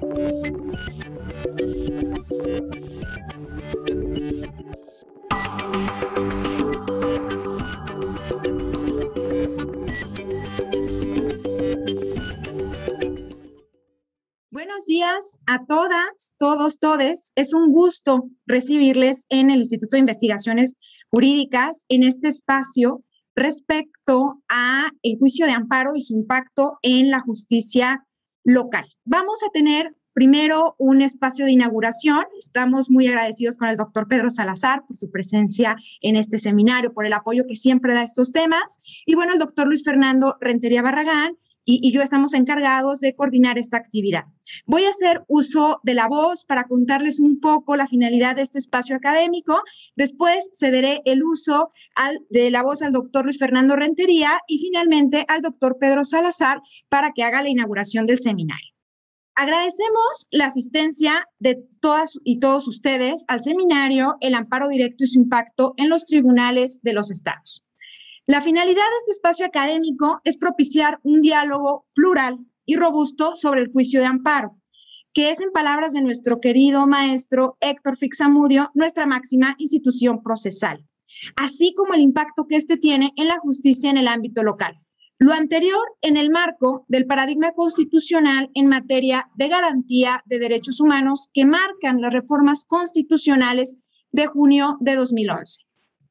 Buenos días a todas, todos, todes. Es un gusto recibirles en el Instituto de Investigaciones Jurídicas en este espacio respecto a el juicio de amparo y su impacto en la justicia local. Vamos a tener primero un espacio de inauguración. Estamos muy agradecidos con el doctor Pedro Salazar por su presencia en este seminario, por el apoyo que siempre da a estos temas. Y bueno, el doctor Luis Fernando Rentería Barragán y yo estamos encargados de coordinar esta actividad. Voy a hacer uso de la voz para contarles un poco la finalidad de este espacio académico. Después cederé el uso de la voz al doctor Luis Fernando Rentería y finalmente al doctor Pedro Salazar para que haga la inauguración del seminario. Agradecemos la asistencia de todas y todos ustedes al seminario El amparo directo y su impacto en los tribunales de los estados. La finalidad de este espacio académico es propiciar un diálogo plural y robusto sobre el juicio de amparo, que es, en palabras de nuestro querido maestro Héctor Fixamudio, nuestra máxima institución procesal, así como el impacto que éste tiene en la justicia en el ámbito local. Lo anterior en el marco del paradigma constitucional en materia de garantía de derechos humanos que marcan las reformas constitucionales de junio de 2011.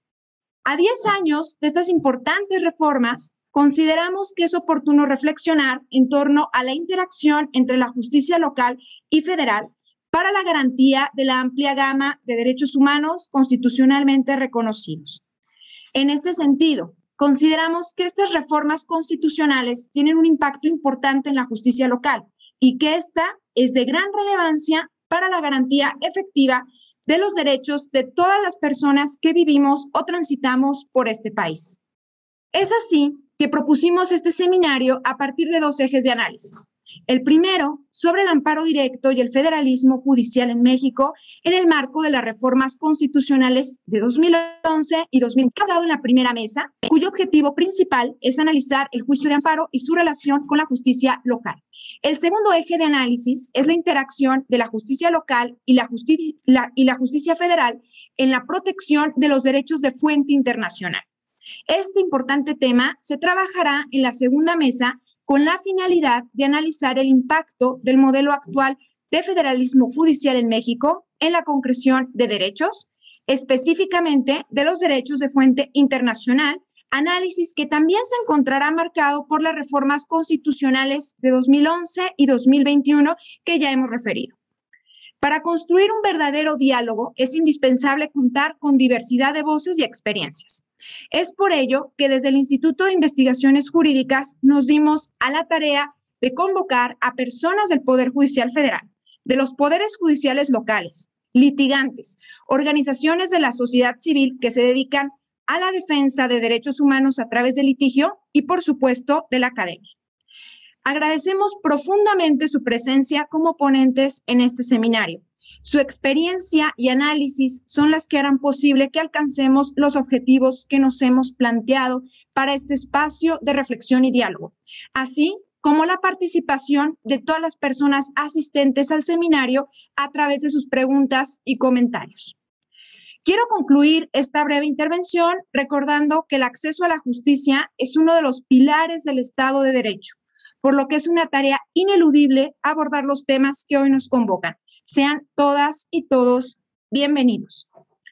A 10 años de estas importantes reformas, consideramos que es oportuno reflexionar en torno a la interacción entre la justicia local y federal para la garantía de la amplia gama de derechos humanos constitucionalmente reconocidos. En este sentido, consideramos que estas reformas constitucionales tienen un impacto importante en la justicia local y que esta es de gran relevancia para la garantía efectiva de los derechos de todas las personas que vivimos o transitamos por este país. Es así que propusimos este seminario a partir de 2 ejes de análisis. El primero, sobre el amparo directo y el federalismo judicial en México en el marco de las reformas constitucionales de 2011 y 2020, hablado en la primera mesa, cuyo objetivo principal es analizar el juicio de amparo y su relación con la justicia local. El segundo eje de análisis es la interacción de la justicia local y la justicia federal en la protección de los derechos de fuente internacional. Este importante tema se trabajará en la segunda mesa con la finalidad de analizar el impacto del modelo actual de federalismo judicial en México en la concreción de derechos, específicamente de los derechos de fuente internacional, análisis que también se encontrará marcado por las reformas constitucionales de 2011 y 2021 que ya hemos referido. Para construir un verdadero diálogo es indispensable contar con diversidad de voces y experiencias. Es por ello que desde el Instituto de Investigaciones Jurídicas nos dimos a la tarea de convocar a personas del Poder Judicial Federal, de los poderes judiciales locales, litigantes, organizaciones de la sociedad civil que se dedican a la defensa de derechos humanos a través del litigio y, por supuesto, de la academia. Agradecemos profundamente su presencia como ponentes en este seminario. Su experiencia y análisis son las que harán posible que alcancemos los objetivos que nos hemos planteado para este espacio de reflexión y diálogo, así como la participación de todas las personas asistentes al seminario a través de sus preguntas y comentarios. Quiero concluir esta breve intervención recordando que el acceso a la justicia es uno de los pilares del Estado de Derecho, por lo que es una tarea ineludible abordar los temas que hoy nos convocan. Sean todas y todos bienvenidos.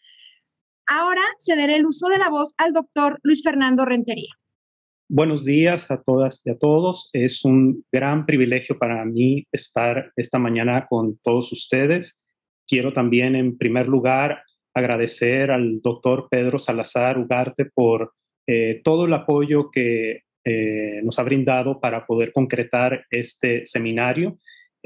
Ahora cederé el uso de la voz al doctor Luis Fernando Rentería. Buenos días a todas y a todos. Es un gran privilegio para mí estar esta mañana con todos ustedes. Quiero también, en primer lugar, agradecer al doctor Pedro Salazar Ugarte por todo el apoyo que nos ha brindado para poder concretar este seminario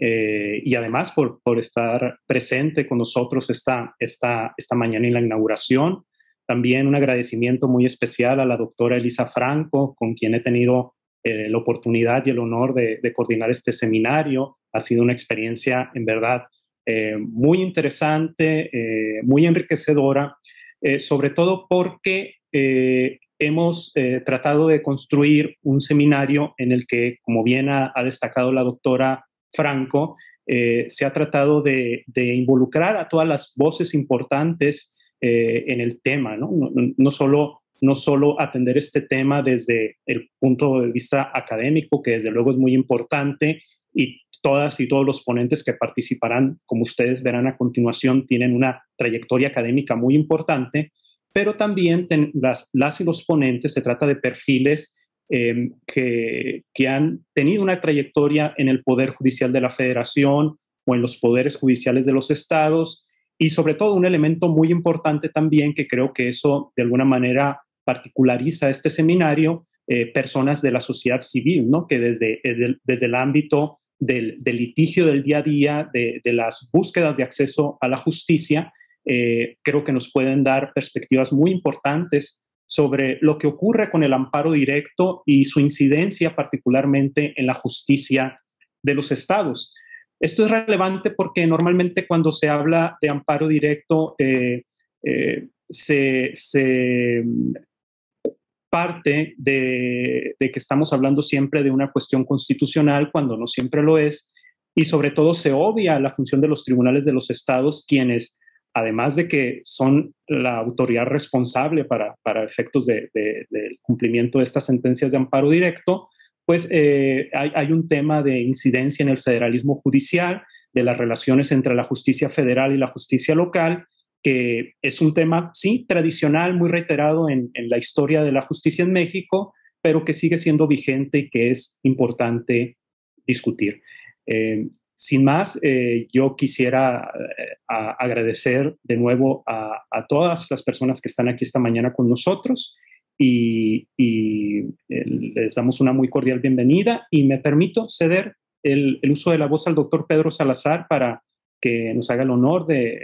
y además por estar presente con nosotros esta mañana en la inauguración. También un agradecimiento muy especial a la doctora Elisa Franco, con quien he tenido la oportunidad y el honor de coordinar este seminario. Ha sido una experiencia, en verdad, muy interesante, muy enriquecedora, sobre todo porque hemos tratado de construir un seminario en el que, como bien ha destacado la doctora Franco, se ha tratado de involucrar a todas las voces importantes en el tema, ¿no? No solo atender este tema desde el punto de vista académico, que desde luego es muy importante, y todas y todos los ponentes que participarán, como ustedes verán a continuación, tienen una trayectoria académica muy importante, pero también las y los ponentes, se trata de perfiles que han tenido una trayectoria en el Poder Judicial de la Federación o en los poderes judiciales de los estados, y sobre todo un elemento muy importante también, que creo que eso de alguna manera particulariza este seminario, personas de la sociedad civil, ¿no? Que desde el ámbito del litigio del día a día, de las búsquedas de acceso a la justicia, creo que nos pueden dar perspectivas muy importantes sobre lo que ocurre con el amparo directo y su incidencia particularmente en la justicia de los estados. Esto es relevante porque normalmente cuando se habla de amparo directo se parte de que estamos hablando siempre de una cuestión constitucional cuando no siempre lo es, y sobre todo se obvia la función de los tribunales de los estados, quienes, además de que son la autoridad responsable para efectos del cumplimiento de estas sentencias de amparo directo, pues hay un tema de incidencia en el federalismo judicial, de las relaciones entre la justicia federal y la justicia local, que es un tema, sí, tradicional, muy reiterado en la historia de la justicia en México, pero que sigue siendo vigente y que es importante discutir. Sin más, yo quisiera agradecer de nuevo a todas las personas que están aquí esta mañana con nosotros y les damos una muy cordial bienvenida, y me permito ceder el uso de la voz al doctor Pedro Salazar para que nos haga el honor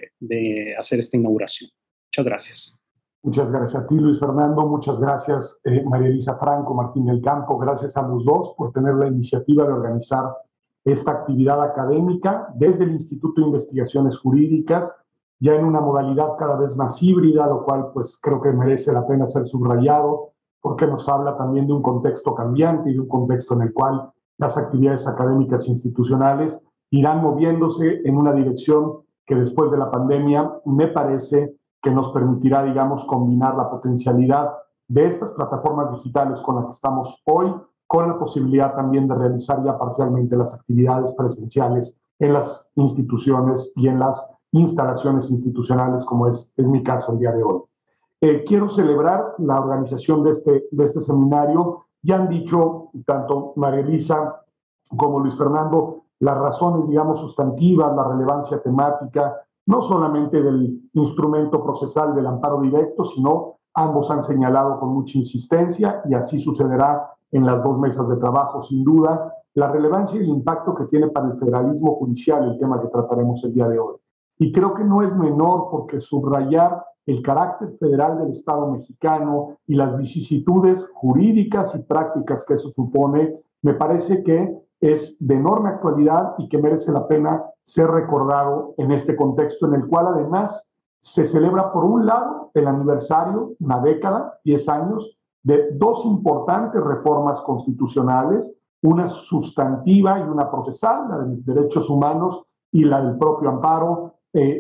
de hacer esta inauguración. Muchas gracias. Muchas gracias a ti, Luis Fernando. Muchas gracias, María Elisa Franco, Martín del Campo. Gracias a los dos por tener la iniciativa de organizar esta actividad académica desde el Instituto de Investigaciones Jurídicas, ya en una modalidad cada vez más híbrida, lo cual pues creo que merece la pena ser subrayado, porque nos habla también de un contexto cambiante y de un contexto en el cual las actividades académicas institucionales irán moviéndose en una dirección que después de la pandemia me parece que nos permitirá, digamos, combinar la potencialidad de estas plataformas digitales con las que estamos hoy, con la posibilidad también de realizar ya parcialmente las actividades presenciales en las instituciones y en las instalaciones institucionales, como es mi caso el día de hoy. Quiero celebrar la organización de este seminario. Ya han dicho tanto María Elisa como Luis Fernando las razones, digamos, sustantivas, la relevancia temática, no solamente del instrumento procesal del amparo directo, sino ambos han señalado con mucha insistencia, y así sucederá en las dos mesas de trabajo, sin duda, la relevancia y el impacto que tiene para el federalismo judicial el tema que trataremos el día de hoy. Y creo que no es menor, porque subrayar el carácter federal del Estado mexicano y las vicisitudes jurídicas y prácticas que eso supone, me parece que es de enorme actualidad y que merece la pena ser recordado en este contexto en el cual además se celebra por un lado el aniversario, una década, 10 años, de dos importantes reformas constitucionales, una sustantiva y una procesal, la de derechos humanos y la del propio amparo,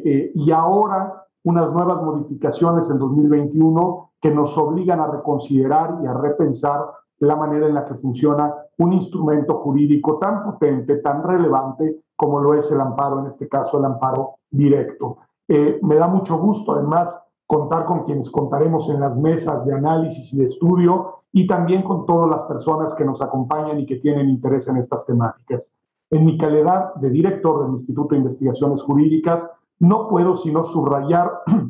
y ahora unas nuevas modificaciones en 2021 que nos obligan a reconsiderar y a repensar la manera en la que funciona un instrumento jurídico tan potente, tan relevante como lo es el amparo, en este caso el amparo directo. Me da mucho gusto además contar con quienes contaremos en las mesas de análisis y de estudio, y también con todas las personas que nos acompañan y que tienen interés en estas temáticas. En mi calidad de director del Instituto de Investigaciones Jurídicas, no puedo sino subrayar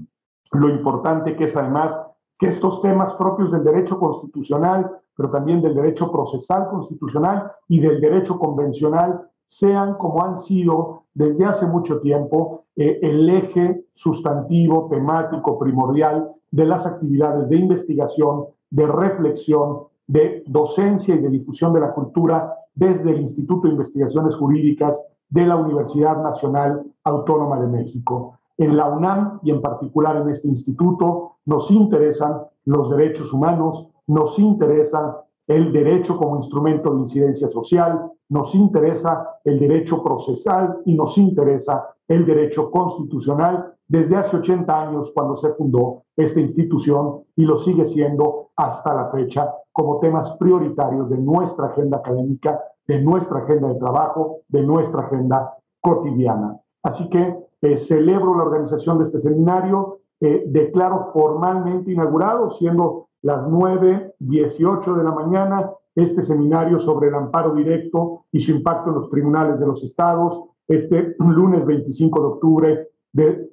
lo importante que es además que estos temas propios del derecho constitucional, pero también del derecho procesal constitucional y del derecho convencional, sean, como han sido desde hace mucho tiempo, el eje sustantivo, temático, primordial de las actividades de investigación, de reflexión, de docencia y de difusión de la cultura desde el Instituto de Investigaciones Jurídicas de la Universidad Nacional Autónoma de México. En la UNAM, y en particular en este instituto, nos interesan los derechos humanos, nos interesan el derecho como instrumento de incidencia social, nos interesa el derecho procesal y nos interesa el derecho constitucional desde hace 80 años cuando se fundó esta institución y lo sigue siendo hasta la fecha como temas prioritarios de nuestra agenda académica, de nuestra agenda de trabajo, de nuestra agenda cotidiana. Así que celebro la organización de este seminario, declaro formalmente inaugurado, siendo las 9:18 de la mañana, este seminario sobre el amparo directo y su impacto en los tribunales de los estados, este lunes 25 de octubre de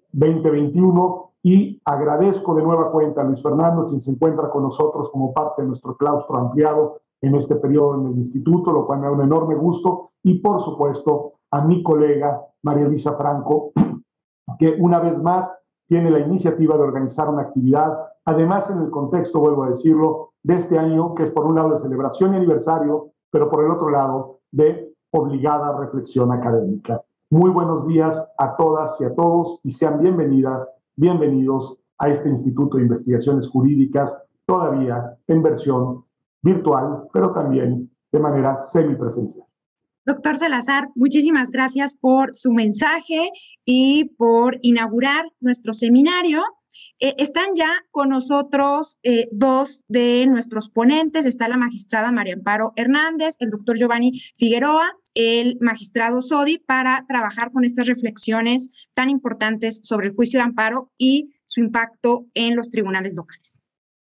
2021, y agradezco de nueva cuenta a Luis Fernando, quien se encuentra con nosotros como parte de nuestro claustro ampliado en este periodo en el instituto, lo cual me da un enorme gusto, y por supuesto a mi colega María Elisa Franco, que una vez más tiene la iniciativa de organizar una actividad, además en el contexto, vuelvo a decirlo, de este año, que es por un lado de celebración y aniversario, pero por el otro lado de obligada reflexión académica. Muy buenos días a todas y a todos y sean bienvenidas, bienvenidos a este Instituto de Investigaciones Jurídicas, todavía en versión virtual, pero también de manera semipresencial. Doctor Salazar, muchísimas gracias por su mensaje y por inaugurar nuestro seminario. Están ya con nosotros dos de nuestros ponentes. Está la magistrada María Amparo Hernández, el doctor Giovanni Figueroa, el magistrado Sodi, para trabajar con estas reflexiones tan importantes sobre el juicio de amparo y su impacto en los tribunales locales.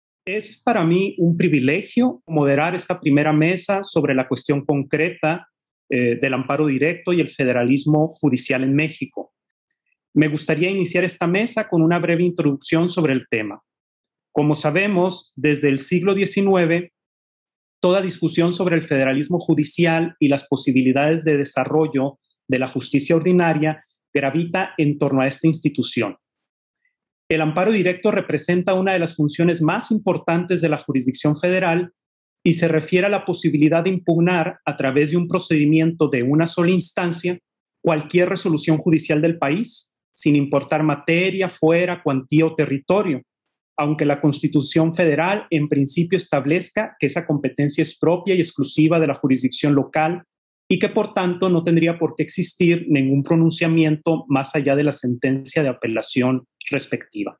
Es para mí un privilegio moderar esta primera mesa sobre la cuestión concreta del amparo directo y el federalismo judicial en México. Me gustaría iniciar esta mesa con una breve introducción sobre el tema. Como sabemos, desde el siglo XIX, toda discusión sobre el federalismo judicial y las posibilidades de desarrollo de la justicia ordinaria gravita en torno a esta institución. El amparo directo representa una de las funciones más importantes de la jurisdicción federal y se refiere a la posibilidad de impugnar a través de un procedimiento de una sola instancia cualquier resolución judicial del país, sin importar materia, fuera, cuantía o territorio, aunque la Constitución Federal en principio establezca que esa competencia es propia y exclusiva de la jurisdicción local y que por tanto no tendría por qué existir ningún pronunciamiento más allá de la sentencia de apelación respectiva.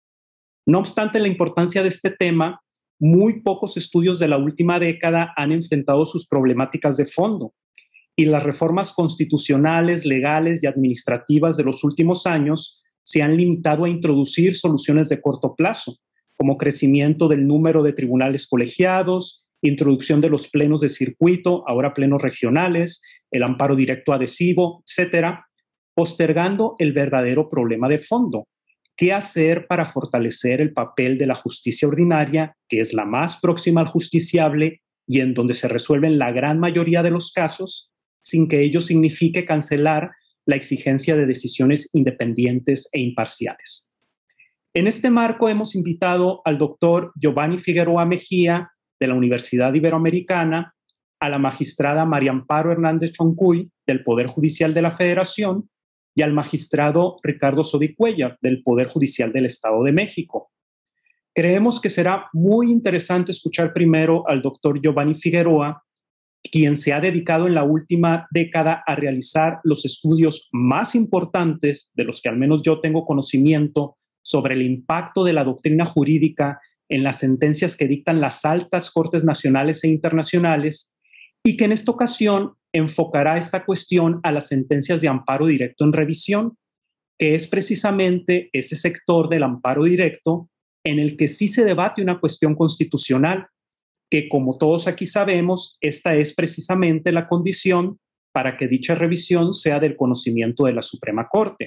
No obstante la importancia de este tema, muy pocos estudios de la última década han enfrentado sus problemáticas de fondo y las reformas constitucionales, legales y administrativas de los últimos años se han limitado a introducir soluciones de corto plazo, como crecimiento del número de tribunales colegiados, introducción de los plenos de circuito, ahora plenos regionales, el amparo directo adhesivo, etcétera, postergando el verdadero problema de fondo. ¿Qué hacer para fortalecer el papel de la justicia ordinaria, que es la más próxima al justiciable y en donde se resuelven la gran mayoría de los casos, sin que ello signifique cancelar la exigencia de decisiones independientes e imparciales? En este marco hemos invitado al doctor Giovanni Figueroa Mejía, de la Universidad Iberoamericana, a la magistrada María Amparo Hernández Choncuy, del Poder Judicial de la Federación, y al magistrado Ricardo Sodi Cuellar, del Poder Judicial del Estado de México. Creemos que será muy interesante escuchar primero al doctor Giovanni Figueroa, quien se ha dedicado en la última década a realizar los estudios más importantes, de los que al menos yo tengo conocimiento, sobre el impacto de la doctrina jurídica en las sentencias que dictan las altas cortes nacionales e internacionales, y que en esta ocasión enfocará esta cuestión a las sentencias de amparo directo en revisión, que es precisamente ese sector del amparo directo en el que sí se debate una cuestión constitucional, que como todos aquí sabemos, esta es precisamente la condición para que dicha revisión sea del conocimiento de la Suprema Corte.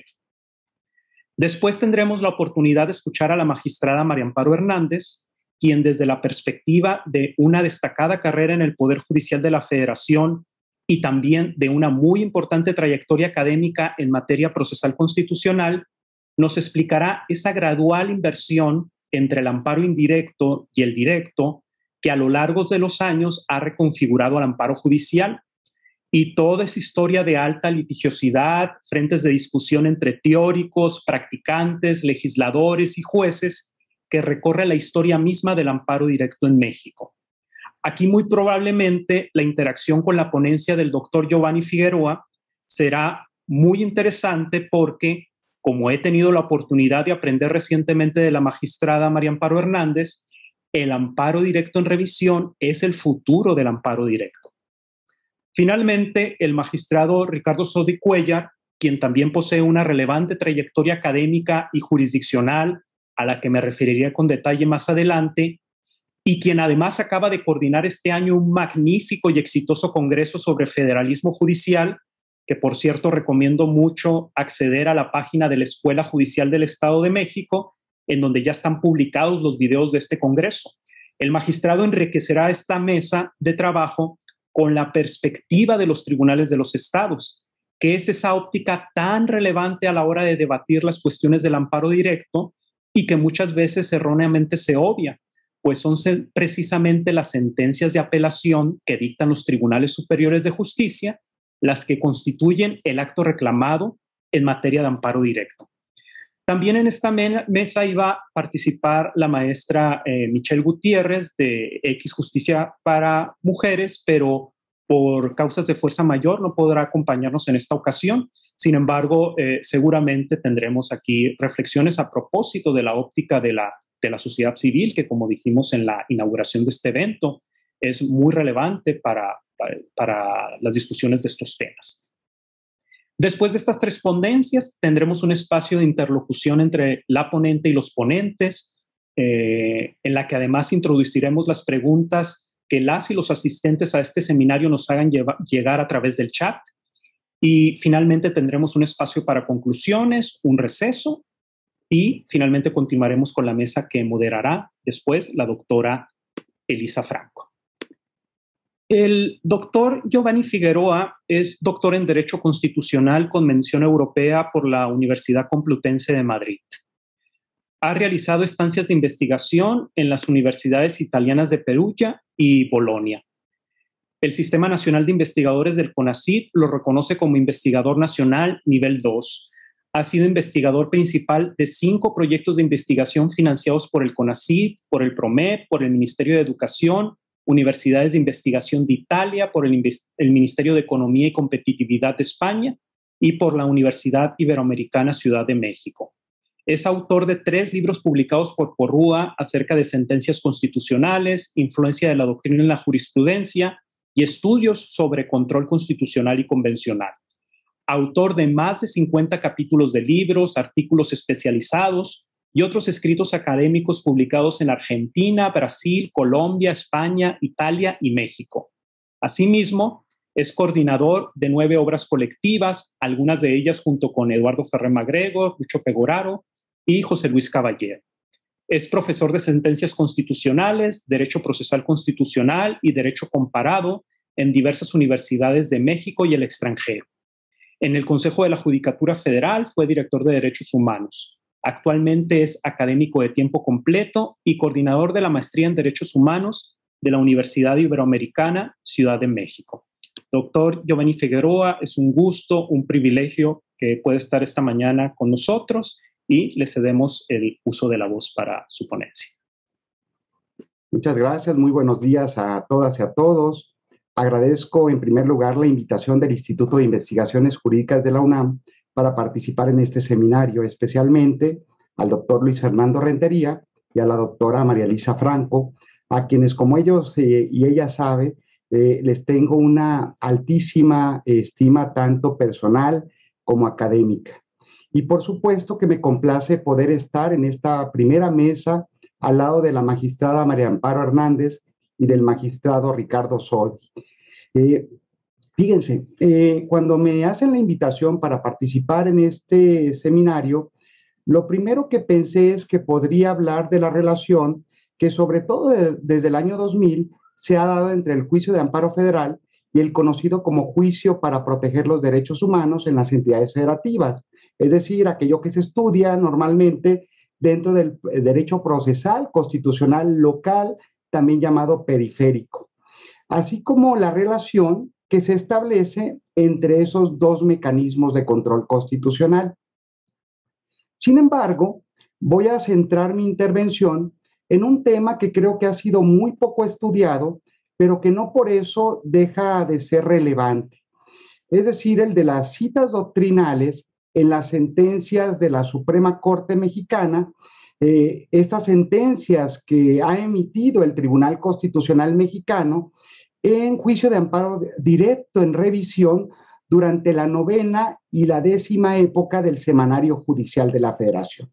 Después tendremos la oportunidad de escuchar a la magistrada María Amparo Hernández, quien desde la perspectiva de una destacada carrera en el Poder Judicial de la Federación y también de una muy importante trayectoria académica en materia procesal constitucional, nos explicará esa gradual inversión entre el amparo indirecto y el directo que a lo largo de los años ha reconfigurado al amparo judicial, y toda esa historia de alta litigiosidad, frentes de discusión entre teóricos, practicantes, legisladores y jueces que recorre la historia misma del amparo directo en México. Aquí muy probablemente la interacción con la ponencia del doctor Giovanni Figueroa será muy interesante porque, como he tenido la oportunidad de aprender recientemente de la magistrada María Amparo Hernández, el amparo directo en revisión es el futuro del amparo directo. Finalmente, el magistrado Ricardo Sodi Cuellar, quien también posee una relevante trayectoria académica y jurisdiccional, a la que me referiría con detalle más adelante, y quien además acaba de coordinar este año un magnífico y exitoso congreso sobre federalismo judicial, que por cierto recomiendo mucho acceder a la página de la Escuela Judicial del Estado de México, en donde ya están publicados los videos de este congreso. El magistrado enriquecerá esta mesa de trabajo con la perspectiva de los tribunales de los estados, que es esa óptica tan relevante a la hora de debatir las cuestiones del amparo directo y que muchas veces erróneamente se obvia, pues son precisamente las sentencias de apelación que dictan los tribunales superiores de justicia las que constituyen el acto reclamado en materia de amparo directo. También en esta mesa iba a participar la maestra Michelle Gutiérrez de X Justicia para Mujeres, pero por causas de fuerza mayor no podrá acompañarnos en esta ocasión. Sin embargo, seguramente tendremos aquí reflexiones a propósito de la óptica de la sociedad civil, que como dijimos en la inauguración de este evento, es muy relevante para las discusiones de estos temas. Después de estas tres ponencias, tendremos un espacio de interlocución entre la ponente y los ponentes, en la que además introduciremos las preguntas que las y los asistentes a este seminario nos hagan llegar a través del chat. Y finalmente tendremos un espacio para conclusiones, un receso, y finalmente continuaremos con la mesa que moderará después la doctora Elisa Franco. El doctor Giovanni Figueroa es doctor en Derecho Constitucional con mención europea por la Universidad Complutense de Madrid. Ha realizado estancias de investigación en las universidades italianas de Perugia y Bolonia. El Sistema Nacional de Investigadores del CONACYT lo reconoce como investigador nacional nivel 2. Ha sido investigador principal de 5 proyectos de investigación financiados por el CONACYT, por el PROMEP, por el Ministerio de Educación, Universidades de Investigación de Italia, por el Ministerio de Economía y Competitividad de España y por la Universidad Iberoamericana Ciudad de México. Es autor de 3 libros publicados por Porrúa acerca de sentencias constitucionales, influencia de la doctrina en la jurisprudencia y estudios sobre control constitucional y convencional. Autor de más de 50 capítulos de libros, artículos especializados y otros escritos académicos publicados en Argentina, Brasil, Colombia, España, Italia y México. Asimismo, es coordinador de 9 obras colectivas, algunas de ellas junto con Eduardo Ferrer Magregor, Lucho Pegoraro y José Luis Caballero. Es profesor de sentencias constitucionales, Derecho Procesal Constitucional y Derecho Comparado en diversas universidades de México y el extranjero. En el Consejo de la Judicatura Federal fue director de Derechos Humanos. Actualmente es académico de tiempo completo y coordinador de la maestría en Derechos Humanos de la Universidad Iberoamericana, Ciudad de México. Doctor Giovanni Figueroa, es un gusto, un privilegio que pueda estar esta mañana con nosotros y le cedemos el uso de la voz para su ponencia. Muchas gracias, muy buenos días a todas y a todos. Agradezco en primer lugar la invitación del Instituto de Investigaciones Jurídicas de la UNAM para participar en este seminario, especialmente al doctor Luis Fernando Rentería y a la doctora María Elisa Franco, a quienes, como ellos y ella sabe, les tengo una altísima estima tanto personal como académica. Y por supuesto que me complace poder estar en esta primera mesa al lado de la magistrada María Amparo Hernández y del magistrado Ricardo Sodi. Fíjense, cuando me hacen la invitación para participar en este seminario, lo primero que pensé es que podría hablar de la relación que sobre todo desde el año 2000 se ha dado entre el juicio de amparo federal y el conocido como juicio para proteger los derechos humanos en las entidades federativas, es decir, aquello que se estudia normalmente dentro del derecho procesal constitucional local, también llamado periférico, así como la relación que se establece entre esos dos mecanismos de control constitucional. Sin embargo, voy a centrar mi intervención en un tema que creo que ha sido muy poco estudiado, pero que no por eso deja de ser relevante. Es decir, el de las citas doctrinales en las sentencias de la Suprema Corte Mexicana, estas sentencias que ha emitido el Tribunal Constitucional Mexicano en juicio de amparo directo en revisión durante la 9ª y la 10ª época del Semanario Judicial de la Federación.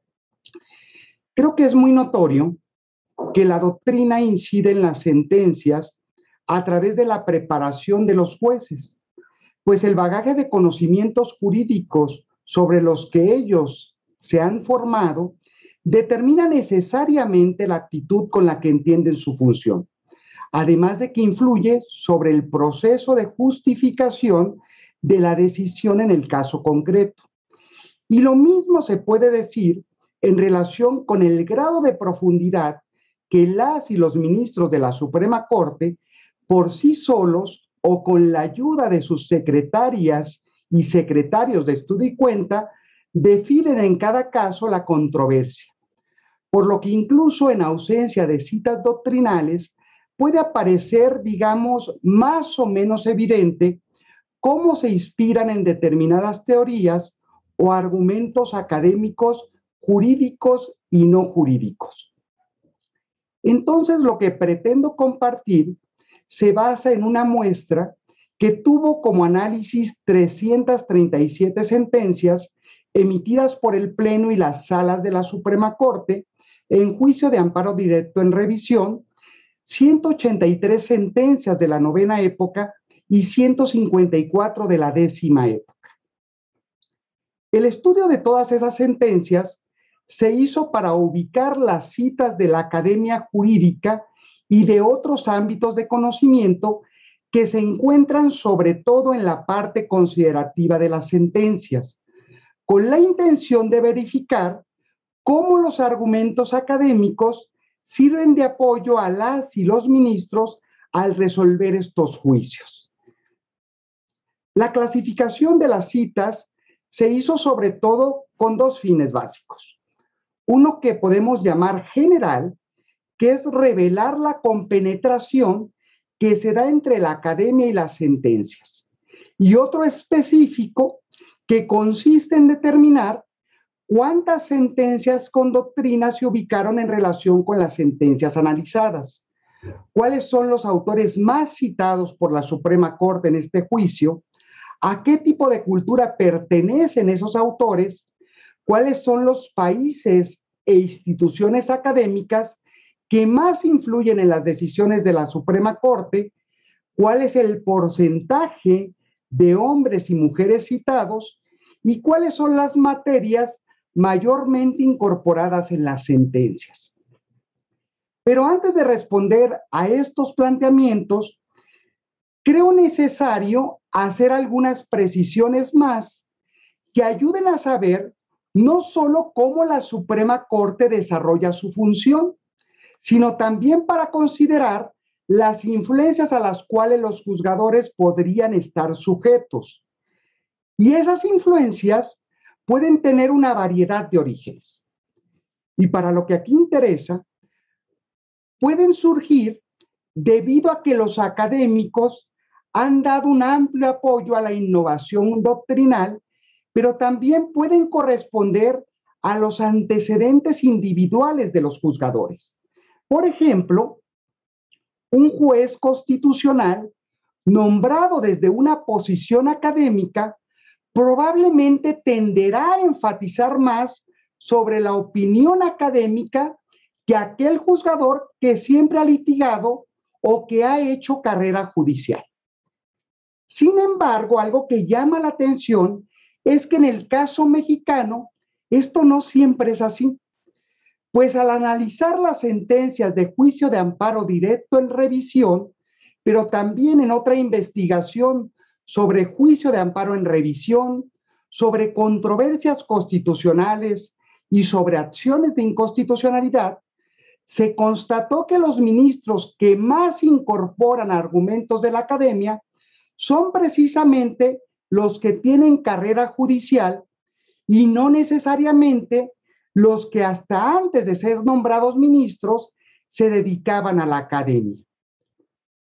Creo que es muy notorio que la doctrina incide en las sentencias a través de la preparación de los jueces, pues el bagaje de conocimientos jurídicos sobre los que ellos se han formado determina necesariamente la actitud con la que entienden su función, además de que influye sobre el proceso de justificación de la decisión en el caso concreto. Y lo mismo se puede decir en relación con el grado de profundidad que las y los ministros de la Suprema Corte, por sí solos o con la ayuda de sus secretarias y secretarios de estudio y cuenta, definen en cada caso la controversia. Por lo que incluso en ausencia de citas doctrinales, puede aparecer, digamos, más o menos evidente cómo se inspiran en determinadas teorías o argumentos académicos, jurídicos y no jurídicos. Entonces, lo que pretendo compartir se basa en una muestra que tuvo como análisis 337 sentencias emitidas por el Pleno y las salas de la Suprema Corte en juicio de amparo directo en revisión, 183 sentencias de la 9ª época y 154 de la 10ª época. El estudio de todas esas sentencias se hizo para ubicar las citas de la Academia Jurídica y de otros ámbitos de conocimiento que se encuentran sobre todo en la parte considerativa de las sentencias, con la intención de verificar cómo los argumentos académicos sirven de apoyo a las y los ministros al resolver estos juicios. La clasificación de las citas se hizo sobre todo con dos fines básicos. Uno que podemos llamar general, que es revelar la compenetración que se da entre la academia y las sentencias. Y otro específico, que consiste en determinar cuántas sentencias con doctrina se ubicaron en relación con las sentencias analizadas, cuáles son los autores más citados por la Suprema Corte en este juicio, a qué tipo de cultura pertenecen esos autores, cuáles son los países e instituciones académicas que más influyen en las decisiones de la Suprema Corte, cuál es el porcentaje de hombres y mujeres citados y cuáles son las materias mayormente incorporadas en las sentencias. Pero antes de responder a estos planteamientos, creo necesario hacer algunas precisiones más que ayuden a saber no solo cómo la Suprema Corte desarrolla su función, sino también para considerar las influencias a las cuales los juzgadores podrían estar sujetos. Y esas influencias pueden tener una variedad de orígenes. Y para lo que aquí interesa, pueden surgir debido a que los académicos han dado un amplio apoyo a la innovación doctrinal, pero también pueden corresponder a los antecedentes individuales de los juzgadores. Por ejemplo, un juez constitucional nombrado desde una posición académica probablemente tenderá a enfatizar más sobre la opinión académica que aquel juzgador que siempre ha litigado o que ha hecho carrera judicial. Sin embargo, algo que llama la atención es que en el caso mexicano esto no siempre es así, pues al analizar las sentencias de juicio de amparo directo en revisión, pero también en otra investigación sobre juicio de amparo en revisión, sobre controversias constitucionales y sobre acciones de inconstitucionalidad, se constató que los ministros que más incorporan argumentos de la academia son precisamente los que tienen carrera judicial y no necesariamente los que hasta antes de ser nombrados ministros se dedicaban a la academia.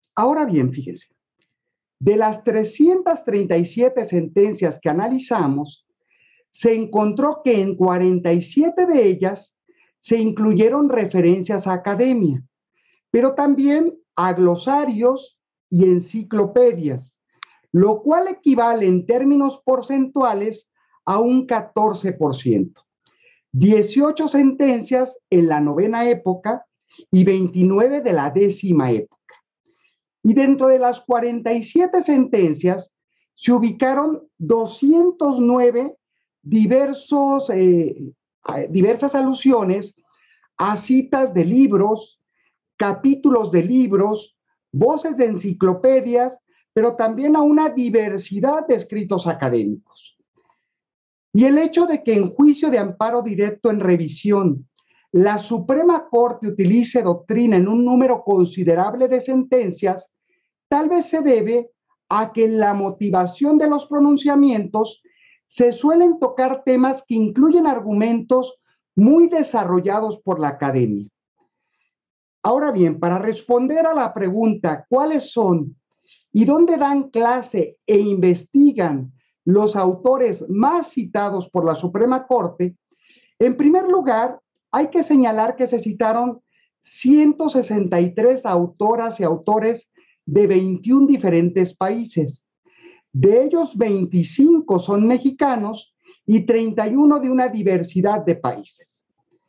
Ahora bien, fíjese, de las 337 sentencias que analizamos, se encontró que en 47 de ellas se incluyeron referencias a academia, pero también a glosarios y enciclopedias, lo cual equivale en términos porcentuales a un 14%. 18 sentencias en la novena época y 29 de la décima época. Y dentro de las 47 sentencias se ubicaron 209 diversas alusiones a citas de libros, capítulos de libros, voces de enciclopedias, pero también a una diversidad de escritos académicos. Y el hecho de que en juicio de amparo directo en revisión la Suprema Corte utilice doctrina en un número considerable de sentencias, tal vez se debe a que en la motivación de los pronunciamientos se suelen tocar temas que incluyen argumentos muy desarrollados por la academia. Ahora bien, para responder a la pregunta, ¿cuáles son y dónde dan clase e investigan los autores más citados por la Suprema Corte? En primer lugar, hay que señalar que se citaron 163 autoras y autores de 21 diferentes países. De ellos, 25 son mexicanos y 31 de una diversidad de países.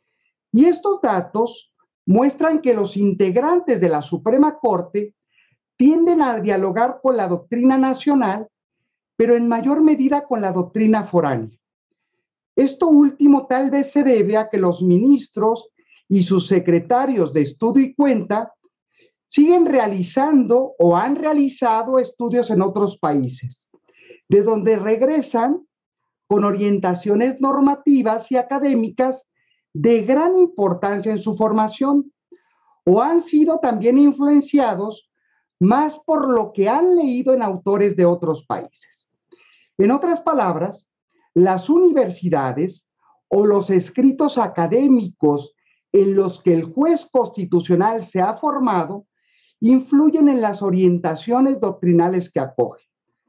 Y estos datos muestran que los integrantes de la Suprema Corte tienden a dialogar con la doctrina nacional, pero en mayor medida con la doctrina foránea. Esto último tal vez se debe a que los ministros y sus secretarios de estudio y cuenta siguen realizando o han realizado estudios en otros países, de donde regresan con orientaciones normativas y académicas de gran importancia en su formación, o han sido también influenciados más por lo que han leído en autores de otros países. En otras palabras, las universidades o los escritos académicos en los que el juez constitucional se ha formado influyen en las orientaciones doctrinales que acoge.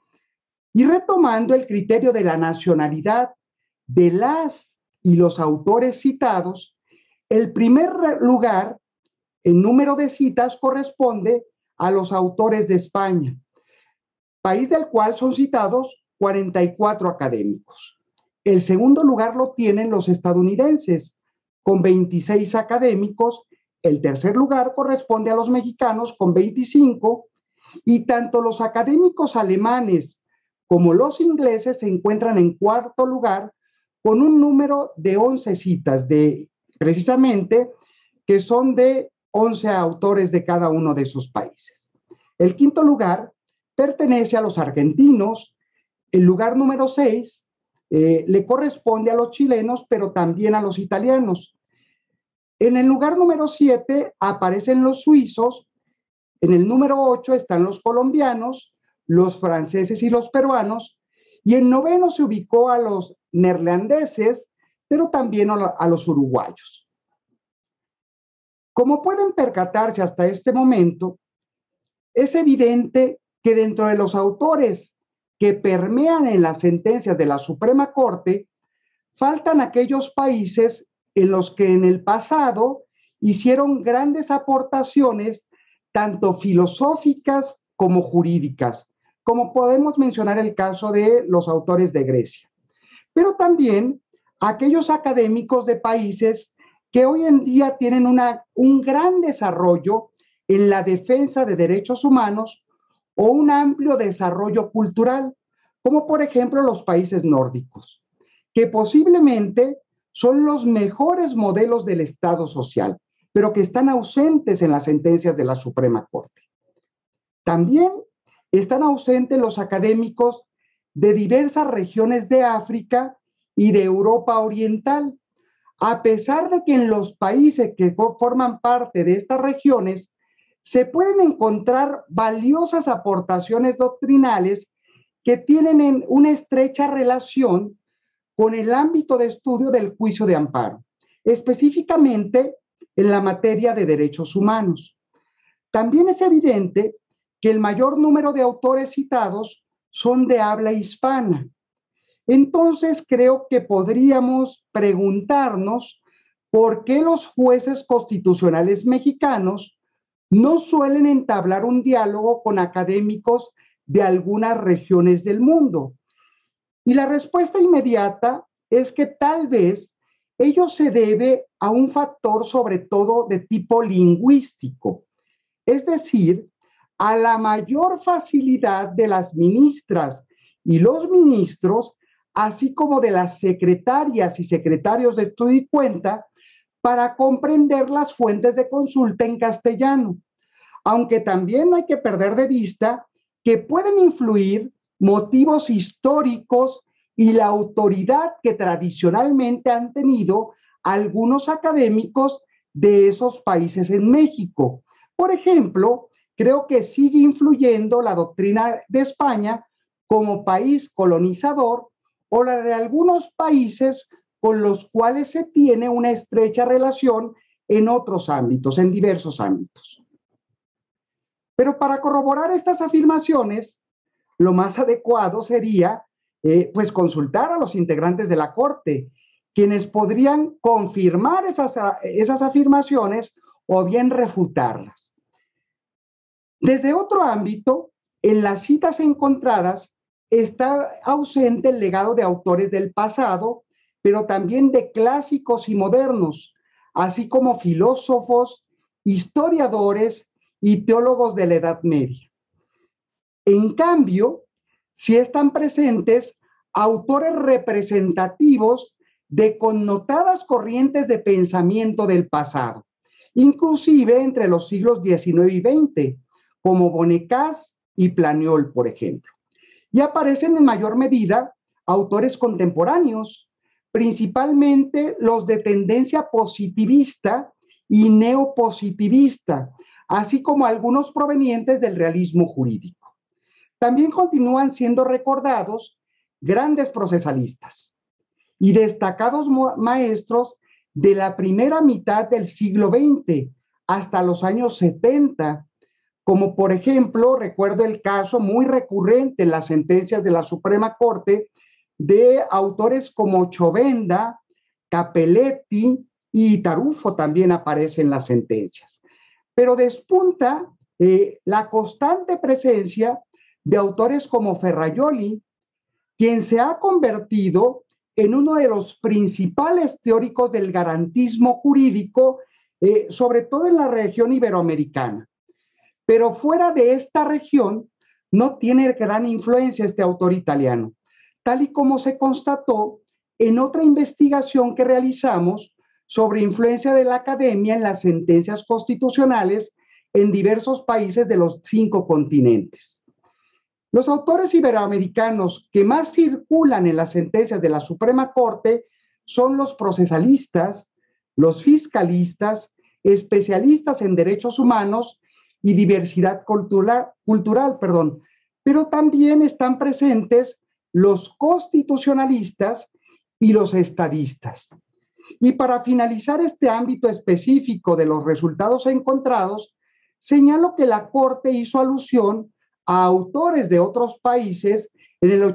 Y retomando el criterio de la nacionalidad de las y los autores citados, el primer lugar en número de citas corresponde a los autores de España, país del cual son citados 44 académicos. El segundo lugar lo tienen los estadounidenses, con 26 académicos. El tercer lugar corresponde a los mexicanos, con 25, y tanto los académicos alemanes como los ingleses se encuentran en cuarto lugar, con un número de 11 citas, precisamente, que son de 11 autores de cada uno de esos países. El quinto lugar pertenece a los argentinos. El lugar número 6 le corresponde a los chilenos, pero también a los italianos. En el lugar número 7 aparecen los suizos. En el número 8 están los colombianos, los franceses y los peruanos. Y en noveno se ubicó a los neerlandeses, pero también a los uruguayos. Como pueden percatarse hasta este momento, es evidente que dentro de los autores que permean en las sentencias de la Suprema Corte, faltan aquellos países en los que en el pasado hicieron grandes aportaciones, tanto filosóficas como jurídicas, como podemos mencionar el caso de los autores de Grecia, pero también aquellos académicos de países que hoy en día tienen un gran desarrollo en la defensa de derechos humanos o un amplio desarrollo cultural, como por ejemplo los países nórdicos, que posiblemente son los mejores modelos del Estado social, pero que están ausentes en las sentencias de la Suprema Corte. También están ausentes los académicos de diversas regiones de África y de Europa Oriental, a pesar de que en los países que forman parte de estas regiones se pueden encontrar valiosas aportaciones doctrinales que tienen una estrecha relación con el ámbito de estudio del juicio de amparo, específicamente en la materia de derechos humanos. También es evidente que el mayor número de autores citados son de habla hispana. Entonces creo que podríamos preguntarnos por qué los jueces constitucionales mexicanos no suelen entablar un diálogo con académicos de algunas regiones del mundo. Y la respuesta inmediata es que tal vez ello se debe a un factor sobre todo de tipo lingüístico, es decir, a la mayor facilidad de las ministras y los ministros, así como de las secretarias y secretarios de estudio y cuenta, para comprender las fuentes de consulta en castellano, aunque también no hay que perder de vista que pueden influir motivos históricos y la autoridad que tradicionalmente han tenido algunos académicos de esos países en México. Por ejemplo, creo que sigue influyendo la doctrina de España como país colonizador o la de algunos países con los cuales se tiene una estrecha relación en otros ámbitos, en diversos ámbitos. Pero para corroborar estas afirmaciones, lo más adecuado sería pues consultar a los integrantes de la Corte, quienes podrían confirmar esas afirmaciones o bien refutarlas. Desde otro ámbito, en las citas encontradas está ausente el legado de autores del pasado, pero también de clásicos y modernos, así como filósofos, historiadores y teólogos de la Edad Media. En cambio, sí están presentes autores representativos de connotadas corrientes de pensamiento del pasado, inclusive entre los siglos XIX y XX, como Bonecaz y Planiol, por ejemplo. Y aparecen en mayor medida autores contemporáneos, principalmente los de tendencia positivista y neopositivista, así como algunos provenientes del realismo jurídico. También continúan siendo recordados grandes procesalistas y destacados maestros de la primera mitad del siglo XX hasta los años 70, como por ejemplo, recuerdo el caso muy recurrente en las sentencias de la Suprema Corte de autores como Chovenda, Capelletti y Tarufo también aparecen en las sentencias. Pero despunta la constante presencia de autores como Ferrajoli, quien se ha convertido en uno de los principales teóricos del garantismo jurídico, sobre todo en la región iberoamericana. Pero fuera de esta región no tiene gran influencia este autor italiano, tal y como se constató en otra investigación que realizamos sobre influencia de la academia en las sentencias constitucionales en diversos países de los 5 continentes. Los autores iberoamericanos que más circulan en las sentencias de la Suprema Corte son los procesalistas, los fiscalistas, especialistas en derechos humanos y diversidad cultural, pero también están presentes los constitucionalistas y los estadistas. Y para finalizar este ámbito específico de los resultados encontrados, señalo que la Corte hizo alusión a autores de otros países en el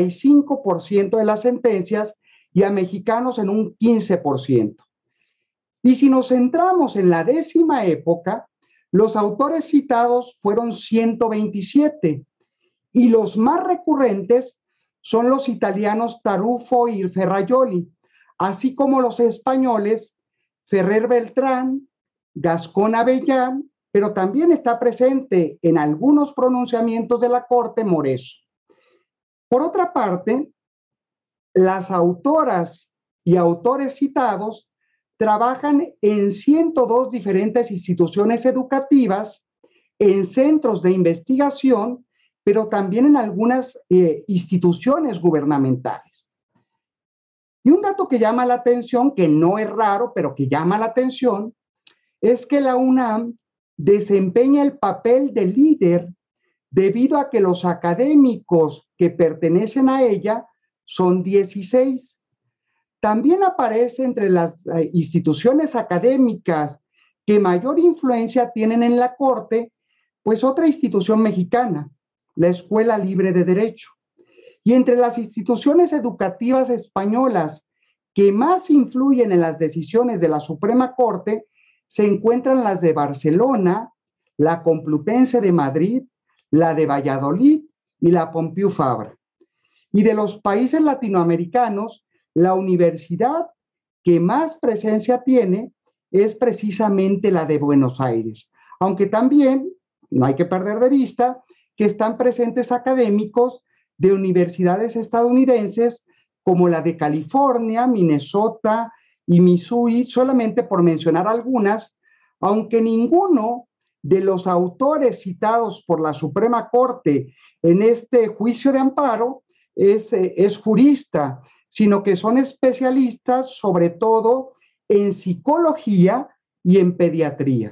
85% de las sentencias y a mexicanos en un 15%. Y si nos centramos en la 10ª época, los autores citados fueron 127 y los más recurrentes son los italianos Tarufo y Ferrajoli, así como los españoles Ferrer Beltrán, Gascón Avellán, pero también está presente en algunos pronunciamientos de la Corte Moreso. Por otra parte, las autoras y autores citados trabajan en 102 diferentes instituciones educativas, en centros de investigación, pero también en algunas instituciones gubernamentales. Y un dato que llama la atención, que no es raro, pero que llama la atención, es que la UNAM desempeña el papel de líder debido a que los académicos que pertenecen a ella son 16. También aparece entre las instituciones académicas que mayor influencia tienen en la Corte, Pues otra institución mexicana, la Escuela Libre de Derecho. Y entre las instituciones educativas españolas que más influyen en las decisiones de la Suprema Corte se encuentran las de Barcelona, la Complutense de Madrid, la de Valladolid y la Pompeu Fabra. Y de los países latinoamericanos, la universidad que más presencia tiene es precisamente la de Buenos Aires, aunque también no hay que perder de vista que están presentes académicos de universidades estadounidenses como la de California, Minnesota y Missouri, solamente por mencionar algunas, aunque ninguno de los autores citados por la Suprema Corte en este juicio de amparo es jurista, sino que son especialistas sobre todo en psicología y en pediatría.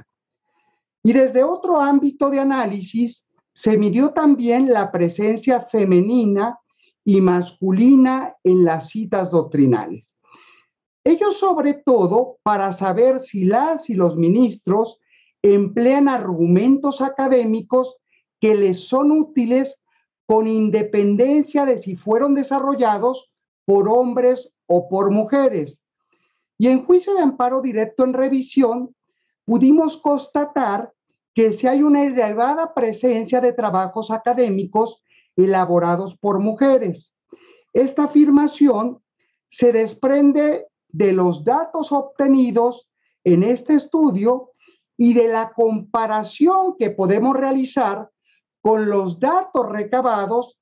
Y desde otro ámbito de análisis se midió también la presencia femenina y masculina en las citas doctrinales. Ello sobre todo para saber si las y los ministros emplean argumentos académicos que les son útiles con independencia de si fueron desarrollados por hombres o por mujeres. Y en juicio de amparo directo en revisión, pudimos constatar que si hay una elevada presencia de trabajos académicos elaborados por mujeres. Esta afirmación se desprende de los datos obtenidos en este estudio y de la comparación que podemos realizar con los datos recabados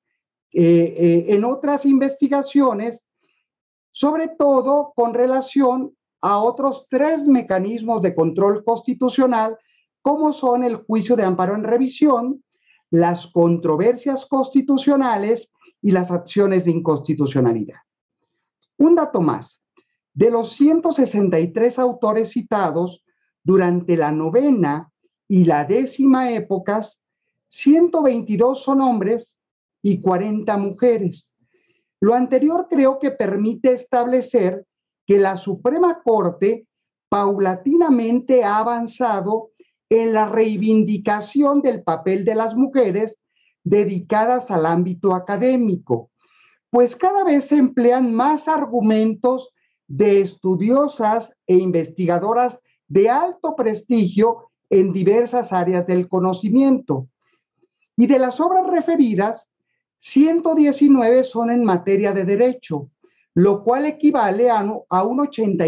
en otras investigaciones, sobre todo con relación a otros 3 mecanismos de control constitucional, como son el juicio de amparo en revisión, las controversias constitucionales y las acciones de inconstitucionalidad. Un dato más, de los 163 autores citados durante la 9ª y la 10ª épocas, 122 son hombres y 40 mujeres. Lo anterior creo que permite establecer que la Suprema Corte paulatinamente ha avanzado en la reivindicación del papel de las mujeres dedicadas al ámbito académico, pues cada vez se emplean más argumentos de estudiosas e investigadoras de alto prestigio en diversas áreas del conocimiento. Y de las obras referidas, 119 son en materia de derecho, lo cual equivale a un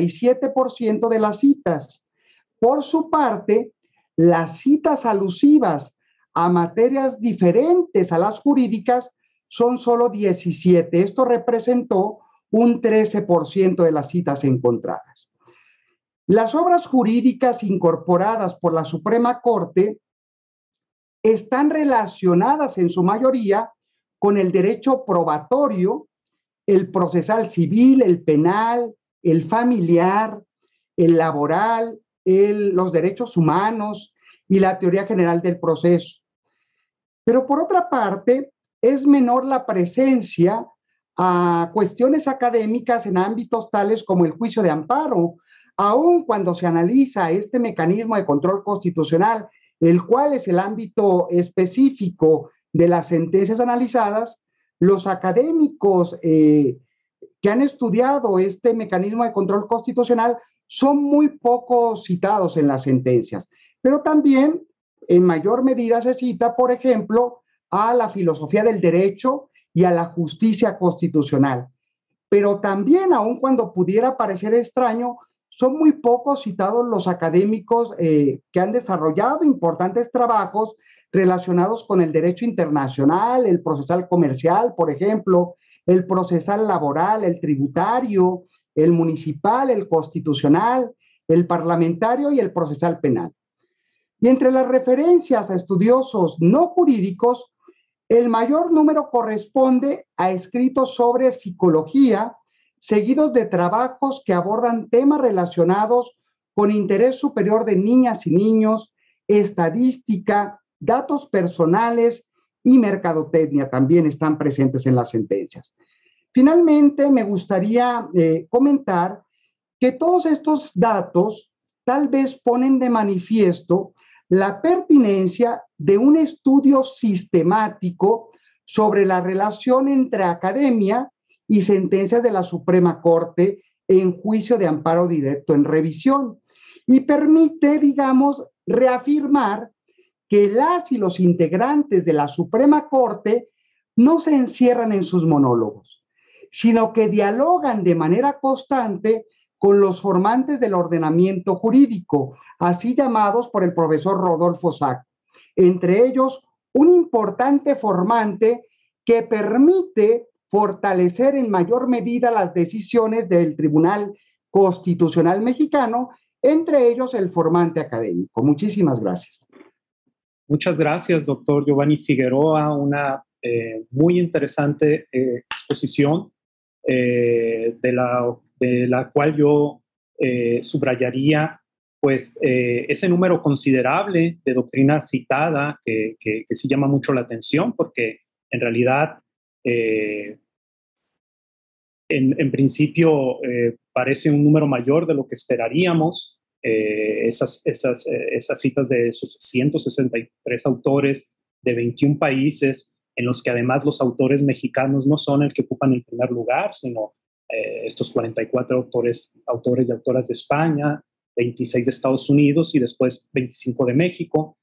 87% de las citas. Por su parte, las citas alusivas a materias diferentes a las jurídicas son solo 17. Esto representó un 13% de las citas encontradas. Las obras jurídicas incorporadas por la Suprema Corte están relacionadas en su mayoría con el derecho probatorio, el procesal civil, el penal, el familiar, el laboral, los derechos humanos y la teoría general del proceso. Pero por otra parte, es menor la presencia a cuestiones académicas en ámbitos tales como el juicio de amparo, aun cuando se analiza este mecanismo de control constitucional, el cual es el ámbito específico de las sentencias analizadas. Los académicos que han estudiado este mecanismo de control constitucional son muy poco citados en las sentencias, pero también en mayor medida se cita, por ejemplo, a la filosofía del derecho y a la justicia constitucional. Pero también, aun cuando pudiera parecer extraño, son muy pocos citados los académicos que han desarrollado importantes trabajos relacionados con el derecho internacional, el procesal comercial, por ejemplo, el procesal laboral, el tributario, el municipal, el constitucional, el parlamentario y el procesal penal. Y entre las referencias a estudiosos no jurídicos, el mayor número corresponde a escritos sobre psicología, seguidos de trabajos que abordan temas relacionados con interés superior de niñas y niños, estadística, datos personales y mercadotecnia también están presentes en las sentencias. Finalmente, me gustaría comentar que todos estos datos tal vez ponen de manifiesto la pertinencia de un estudio sistemático sobre la relación entre academia y sentencias de la Suprema Corte en juicio de amparo directo en revisión, y permite, digamos, reafirmar que las y los integrantes de la Suprema Corte no se encierran en sus monólogos, sino que dialogan de manera constante con los formantes del ordenamiento jurídico, así llamados por el profesor Rodolfo Sack, entre ellos un importante formante que permite fortalecer en mayor medida las decisiones del Tribunal Constitucional Mexicano, entre ellos el formante académico. Muchísimas gracias. Muchas gracias, doctor Giovanni Figueroa. Una muy interesante exposición de la cual yo subrayaría pues, ese número considerable de doctrina citada que sí llama mucho la atención, porque en realidad en principio parece un número mayor de lo que esperaríamos. Esas citas de esos 163 autores de 21 países, en los que además los autores mexicanos no son el que ocupan el primer lugar, sino estos 44 autores y autoras de España, 26 de Estados Unidos y después 25 de México.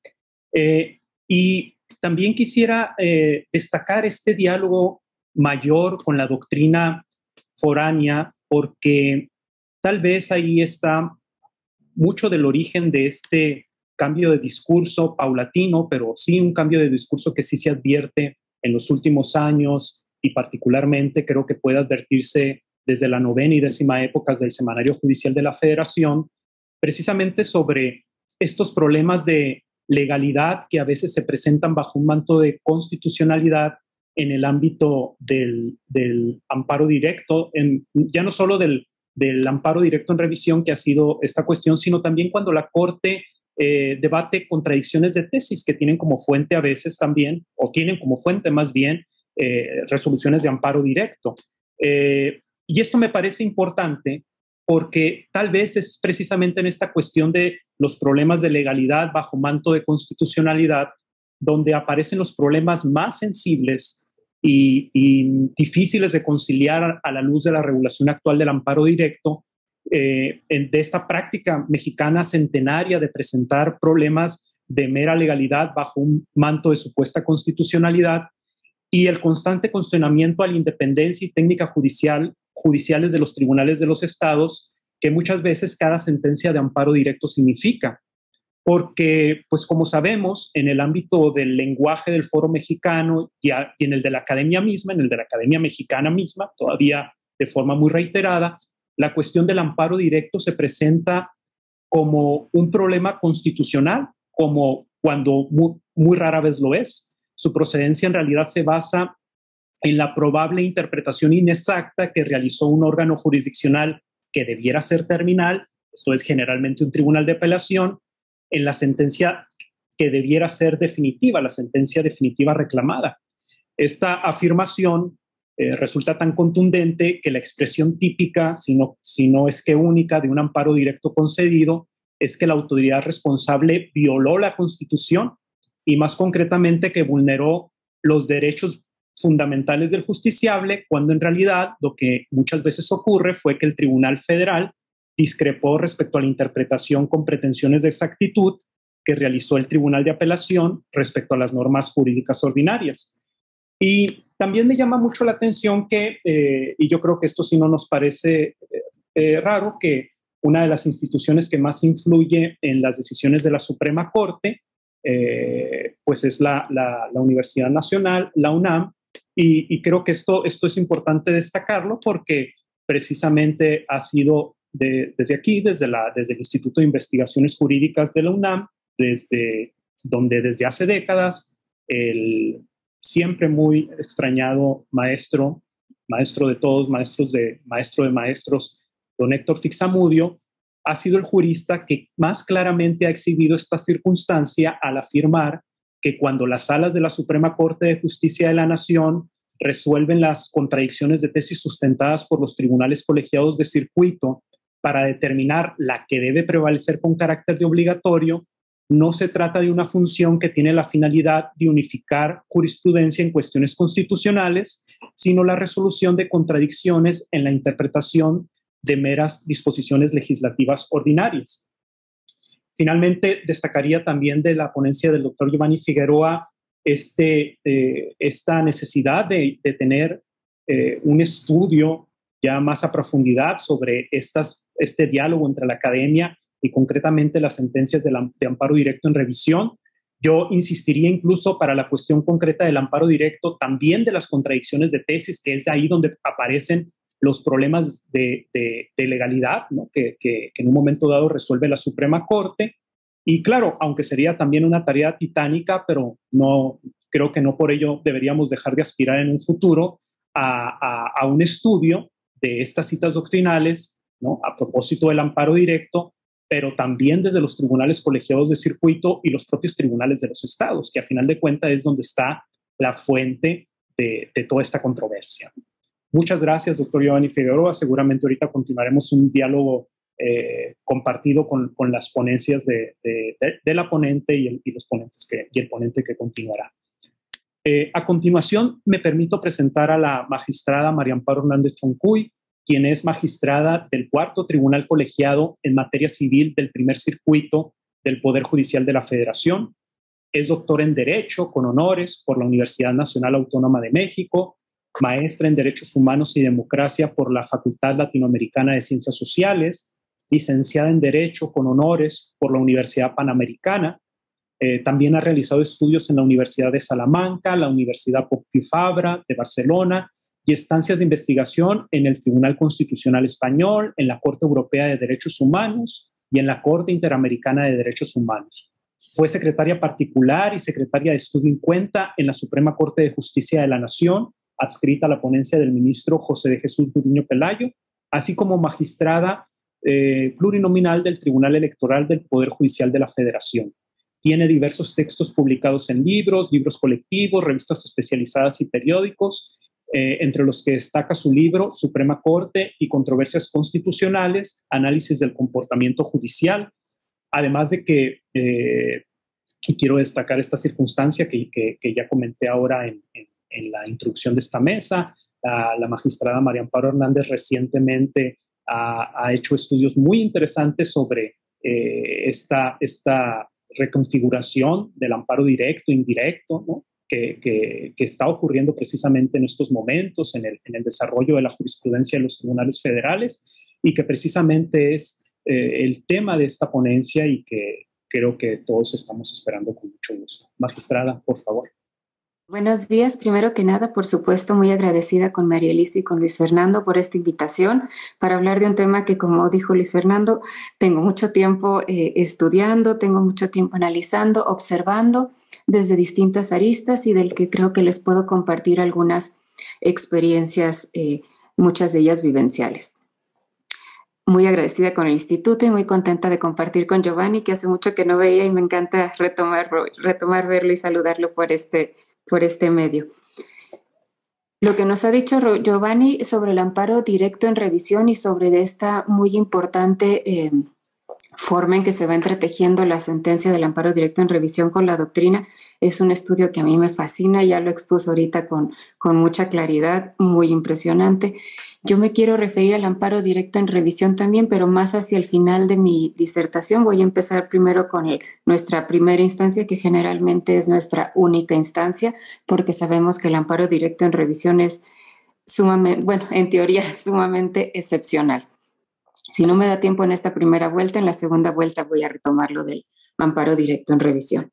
Y también quisiera destacar este diálogo mayor con la doctrina foránea, porque tal vez ahí está mucho del origen de este cambio de discurso paulatino, pero sí un cambio de discurso que sí se advierte en los últimos años, y particularmente creo que puede advertirse desde la 9ª y 10ª épocas del Semanario Judicial de la Federación, precisamente sobre estos problemas de legalidad que a veces se presentan bajo un manto de constitucionalidad en el ámbito del amparo directo, ya no solo del amparo directo en revisión, que ha sido esta cuestión, sino también cuando la Corte debate contradicciones de tesis que tienen como fuente a veces también, o tienen como fuente más bien, resoluciones de amparo directo. Y esto me parece importante porque tal vez es precisamente en esta cuestión de los problemas de legalidad bajo manto de constitucionalidad donde aparecen los problemas más sensibles y difíciles de conciliar a la luz de la regulación actual del amparo directo, de esta práctica mexicana centenaria de presentar problemas de mera legalidad bajo un manto de supuesta constitucionalidad, y el constante cuestionamiento a la independencia y técnica judiciales de los tribunales de los estados, que muchas veces cada sentencia de amparo directo significa. Porque, pues como sabemos, en el ámbito del lenguaje del foro mexicano y en el de la academia misma, en el de la academia mexicana misma, todavía de forma muy reiterada, la cuestión del amparo directo se presenta como un problema constitucional, como cuando muy rara vez lo es. Su procedencia en realidad se basa en la probable interpretación inexacta que realizó un órgano jurisdiccional que debiera ser terminal, esto es generalmente un tribunal de apelación, en la sentencia que debiera ser definitiva, la sentencia definitiva reclamada. Esta afirmación resulta tan contundente que la expresión típica, si no es que única, de un amparo directo concedido es que la autoridad responsable violó la Constitución, y más concretamente que vulneró los derechos fundamentales del justiciable, cuando en realidad lo que muchas veces ocurre fue que el Tribunal Federal discrepó respecto a la interpretación con pretensiones de exactitud que realizó el Tribunal de Apelación respecto a las normas jurídicas ordinarias. Y también me llama mucho la atención que, y yo creo que esto sí no nos parece raro, que una de las instituciones que más influye en las decisiones de la Suprema Corte, pues es la Universidad Nacional, la UNAM, y creo que esto es importante destacarlo porque precisamente ha sido desde aquí, desde el Instituto de Investigaciones Jurídicas de la UNAM, donde hace décadas el siempre muy extrañado maestro de todos, maestro de maestros, don Héctor Fixamudio, ha sido el jurista que más claramente ha exhibido esta circunstancia al afirmar que cuando las salas de la Suprema Corte de Justicia de la Nación resuelven las contradicciones de tesis sustentadas por los tribunales colegiados de circuito para determinar la que debe prevalecer con carácter de obligatorio, no se trata de una función que tiene la finalidad de unificar jurisprudencia en cuestiones constitucionales, sino la resolución de contradicciones en la interpretación de meras disposiciones legislativas ordinarias. Finalmente, destacaría también de la ponencia del doctor Giovanni Figueroa esta necesidad de tener un estudio ya más a profundidad sobre este diálogo entre la academia y concretamente las sentencias de amparo directo en revisión. Yo insistiría incluso para la cuestión concreta del amparo directo, también de las contradicciones de tesis, que es ahí donde aparecen los problemas de legalidad, ¿no? que en un momento dado resuelve la Suprema Corte. Y claro, aunque sería también una tarea titánica, pero no, creo que no por ello deberíamos dejar de aspirar en un futuro a un estudio de estas citas doctrinales, ¿no? A propósito del amparo directo, pero también desde los tribunales colegiados de circuito y los propios tribunales de los estados, que a final de cuentas es donde está la fuente de toda esta controversia. Muchas gracias, doctor Giovanni Figueroa. Seguramente ahorita continuaremos un diálogo compartido con las ponencias de la ponente y los ponentes y el ponente que continuará. A continuación, me permito presentar a la magistrada María Amparo Hernández Choncuy, quien es magistrada del Cuarto Tribunal Colegiado en materia civil del Primer Circuito del Poder Judicial de la Federación. Es doctora en Derecho con honores por la Universidad Nacional Autónoma de México, maestra en Derechos Humanos y Democracia por la Facultad Latinoamericana de Ciencias Sociales, licenciada en Derecho con honores por la Universidad Panamericana. También ha realizado estudios en la Universidad de Salamanca, la Universidad Pompeu Fabra de Barcelona y estancias de investigación en el Tribunal Constitucional Español, en la Corte Europea de Derechos Humanos y en la Corte Interamericana de Derechos Humanos. Fue secretaria particular y secretaria de Estudio en Cuenta en la Suprema Corte de Justicia de la Nación, adscrita a la ponencia del ministro José de Jesús Gudiño Pelayo, así como magistrada plurinominal del Tribunal Electoral del Poder Judicial de la Federación. Tiene diversos textos publicados en libros colectivos, revistas especializadas y periódicos, entre los que destaca su libro Suprema Corte y Controversias Constitucionales, Análisis del Comportamiento Judicial. Además de que, y quiero destacar esta circunstancia que ya comenté ahora en la introducción de esta mesa, la magistrada María Amparo Hernández recientemente ha hecho estudios muy interesantes sobre esta reconfiguración del amparo directo e indirecto, ¿no? que está ocurriendo precisamente en estos momentos en el desarrollo de la jurisprudencia de los tribunales federales y que precisamente es el tema de esta ponencia y que creo que todos estamos esperando con mucho gusto. Magistrada, por favor. Buenos días. Primero que nada, por supuesto, muy agradecida con María Elisa y con Luis Fernando por esta invitación para hablar de un tema que, como dijo Luis Fernando, tengo mucho tiempo estudiando, tengo mucho tiempo analizando, observando desde distintas aristas y del que creo que les puedo compartir algunas experiencias, muchas de ellas vivenciales. Muy agradecida con el instituto y muy contenta de compartir con Giovanni, que hace mucho que no veía y me encanta retomar verlo y saludarlo por este medio. Lo que nos ha dicho Giovanni sobre el amparo directo en revisión y sobre esta muy importante forma en que se va entretejiendo la sentencia del amparo directo en revisión con la doctrina es un estudio que a mí me fascina, ya lo expuso ahorita con mucha claridad, muy impresionante. Yo me quiero referir al amparo directo en revisión también, pero más hacia el final de mi disertación. Voy a empezar primero con nuestra primera instancia, que generalmente es nuestra única instancia, porque sabemos que el amparo directo en revisión es sumamente, bueno, en teoría es sumamente excepcional. Si no me da tiempo en esta primera vuelta, en la segunda vuelta voy a retomar lo del amparo directo en revisión.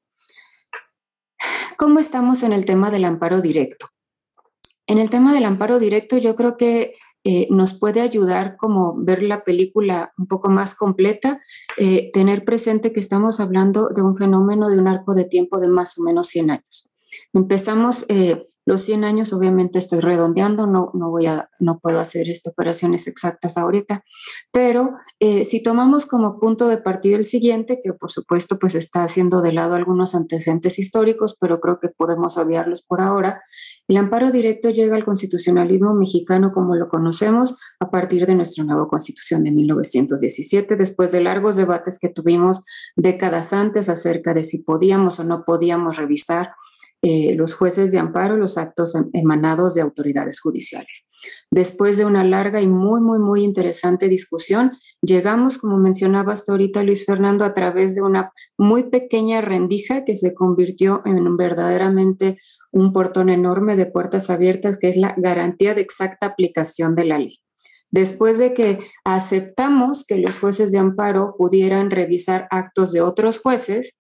¿Cómo estamos en el tema del amparo directo? En el tema del amparo directo yo creo que nos puede ayudar como ver la película un poco más completa, tener presente que estamos hablando de un fenómeno de un arco de tiempo de más o menos 100 años. Empezamos Los 100 años, obviamente estoy redondeando, no puedo hacer operaciones exactas ahorita, pero si tomamos como punto de partida el siguiente, que por supuesto pues está haciendo de lado algunos antecedentes históricos, pero creo que podemos obviarlos por ahora, el amparo directo llega al constitucionalismo mexicano como lo conocemos a partir de nuestra nueva Constitución de 1917, después de largos debates que tuvimos décadas antes acerca de si podíamos o no podíamos revisar los jueces de amparo los actos emanados de autoridades judiciales. Después de una larga y muy interesante discusión, llegamos, como mencionaba hasta ahorita Luis Fernando, a través de una muy pequeña rendija que se convirtió en verdaderamente un portón enorme de puertas abiertas, que es la garantía de exacta aplicación de la ley. Después de que aceptamos que los jueces de amparo pudieran revisar actos de otros jueces,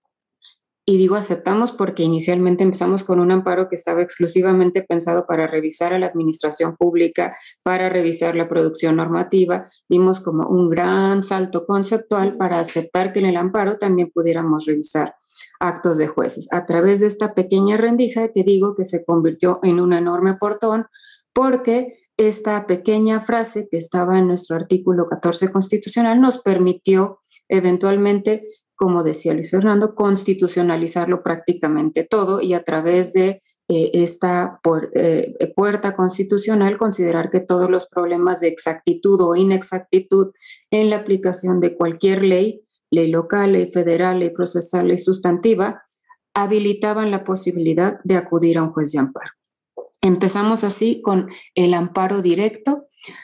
y digo aceptamos porque inicialmente empezamos con un amparo que estaba exclusivamente pensado para revisar a la administración pública, para revisar la producción normativa. Dimos como un gran salto conceptual para aceptar que en el amparo también pudiéramos revisar actos de jueces. A través de esta pequeña rendija que digo que se convirtió en un enorme portón, porque esta pequeña frase que estaba en nuestro artículo 14 constitucional nos permitió eventualmente, como decía Luis Fernando, constitucionalizarlo prácticamente todo y a través de esta puerta constitucional considerar que todos los problemas de exactitud o inexactitud en la aplicación de cualquier ley local, ley federal, ley procesal, ley sustantiva, habilitaban la posibilidad de acudir a un juez de amparo. Empezamos así con el amparo directo,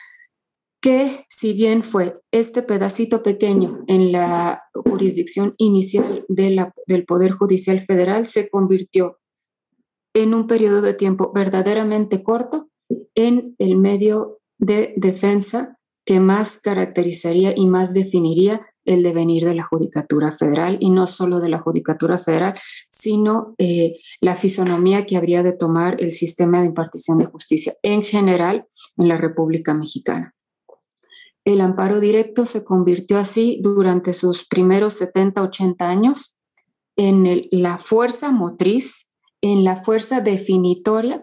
que si bien fue este pedacito pequeño en la jurisdicción inicial del Poder Judicial Federal, se convirtió en un periodo de tiempo verdaderamente corto en el medio de defensa que más caracterizaría y más definiría el devenir de la Judicatura Federal, y no solo de la Judicatura Federal, sino la fisonomía que habría de tomar el sistema de impartición de justicia en general en la República Mexicana. El amparo directo se convirtió así durante sus primeros 70, 80 años en la fuerza motriz, en la fuerza definitoria,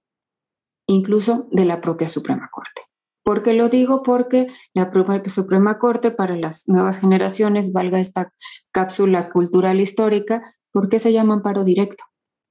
incluso de la propia Suprema Corte. ¿Por qué lo digo? Porque la propia Suprema Corte, para las nuevas generaciones, valga esta cápsula cultural histórica, ¿por qué se llama amparo directo?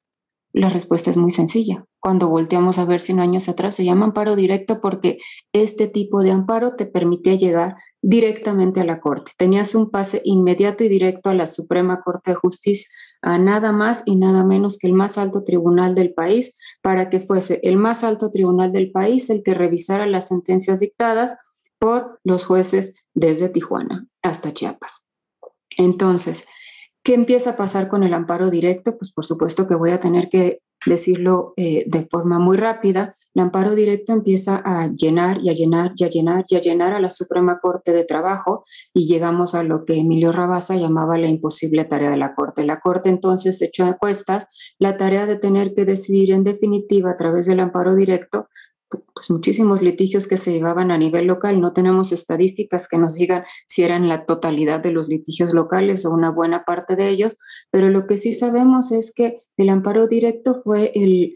La respuesta es muy sencilla. Cuando volteamos a ver 100 años atrás, se llama amparo directo porque este tipo de amparo te permitía llegar directamente a la Corte. Tenías un pase inmediato y directo a la Suprema Corte de Justicia, a nada más y nada menos que el más alto tribunal del país, para que fuese el más alto tribunal del país el que revisara las sentencias dictadas por los jueces desde Tijuana hasta Chiapas. Entonces, ¿qué empieza a pasar con el amparo directo? Pues por supuesto que voy a tener que decirlo de forma muy rápida. El amparo directo empieza a llenar y a llenar y a llenar y a llenar a la Suprema Corte de Trabajo, y llegamos a lo que Emilio Rabasa llamaba la imposible tarea de la Corte. La Corte entonces echó a cuestas la tarea de tener que decidir en definitiva a través del amparo directo pues muchísimos litigios que se llevaban a nivel local. No tenemos estadísticas que nos digan si eran la totalidad de los litigios locales o una buena parte de ellos, pero lo que sí sabemos es que el amparo directo fue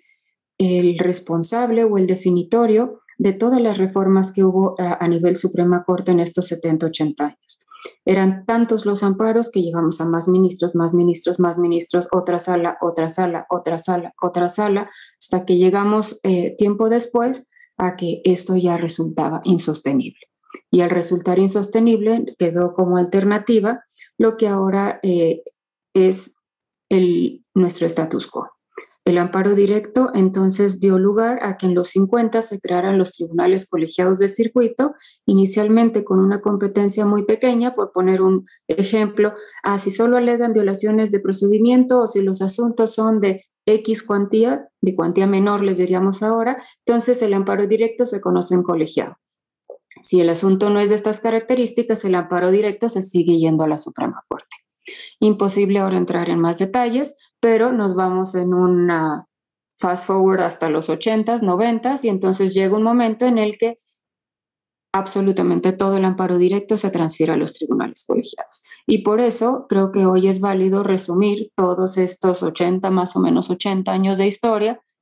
el responsable o el definitorio de todas las reformas que hubo a nivel Suprema Corte en estos 70, 80 años. Eran tantos los amparos que llegamos a más ministros, más ministros, más ministros, otra sala, otra sala, otra sala, otra sala, hasta que llegamos tiempo después a que esto ya resultaba insostenible. Y al resultar insostenible quedó como alternativa lo que ahora es nuestro status quo. El amparo directo entonces dio lugar a que en los 50 se crearan los tribunales colegiados de circuito, inicialmente con una competencia muy pequeña, por poner un ejemplo, si solo alegan violaciones de procedimiento o si los asuntos son de X cuantía, de cuantía menor les diríamos ahora, entonces el amparo directo se conoce en colegiado. Si el asunto no es de estas características, el amparo directo se sigue yendo a la Suprema Corte. Imposible ahora entrar en más detalles, pero nos vamos en una fast forward hasta los 80s, 90s, y entonces llega un momento en el que absolutamente todo el amparo directo se transfiere a los tribunales colegiados. Y por eso creo que hoy es válido resumir todos estos 80, más o menos 80 años de historia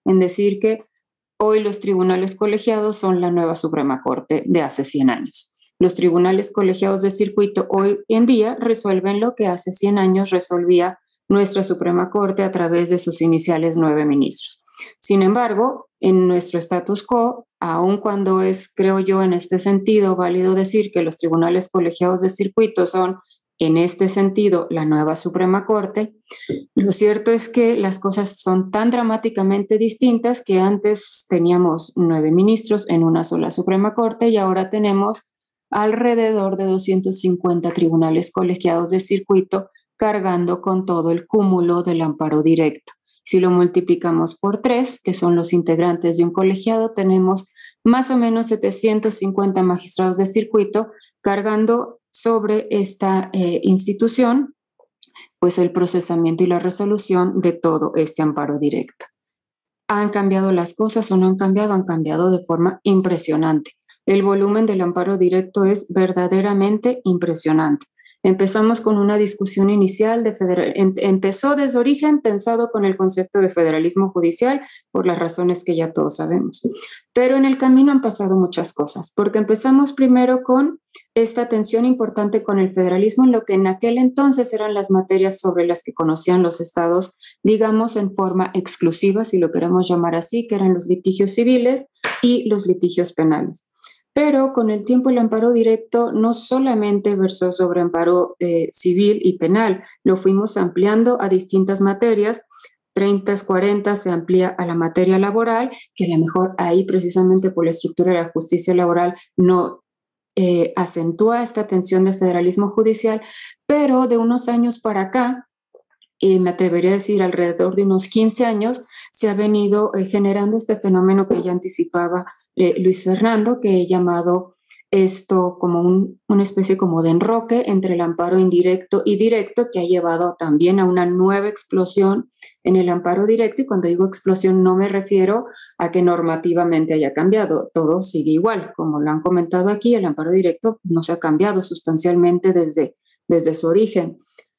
en decir que hoy los tribunales colegiados son la nueva Suprema Corte de hace 100 años. Los tribunales colegiados de circuito hoy en día resuelven lo que hace 100 años resolvía nuestra Suprema Corte a través de sus iniciales 9 ministros. Sin embargo, en nuestro status quo, aun cuando es, creo yo, en este sentido válido decir que los tribunales colegiados de circuito son, en este sentido, la nueva Suprema Corte, lo cierto es que las cosas son tan dramáticamente distintas que antes teníamos 9 ministros en una sola Suprema Corte y ahora tenemos alrededor de 250 tribunales colegiados de circuito cargando con todo el cúmulo del amparo directo. Si lo multiplicamos por 3, que son los integrantes de un colegiado, tenemos más o menos 750 magistrados de circuito cargando sobre esta institución, pues el procesamiento y la resolución de todo este amparo directo. ¿Han cambiado las cosas o no han cambiado? Han cambiado de forma impresionante. El volumen del amparo directo es verdaderamente impresionante. Empezamos con una discusión inicial empezó desde origen pensado con el concepto de federalismo judicial por las razones que ya todos sabemos. Pero en el camino han pasado muchas cosas, porque empezamos primero con esta tensión importante con el federalismo en lo que en aquel entonces eran las materias sobre las que conocían los estados, digamos en forma exclusiva, si lo queremos llamar así, que eran los litigios civiles y los litigios penales. Pero con el tiempo el amparo directo no solamente versó sobre amparo civil y penal, lo fuimos ampliando a distintas materias, 30, 40 se amplía a la materia laboral, que a lo mejor ahí precisamente por la estructura de la justicia laboral no acentúa esta tensión de federalismo judicial, pero de unos años para acá, me atrevería a decir alrededor de unos 15 años, se ha venido generando este fenómeno que ya anticipaba Luis Fernando, que he llamado esto como una especie como de enroque entre el amparo indirecto y directo, que ha llevado también a una nueva explosión en el amparo directo. Y cuando digo explosión no me refiero a que normativamente haya cambiado, todo sigue igual. Como lo han comentado aquí, el amparo directo no se ha cambiado sustancialmente desde su origen.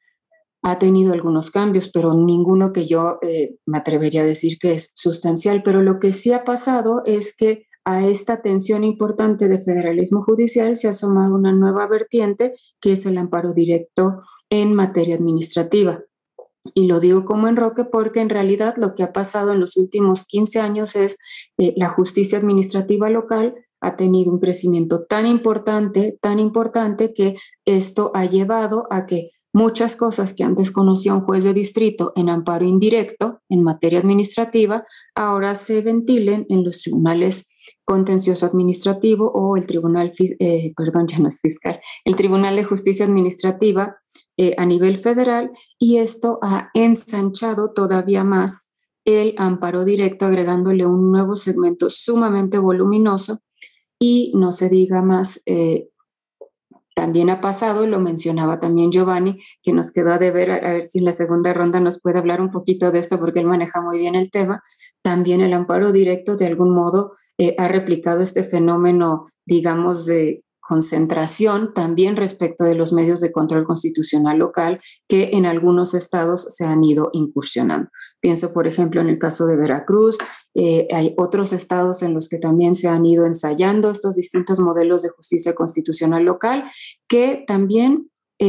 Ha tenido algunos cambios, pero ninguno que yo me atrevería a decir que es sustancial. Pero lo que sí ha pasado es que a esta tensión importante de federalismo judicial se ha sumado una nueva vertiente, que es el amparo directo en materia administrativa. Y lo digo como enroque porque en realidad lo que ha pasado en los últimos 15 años es la justicia administrativa local ha tenido un crecimiento tan importante que esto ha llevado a que muchas cosas que antes conocía un juez de distrito en amparo indirecto en materia administrativa, ahora se ventilen en los tribunales contencioso administrativo o el tribunal, ya no es fiscal, el Tribunal de Justicia Administrativa a nivel federal, y esto ha ensanchado todavía más el amparo directo, agregándole un nuevo segmento sumamente voluminoso. Y no se diga más, también ha pasado, lo mencionaba también Giovanni, que nos quedó a deber, a ver si en la segunda ronda nos puede hablar un poquito de esto porque él maneja muy bien el tema. También el amparo directo de algún modo ha replicado este fenómeno, digamos, de concentración también respecto de los medios de control constitucional local que en algunos estados se han ido incursionando. Pienso, por ejemplo, en el caso de Veracruz. Hay otros estados en los que también se han ido ensayando estos distintos modelos de justicia constitucional local que también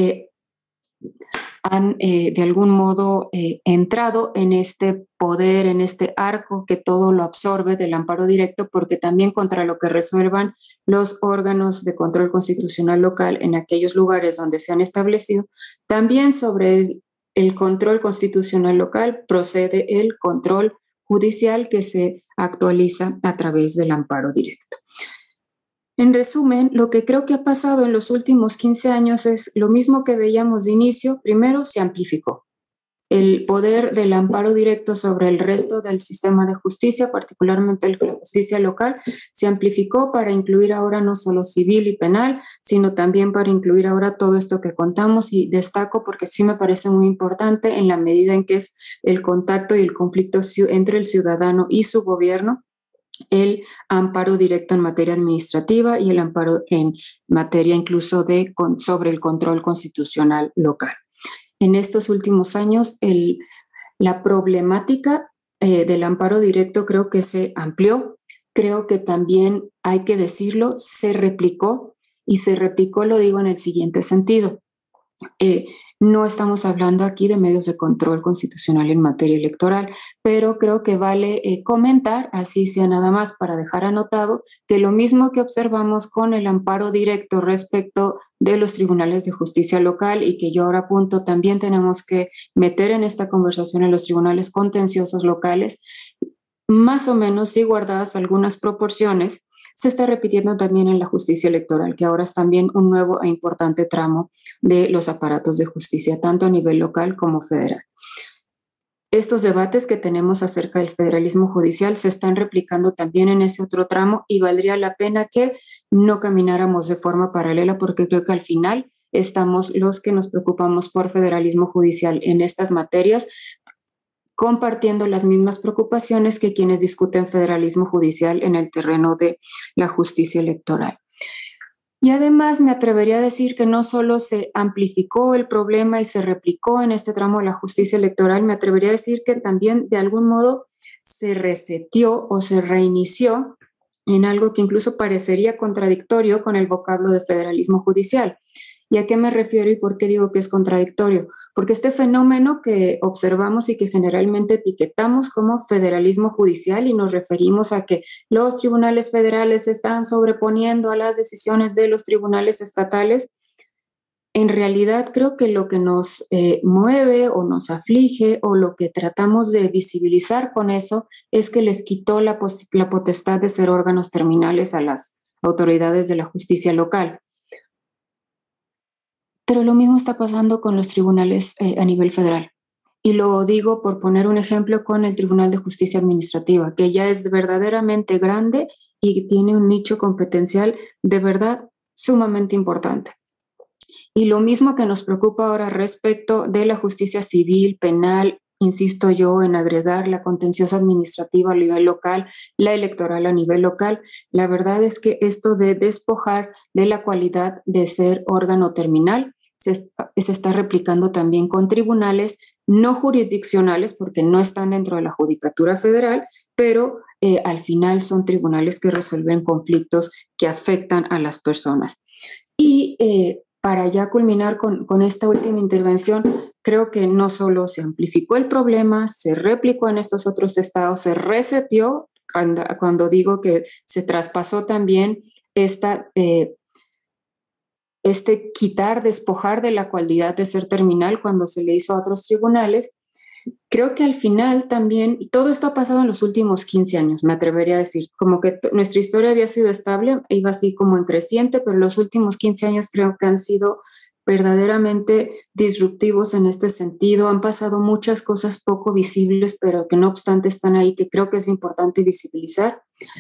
han de algún modo entrado en este poder, en este arco que todo lo absorbe del amparo directo, porque también contra lo que resuelvan los órganos de control constitucional local en aquellos lugares donde se han establecido, también sobre el control constitucional local procede el control judicial que se actualiza a través del amparo directo. En resumen, lo que creo que ha pasado en los últimos 15 años es lo mismo que veíamos de inicio. Primero, se amplificó el poder del amparo directo sobre el resto del sistema de justicia, particularmente la justicia local, se amplificó para incluir ahora no solo civil y penal, sino también para incluir ahora todo esto que contamos, y destaco porque sí me parece muy importante en la medida en que es el contacto y el conflicto entre el ciudadano y su gobierno, el amparo directo en materia administrativa y el amparo en materia incluso sobre el control constitucional local. En estos últimos años, la problemática del amparo directo creo que se amplió, creo que también hay que decirlo, se replicó, y se replicó, lo digo en el siguiente sentido. No estamos hablando aquí de medios de control constitucional en materia electoral, pero creo que vale comentar, así sea nada más para dejar anotado, que lo mismo que observamos con el amparo directo respecto de los tribunales de justicia local, y que yo ahora apunto, también tenemos que meter en esta conversación a los tribunales contenciosos locales, más o menos, sí guardadas algunas proporciones, se está repitiendo también en la justicia electoral, que ahora es también un nuevo e importante tramo de los aparatos de justicia, tanto a nivel local como federal. Estos debates que tenemos acerca del federalismo judicial se están replicando también en ese otro tramo, y valdría la pena que no camináramos de forma paralela, porque creo que al final estamos los que nos preocupamos por federalismo judicial en estas materias, compartiendo las mismas preocupaciones que quienes discuten federalismo judicial en el terreno de la justicia electoral. Y además me atrevería a decir que no solo se amplificó el problema y se replicó en este tramo de la justicia electoral, me atrevería a decir que también de algún modo se reseteó o se reinició en algo que incluso parecería contradictorio con el vocablo de federalismo judicial. ¿Y a qué me refiero y por qué digo que es contradictorio? Porque este fenómeno que observamos y que generalmente etiquetamos como federalismo judicial, y nos referimos a que los tribunales federales se están sobreponiendo a las decisiones de los tribunales estatales, en realidad creo que lo que nos mueve o nos aflige, o lo que tratamos de visibilizar con eso, es que les quitó la potestad de ser órganos terminales a las autoridades de la justicia local. Pero lo mismo está pasando con los tribunales a nivel federal. Y lo digo por poner un ejemplo con el Tribunal de Justicia Administrativa, que ya es verdaderamente grande y tiene un nicho competencial de verdad sumamente importante. Y lo mismo que nos preocupa ahora respecto de la justicia civil, penal, insisto yo en agregar la contenciosa administrativa a nivel local, la electoral a nivel local, la verdad es que esto de despojar de la cualidad de ser órgano terminal se está replicando también con tribunales no jurisdiccionales, porque no están dentro de la Judicatura Federal, pero al final son tribunales que resuelven conflictos que afectan a las personas. Y para ya culminar con esta última intervención, creo que no solo se amplificó el problema, se replicó en estos otros estados, se reseteó, cuando digo que se traspasó también quitar, despojar de la cualidad de ser terminal cuando se le hizo a otros tribunales. Creo que al final también, y todo esto ha pasado en los últimos 15 años, me atrevería a decir, como que nuestra historia había sido estable, iba así como en creciente, pero los últimos 15 años creo que han sido verdaderamente disruptivos en este sentido. Han pasado muchas cosas poco visibles, pero que no obstante están ahí, que creo que es importante visibilizar.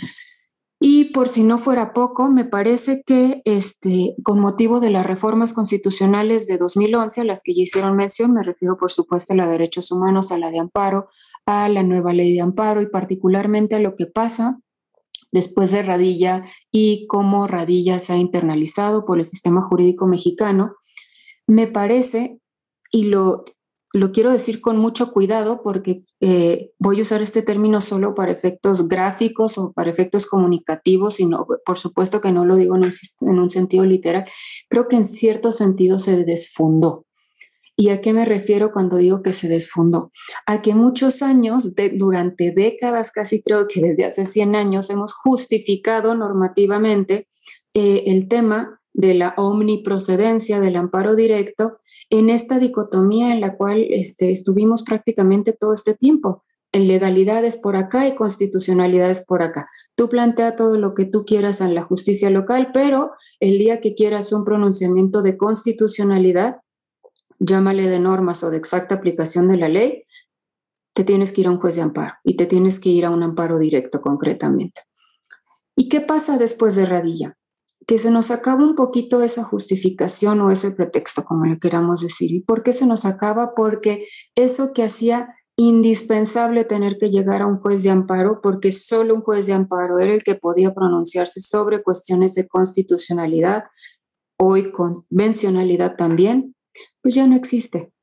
Y por si no fuera poco, me parece que con motivo de las reformas constitucionales de 2011, a las que ya hicieron mención, me refiero por supuesto a la de derechos humanos, a la de amparo, a la nueva ley de amparo, y particularmente a lo que pasa después de Radilla y cómo Radilla se ha internalizado por el sistema jurídico mexicano, me parece, y lo quiero decir con mucho cuidado, porque voy a usar este término solo para efectos gráficos o para efectos comunicativos, y no, por supuesto que no lo digo en un sentido literal. Creo que en cierto sentido se desfundó. ¿Y a qué me refiero cuando digo que se desfundó? A que muchos años, durante décadas, casi creo que desde hace 100 años, hemos justificado normativamente el tema de la omniprocedencia del amparo directo en esta dicotomía en la cual estuvimos prácticamente todo este tiempo, en legalidades por acá y constitucionalidades por acá. Tú plantea todo lo que tú quieras en la justicia local, pero el día que quieras un pronunciamiento de constitucionalidad, llámale de normas o de exacta aplicación de la ley, te tienes que ir a un juez de amparo y te tienes que ir a un amparo directo concretamente. ¿Y qué pasa después de Radilla? Que se nos acaba un poquito esa justificación o ese pretexto, como le queramos decir. ¿Y por qué se nos acaba? Porque eso que hacía indispensable tener que llegar a un juez de amparo, porque solo un juez de amparo era el que podía pronunciarse sobre cuestiones de constitucionalidad o convencionalidad también, pues ya no existe.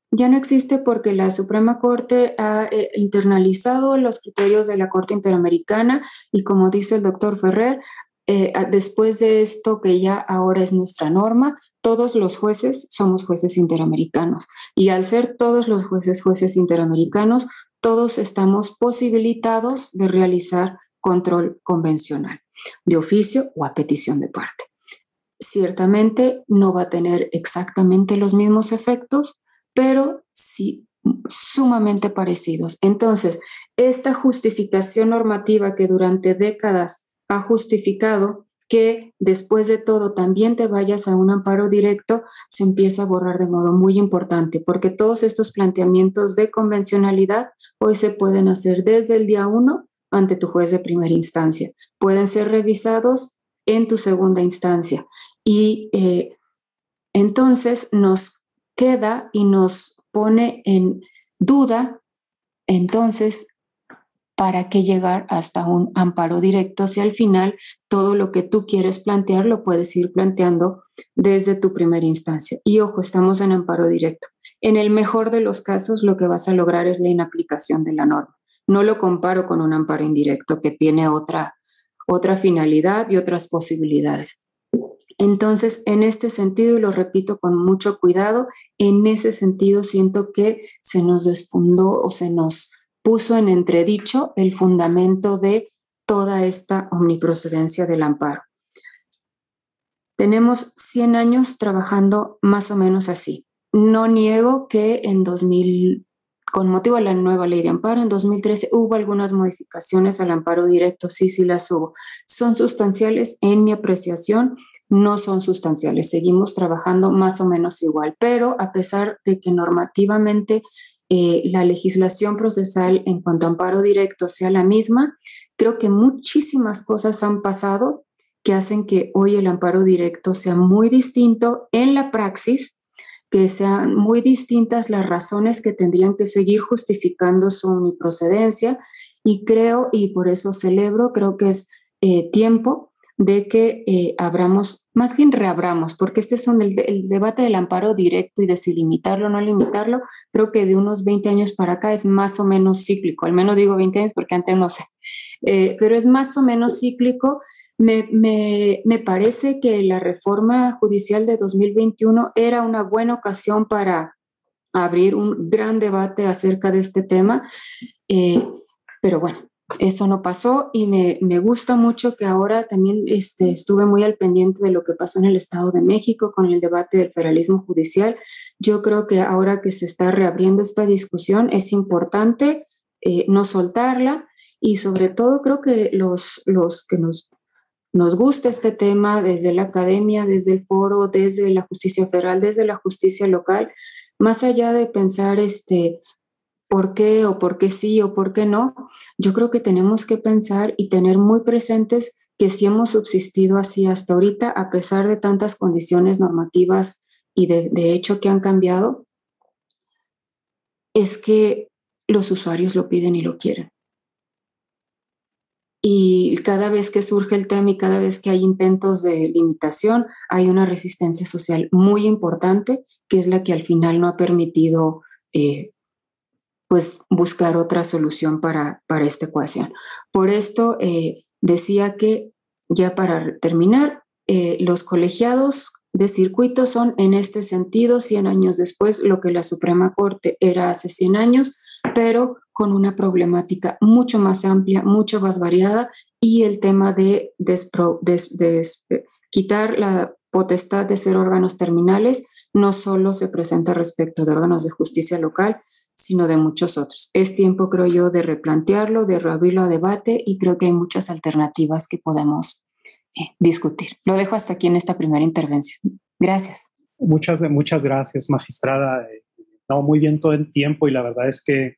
Ya no existe porque la Suprema Corte ha internalizado los criterios de la Corte Interamericana y, como dice el doctor Ferrer, después de esto que ya ahora es nuestra norma, todos los jueces somos jueces interamericanos. Y al ser todos los jueces interamericanos, todos estamos posibilitados de realizar control convencional, de oficio o a petición de parte. Ciertamente no va a tener exactamente los mismos efectos, pero sí sumamente parecidos. Entonces, esta justificación normativa que durante décadas ha justificado que después de todo también te vayas a un amparo directo, se empieza a borrar de modo muy importante, porque todos estos planteamientos de convencionalidad hoy se pueden hacer desde el día 1 ante tu juez de primera instancia. Pueden ser revisados en tu segunda instancia. Y entonces nos queda y nos pone en duda, entonces, ¿para qué llegar hasta un amparo directo si al final todo lo que tú quieres plantear lo puedes ir planteando desde tu primera instancia? Y ojo, estamos en amparo directo. En el mejor de los casos, lo que vas a lograr es la inaplicación de la norma. No lo comparo con un amparo indirecto que tiene otra finalidad y otras posibilidades. Entonces, en este sentido, y lo repito con mucho cuidado, en ese sentido siento que se nos desfundó o se nos puso en entredicho el fundamento de toda esta omniprocedencia del amparo. Tenemos 100 años trabajando más o menos así. No niego que en 2000, con motivo de la nueva ley de amparo, en 2013 hubo algunas modificaciones al amparo directo, sí las hubo. Son sustanciales en mi apreciación. No son sustanciales, seguimos trabajando más o menos igual, pero a pesar de que normativamente la legislación procesal en cuanto a amparo directo sea la misma, creo que muchísimas cosas han pasado que hacen que hoy el amparo directo sea muy distinto en la praxis, que sean muy distintas las razones que tendrían que seguir justificando su omniprocedencia, y creo, y por eso celebro, creo que es tiempo de que abramos, más bien reabramos, porque este es el debate del amparo directo y de si limitarlo o no limitarlo, creo que de unos 20 años para acá es más o menos cíclico, al menos digo 20 años porque antes no sé, pero es más o menos cíclico. Me parece que la reforma judicial de 2021 era una buena ocasión para abrir un gran debate acerca de este tema, pero bueno, eso no pasó y me gusta mucho que ahora también estuve muy al pendiente de lo que pasó en el Estado de México con el debate del federalismo judicial. Yo creo que ahora que se está reabriendo esta discusión es importante no soltarla, y sobre todo creo que los que nos gusta este tema desde la academia, desde el foro, desde la justicia federal, desde la justicia local, más allá de pensar por qué o por qué sí o por qué no, yo creo que tenemos que pensar y tener muy presentes que si hemos subsistido así hasta ahorita, a pesar de tantas condiciones normativas y de hecho que han cambiado, es que los usuarios lo piden y lo quieren. Y cada vez que surge el tema y cada vez que hay intentos de limitación, hay una resistencia social muy importante, que es la que al final no ha permitido pues buscar otra solución para esta ecuación. Por esto decía que, ya para terminar, los colegiados de circuito son en este sentido 100 años después lo que la Suprema Corte era hace 100 años, pero con una problemática mucho más amplia, mucho más variada, y el tema de quitar la potestad de ser órganos terminales no solo se presenta respecto de órganos de justicia local, sino de muchos otros. Es tiempo, creo yo, de replantearlo, de reabrirlo a debate, y creo que hay muchas alternativas que podemos discutir. Lo dejo hasta aquí en esta primera intervención. Gracias. Muchas gracias, magistrada. No, muy bien todo el tiempo, y la verdad es que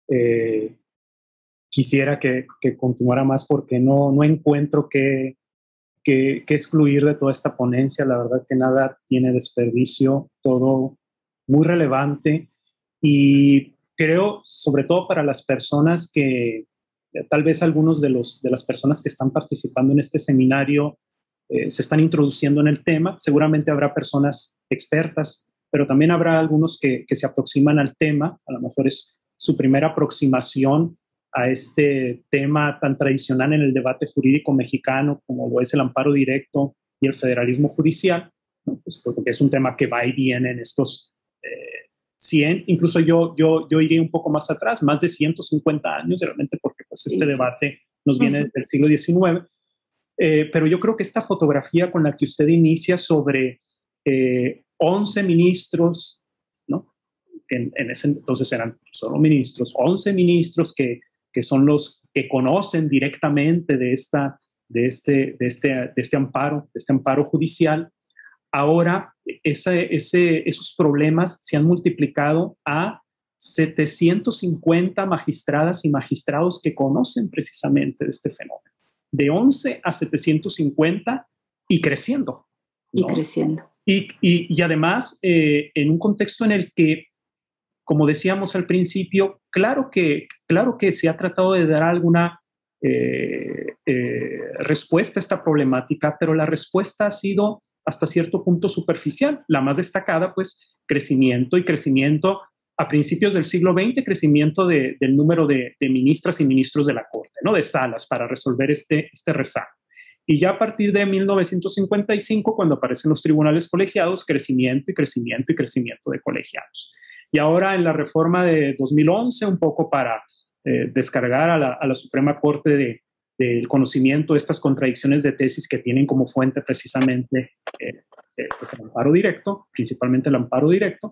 quisiera que continuara más porque no encuentro que excluir de toda esta ponencia. La verdad que nada tiene desperdicio, todo muy relevante, y creo, sobre todo para las personas que, tal vez algunos de las personas que están participando en este seminario se están introduciendo en el tema. Seguramente habrá personas expertas pero también habrá algunos que se aproximan al tema, a lo mejor es su primera aproximación a este tema tan tradicional en el debate jurídico mexicano como lo es el amparo directo y el federalismo judicial, ¿no? Pues porque es un tema que va y viene en estos 100, incluso yo iría un poco más atrás, más de 150 años realmente, porque pues este debate nos viene desde el siglo XIX, pero yo creo que esta fotografía con la que usted inicia sobre 11 ministros, ¿no? Que en ese entonces eran solo ministros, 11 ministros que son los que conocen directamente de este amparo judicial. Ahora esos problemas se han multiplicado a 750 magistradas y magistrados que conocen precisamente de este fenómeno. De 11 a 750 y creciendo, ¿no? Y creciendo. Y además, en un contexto en el que, como decíamos al principio, claro que se ha tratado de dar alguna respuesta a esta problemática, pero la respuesta ha sido hasta cierto punto superficial. La más destacada, pues, crecimiento a principios del siglo XX, crecimiento del número de ministras y ministros de la Corte, ¿no? De salas para resolver este rezago. Y ya a partir de 1955, cuando aparecen los tribunales colegiados, crecimiento de colegiados. Y ahora en la reforma de 2011, un poco para descargar a la Suprema Corte del conocimiento de estas contradicciones de tesis que tienen como fuente precisamente pues el amparo directo, principalmente el amparo directo,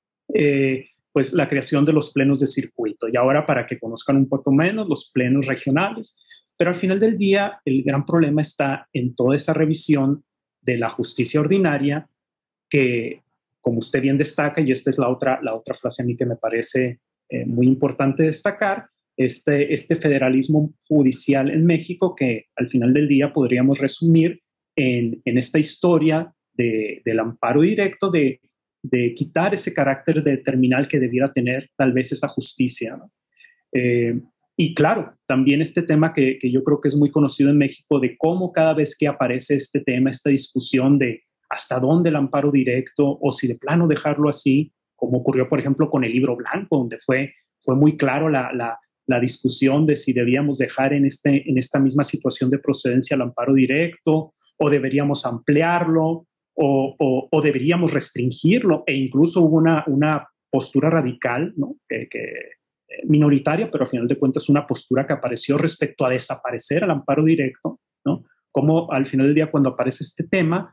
pues la creación de los plenos de circuito. Y ahora, para que conozcan un poco menos, los plenos regionales. Pero al final del día, el gran problema está en toda esa revisión de la justicia ordinaria que, como usted bien destaca, y esta es la otra frase a mí que me parece muy importante destacar, este federalismo judicial en México, que al final del día podríamos resumir en esta historia del amparo directo, de quitar ese carácter determinal que debiera tener tal vez esa justicia, ¿no? Y claro, también este tema que yo creo que es muy conocido en México, de cómo cada vez que aparece este tema, esta discusión de hasta dónde el amparo directo o si de plano dejarlo así, como ocurrió, por ejemplo, con el Libro Blanco, donde fue muy claro la discusión de si debíamos dejar en esta misma situación de procedencia el amparo directo o deberíamos ampliarlo o deberíamos restringirlo, e incluso hubo una postura radical, ¿no? Minoritaria, pero al final de cuentas una postura que apareció respecto a desaparecer el amparo directo, ¿no? Como al final del día, cuando aparece este tema,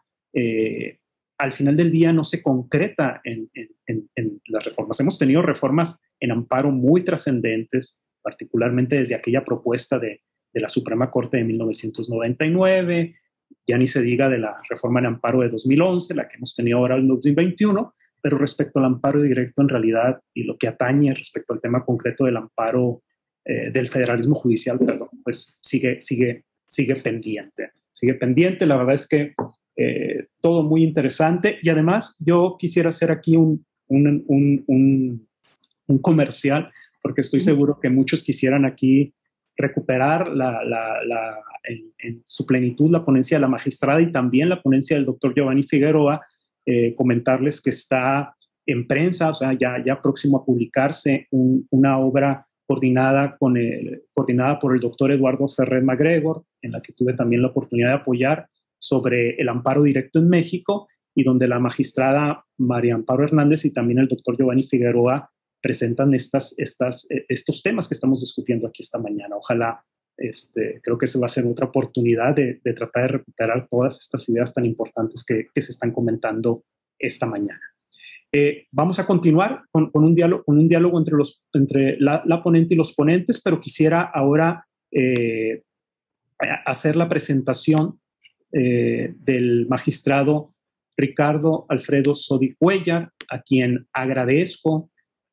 al final del día no se concreta en las reformas. Hemos tenido reformas en amparo muy trascendentes, particularmente desde aquella propuesta de la Suprema Corte de 1999, ya ni se diga de la reforma en amparo de 2011, la que hemos tenido ahora en 2021, pero respecto al amparo directo en realidad y lo que atañe respecto al tema concreto del amparo del federalismo judicial, perdón, pues sigue pendiente. Sigue pendiente, la verdad es que todo muy interesante, y además yo quisiera hacer aquí un comercial, porque estoy seguro que muchos quisieran aquí recuperar en su plenitud la ponencia de la magistrada y también la ponencia del doctor Giovanni Figueroa. Comentarles que está en prensa, o sea, ya próximo a publicarse una obra coordinada por el doctor Eduardo Ferrer MacGregor, en la que tuve también la oportunidad de apoyar, sobre el amparo directo en México, y donde la magistrada María Amparo Hernández y también el doctor Giovanni Figueroa presentan estos temas que estamos discutiendo aquí esta mañana. Ojalá, creo que eso va a ser otra oportunidad de tratar de recuperar todas estas ideas tan importantes que se están comentando esta mañana. Vamos a continuar con un diálogo entre la ponente y los ponentes, pero quisiera ahora hacer la presentación del magistrado Ricardo Alfredo Sodi Cuéllar, a quien agradezco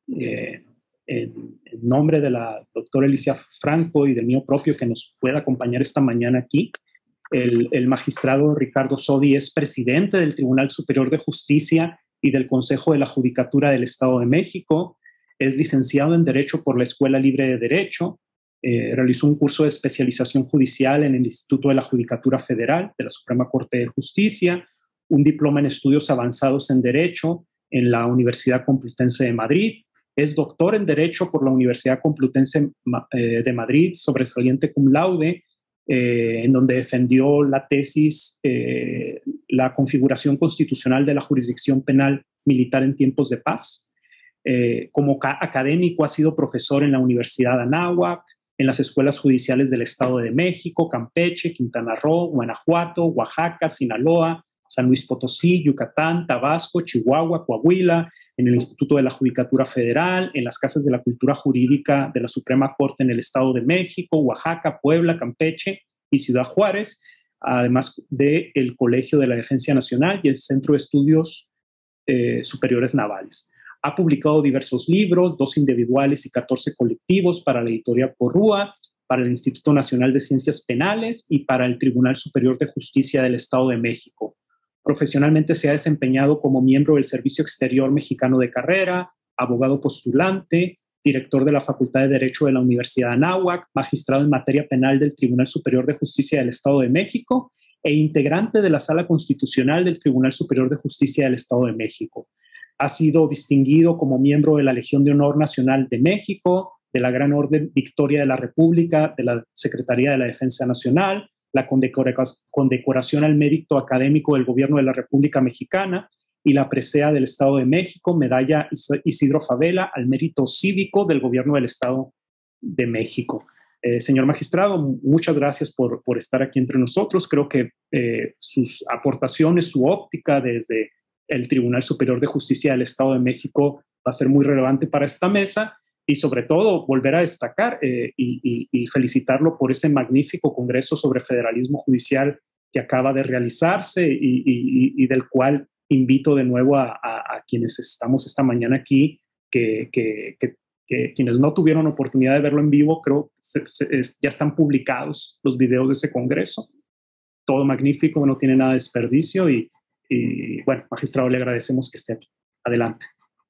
en nombre de la doctora Alicia Franco y del mío propio que nos pueda acompañar esta mañana aquí. El magistrado Ricardo Sodi es presidente del Tribunal Superior de Justicia y del Consejo de la Judicatura del Estado de México. Es licenciado en Derecho por la Escuela Libre de Derecho. Realizó un curso de especialización judicial en el Instituto de la Judicatura Federal de la Suprema Corte de Justicia, un diploma en estudios avanzados en Derecho en la Universidad Complutense de Madrid. Es doctor en Derecho por la Universidad Complutense de Madrid, sobresaliente cum laude, en donde defendió la tesis La configuración constitucional de la jurisdicción penal militar en tiempos de paz. Como académico ha sido profesor en la Universidad de Anáhuac, en las escuelas judiciales del Estado de México, Campeche, Quintana Roo, Guanajuato, Oaxaca, Sinaloa, San Luis Potosí, Yucatán, Tabasco, Chihuahua, Coahuila, en el Instituto de la Judicatura Federal, en las Casas de la Cultura Jurídica de la Suprema Corte en el Estado de México, Oaxaca, Puebla, Campeche y Ciudad Juárez, además del Colegio de la Defensa Nacional y el Centro de Estudios Superiores Navales. Ha publicado diversos libros, 2 individuales y 14 colectivos para la editorial Porrúa, para el Instituto Nacional de Ciencias Penales y para el Tribunal Superior de Justicia del Estado de México. Profesionalmente se ha desempeñado como miembro del Servicio Exterior Mexicano de Carrera, abogado postulante, director de la Facultad de Derecho de la Universidad de Anáhuac, magistrado en materia penal del Tribunal Superior de Justicia del Estado de México e integrante de la Sala Constitucional del Tribunal Superior de Justicia del Estado de México. Ha sido distinguido como miembro de la Legión de Honor Nacional de México, de la Gran Orden Victoria de la República, de la Secretaría de la Defensa Nacional, la condecoración al mérito académico del Gobierno de la República Mexicana y la presea del Estado de México, medalla Isidro Fabela al mérito cívico del Gobierno del Estado de México. Señor magistrado, muchas gracias por estar aquí entre nosotros. Creo que sus aportaciones, su óptica desde el Tribunal Superior de Justicia del Estado de México va a ser muy relevante para esta mesa y sobre todo volver a destacar y felicitarlo por ese magnífico Congreso sobre Federalismo Judicial que acaba de realizarse y del cual invito de nuevo a quienes estamos esta mañana aquí, que quienes no tuvieron oportunidad de verlo en vivo, creo que ya están publicados los videos de ese Congreso. Todo magnífico, no tiene nada de desperdicio y bueno, magistrado, le agradecemos que esté aquí. Adelante.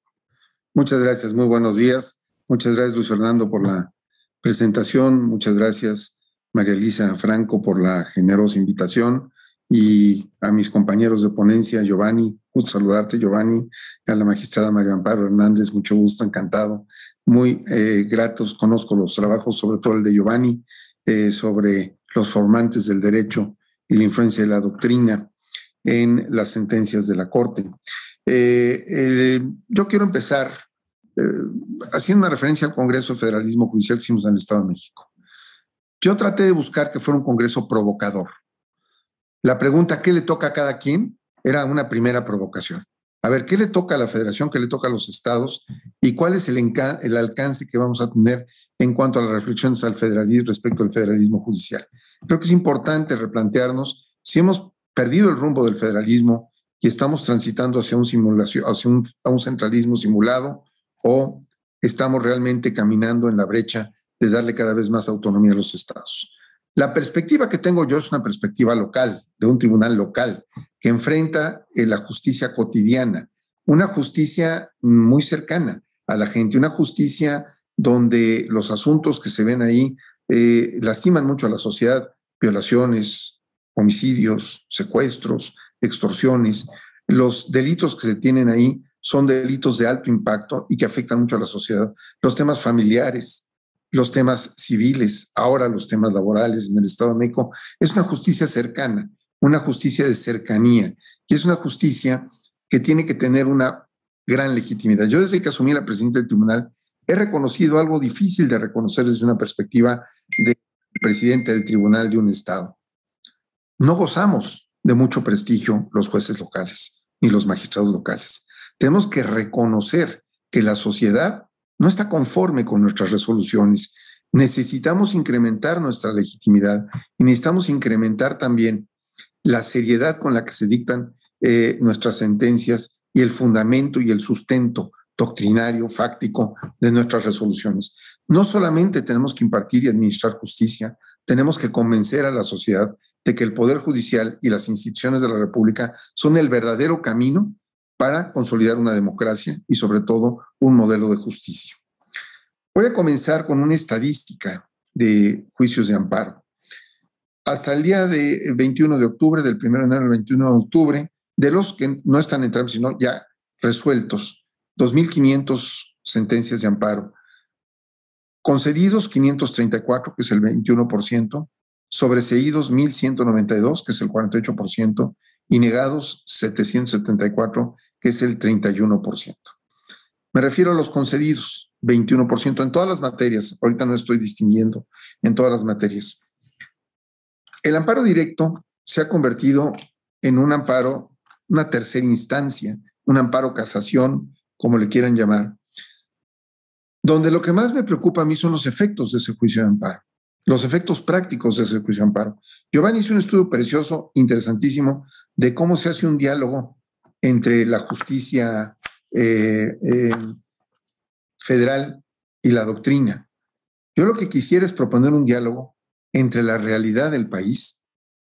Muchas gracias, muy buenos días. Muchas gracias, Luis Fernando, por la presentación. Muchas gracias, María Elisa Franco, por la generosa invitación. Y a mis compañeros de ponencia, Giovanni, gusto saludarte, Giovanni, a la magistrada María Amparo Hernández, mucho gusto, encantado. Muy gratos, conozco los trabajos, sobre todo el de Giovanni, sobre los formantes del derecho y la influencia de la doctrina en las sentencias de la Corte. Yo quiero empezar haciendo una referencia al Congreso de Federalismo Judicial que hicimos en el Estado de México. Yo traté de buscar que fuera un Congreso provocador. La pregunta, ¿qué le toca a cada quien? Era una primera provocación. A ver, ¿qué le toca a la Federación? ¿Qué le toca a los estados? ¿Y cuál es el alcance que vamos a tener en cuanto a las reflexiones al federalismo respecto al federalismo judicial? Creo que es importante replantearnos si hemos perdido el rumbo del federalismo y estamos transitando hacia un centralismo simulado o estamos realmente caminando en la brecha de darle cada vez más autonomía a los estados. La perspectiva que tengo yo es una perspectiva local, de un tribunal local, que enfrenta la justicia cotidiana, una justicia muy cercana a la gente, una justicia donde los asuntos que se ven ahí lastiman mucho a la sociedad, violaciones, homicidios, secuestros, extorsiones. Los delitos que se tienen ahí son delitos de alto impacto y que afectan mucho a la sociedad. Los temas familiares, los temas civiles, ahora los temas laborales en el Estado de México, es una justicia cercana, una justicia de cercanía, y es una justicia que tiene que tener una gran legitimidad. Yo desde que asumí la presidencia del tribunal he reconocido algo difícil de reconocer desde una perspectiva de presidente del tribunal de un Estado. No gozamos de mucho prestigio los jueces locales ni los magistrados locales. Tenemos que reconocer que la sociedad no está conforme con nuestras resoluciones. Necesitamos incrementar nuestra legitimidad y necesitamos incrementar también la seriedad con la que se dictan nuestras sentencias y el fundamento y el sustento doctrinario, fáctico de nuestras resoluciones. No solamente tenemos que impartir y administrar justicia, tenemos que convencer a la sociedad de que el Poder Judicial y las instituciones de la República son el verdadero camino para consolidar una democracia y sobre todo un modelo de justicia. Voy a comenzar con una estadística de juicios de amparo. Hasta el día de 21 de octubre, del 1 de enero al 21 de octubre, de los que no están en trámite, sino ya resueltos, 2.500 sentencias de amparo. Concedidos, 534, que es el 21%, sobreseídos, 1.192, que es el 48%, y negados, 774, que es el 31%. Me refiero a los concedidos, 21% en todas las materias. Ahorita no estoy distinguiendo en todas las materias. El amparo directo se ha convertido en un amparo, una tercera instancia, un amparo casación, como le quieran llamar, donde lo que más me preocupa a mí son los efectos de ese juicio de amparo, los efectos prácticos de ese juicio de amparo. Giovanni hizo un estudio precioso, interesantísimo, de cómo se hace un diálogo entre la justicia federal y la doctrina. Yo lo que quisiera es proponer un diálogo entre la realidad del país,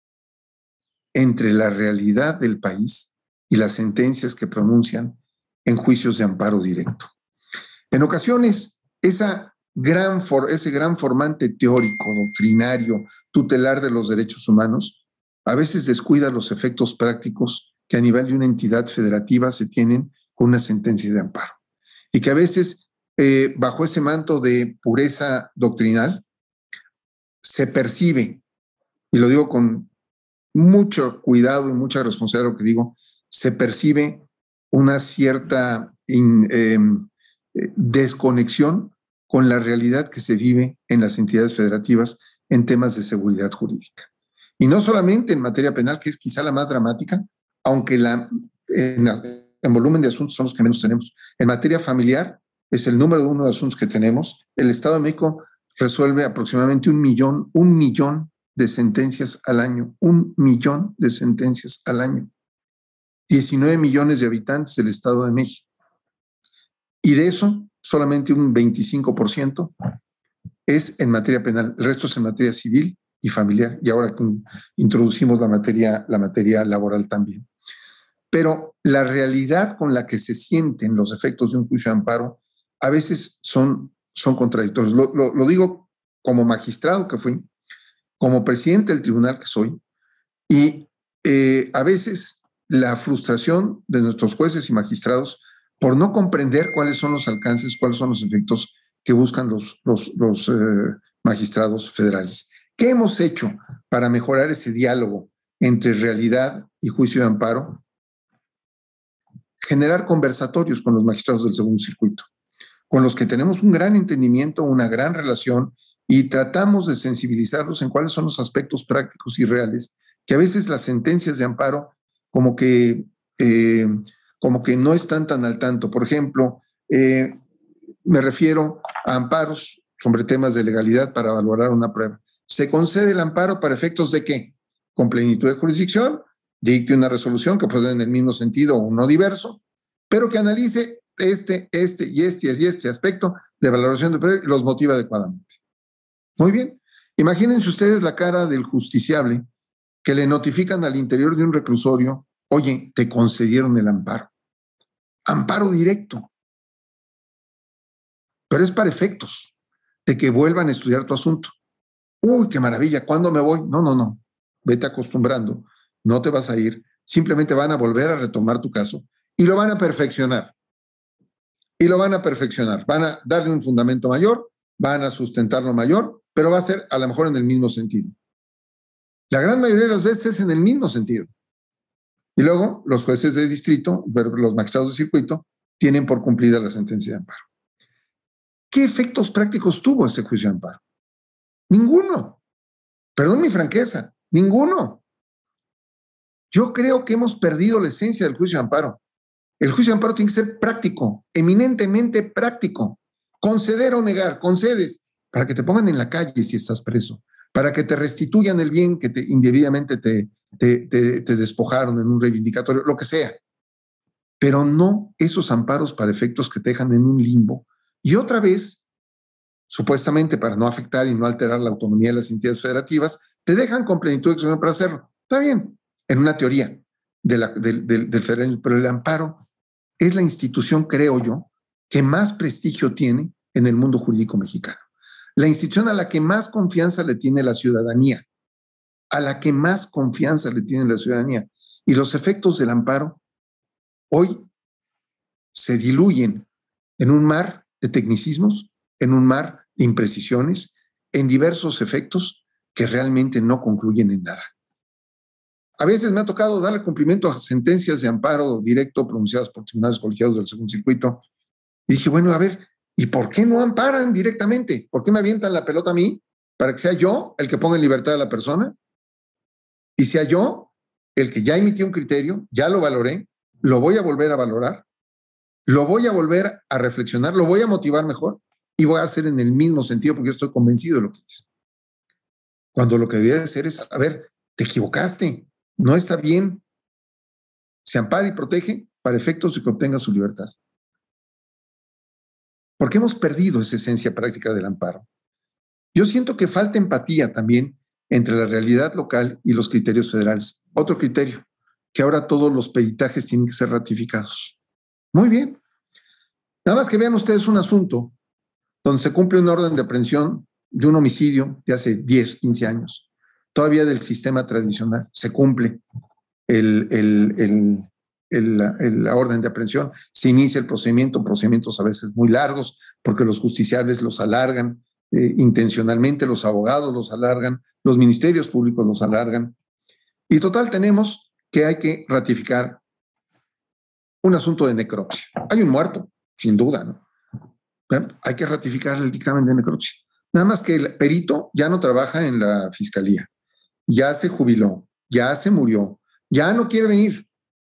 y las sentencias que pronuncian en juicios de amparo directo. En ocasiones, ese gran formante teórico, doctrinario, tutelar de los derechos humanos, a veces descuida los efectos prácticos que a nivel de una entidad federativa se tienen con una sentencia de amparo. Y que a veces, bajo ese manto de pureza doctrinal, se percibe, y lo digo con mucho cuidado y mucha responsabilidad lo que digo, se percibe una cierta desconexión con la realidad que se vive en las entidades federativas en temas de seguridad jurídica. Y no solamente en materia penal, que es quizá la más dramática, aunque en volumen de asuntos son los que menos tenemos. En materia familiar es el número uno de asuntos que tenemos. El Estado de México resuelve aproximadamente un millón de sentencias al año. 1 millón de sentencias al año. 19 millones de habitantes del Estado de México. Y de eso, solamente un 25% es en materia penal. El resto es en materia civil y familiar. Y ahora introducimos la materia laboral también. Pero la realidad con la que se sienten los efectos de un juicio de amparo a veces son contradictorios. Lo digo como magistrado que fui, como presidente del tribunal que soy, y a veces la frustración de nuestros jueces y magistrados por no comprender cuáles son los alcances, cuáles son los efectos que buscan los magistrados federales. ¿Qué hemos hecho para mejorar ese diálogo entre realidad y juicio de amparo? Generar conversatorios con los magistrados del segundo circuito, con los que tenemos un gran entendimiento, una gran relación, y tratamos de sensibilizarlos en cuáles son los aspectos prácticos y reales, que a veces las sentencias de amparo como que no están tan al tanto. Por ejemplo, me refiero a amparos sobre temas de legalidad para valorar una prueba. ¿Se concede el amparo para efectos de qué? Con plenitud de jurisdicción, dicte una resolución que puede ser en el mismo sentido o no diverso, pero que analice este y este aspecto de valoración de prueba y los motiva adecuadamente. Muy bien. Imagínense ustedes la cara del justiciable que le notifican al interior de un reclusorio: oye, te concedieron el amparo. Amparo directo. Pero es para efectos de que vuelvan a estudiar tu asunto. Uy, qué maravilla, ¿cuándo me voy? No. Vete acostumbrando, no te vas a ir. Simplemente van a volver a retomar tu caso y lo van a perfeccionar. Van a darle un fundamento mayor, van a sustentarlo mayor, pero va a ser a lo mejor en el mismo sentido. La gran mayoría de las veces es en el mismo sentido. Y luego los jueces de distrito, los magistrados de circuito, tienen por cumplida la sentencia de amparo. ¿Qué efectos prácticos tuvo ese juicio de amparo? Ninguno. Perdón mi franqueza, ninguno. Yo creo que hemos perdido la esencia del juicio de amparo. El juicio de amparo tiene que ser práctico, eminentemente práctico. Conceder o negar, concedes para que te pongan en la calle si estás preso, para que te restituyan el bien que indebidamente te despojaron en un reivindicatorio, lo que sea. Pero no esos amparos para efectos que te dejan en un limbo. Y otra vez, supuestamente para no afectar y no alterar la autonomía de las entidades federativas, te dejan con plenitud de acción para hacerlo. Está bien, en una teoría del federalismo, pero el amparo es la institución, creo yo, que más prestigio tiene en el mundo jurídico mexicano. La institución a la que más confianza le tiene la ciudadanía. Y los efectos del amparo, hoy se diluyen en un mar de tecnicismos, en un mar de imprecisiones, en diversos efectos que realmente no concluyen en nada. A veces me ha tocado darle cumplimiento a sentencias de amparo directo pronunciadas por tribunales colegiados del segundo circuito. Y dije, bueno, a ver, ¿y por qué no amparan directamente? ¿Por qué me avientan la pelota a mí para que sea yo el que ponga en libertad a la persona? Y sea yo el que ya emití un criterio, ya lo valoré, lo voy a volver a valorar, lo voy a volver a reflexionar, lo voy a motivar mejor y voy a hacer en el mismo sentido porque yo estoy convencido de lo que hice. Cuando lo que debería hacer es, a ver, te equivocaste, no está bien. Se ampara y protege para efectos de que obtenga su libertad. Porque hemos perdido esa esencia práctica del amparo. Yo siento que falta empatía también entre la realidad local y los criterios federales. Otro criterio, que ahora todos los peritajes tienen que ser ratificados. Muy bien. Nada más que vean ustedes un asunto donde se cumple una orden de aprehensión de un homicidio de hace 10, 15 años. Todavía del sistema tradicional se cumple la orden de aprehensión, se inicia el procedimiento, procedimientos a veces muy largos, porque los justiciables los alargan, intencionalmente los abogados los alargan, los ministerios públicos los alargan. Y total tenemos que hay que ratificar un asunto de necropsia. Hay un muerto, sin duda, ¿no? Hay que ratificar el dictamen de necropsia. Nada más que el perito ya no trabaja en la fiscalía, ya se jubiló, ya se murió, ya no quiere venir.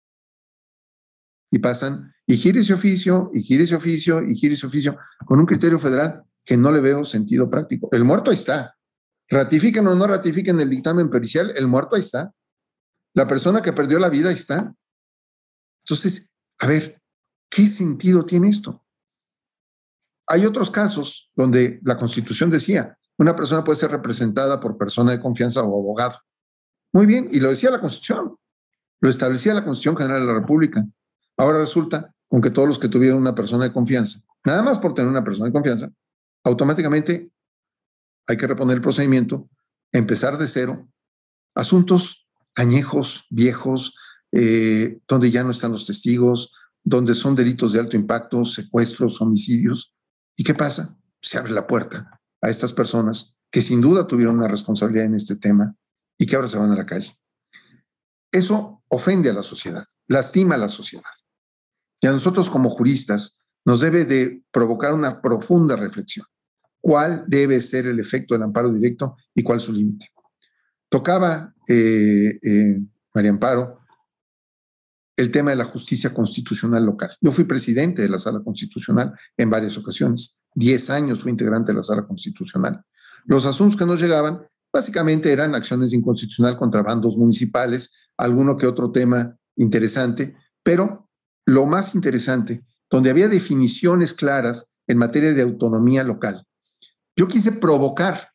Y pasan, y gire ese oficio, y gire ese oficio, y gire ese oficio, con un criterio federal que no le veo sentido práctico. El muerto ahí está. Ratifiquen o no ratifiquen el dictamen pericial, el muerto ahí está. La persona que perdió la vida ahí está. Entonces, a ver, ¿qué sentido tiene esto? Hay otros casos donde la Constitución decía, una persona puede ser representada por persona de confianza o abogado. Muy bien, y lo decía la Constitución, lo establecía la Constitución General de la República. Ahora resulta con que todos los que tuvieron una persona de confianza, nada más por tener una persona de confianza, automáticamente hay que reponer el procedimiento, empezar de cero, asuntos añejos, viejos, donde ya no están los testigos, donde son delitos de alto impacto, secuestros, homicidios. ¿Y qué pasa? Se abre la puerta a estas personas que sin duda tuvieron una responsabilidad en este tema y que ahora se van a la calle. Eso ofende a la sociedad, lastima a la sociedad. Y a nosotros como juristas nos debe de provocar una profunda reflexión. ¿Cuál debe ser el efecto del amparo directo y cuál es su límite? Tocaba María Amparo el tema de la justicia constitucional local. Yo fui presidente de la Sala Constitucional en varias ocasiones. 10 años fui integrante de la Sala Constitucional. Los asuntos que nos llegaban básicamente eran acciones de inconstitucional contra bandos municipales, alguno que otro tema interesante, pero lo más interesante, donde había definiciones claras en materia de autonomía local. Yo quise provocar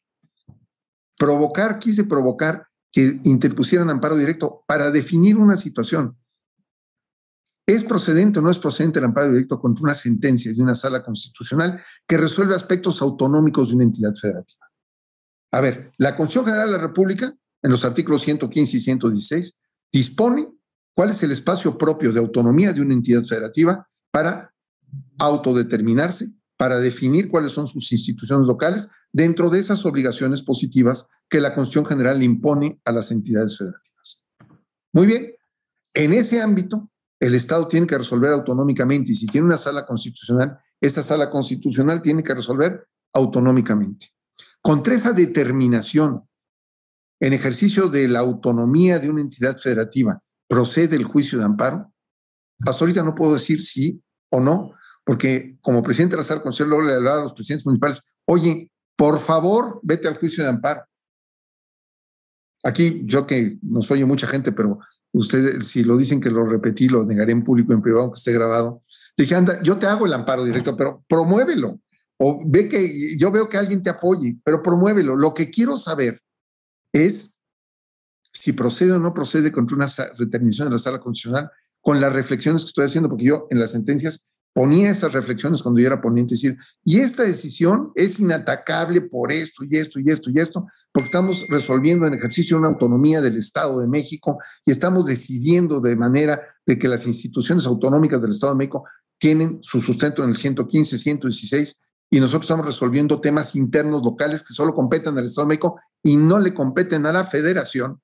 que interpusieran amparo directo para definir una situación. ¿Es procedente o no es procedente el amparo directo contra una sentencia de una sala constitucional que resuelve aspectos autonómicos de una entidad federativa? A ver, la Constitución General de la República, en los artículos 115 y 116, dispone cuál es el espacio propio de autonomía de una entidad federativa para autodeterminarse, para definir cuáles son sus instituciones locales dentro de esas obligaciones positivas que la Constitución General le impone a las entidades federativas. Muy bien, en ese ámbito, el Estado tiene que resolver autonómicamente y si tiene una sala constitucional, esa sala constitucional tiene que resolver autonómicamente. Contra esa determinación en ejercicio de la autonomía de una entidad federativa, ¿procede el juicio de amparo? Hasta ahorita no puedo decir sí o no, porque como presidente de la Sala Constitucional luego le hablaba a los presidentes municipales, oye, por favor, vete al juicio de amparo. Aquí, yo que nos oye mucha gente, pero ustedes, si lo dicen que lo repetí, lo negaré en público, en privado, aunque esté grabado. Le dije, anda, yo te hago el amparo directo, pero promuévelo. O ve que yo veo que alguien te apoye, pero promuévelo. Lo que quiero saber es si procede o no procede contra una determinación de la Sala Constitucional con las reflexiones que estoy haciendo, porque yo en las sentencias ponía esas reflexiones cuando yo era ponente, es decir, y esta decisión es inatacable por esto y esto y esto y esto, porque estamos resolviendo en ejercicio una autonomía del Estado de México y estamos decidiendo de manera de que las instituciones autonómicas del Estado de México tienen su sustento en el 115, 116, y nosotros estamos resolviendo temas internos locales que solo competen al Estado de México y no le competen a la Federación.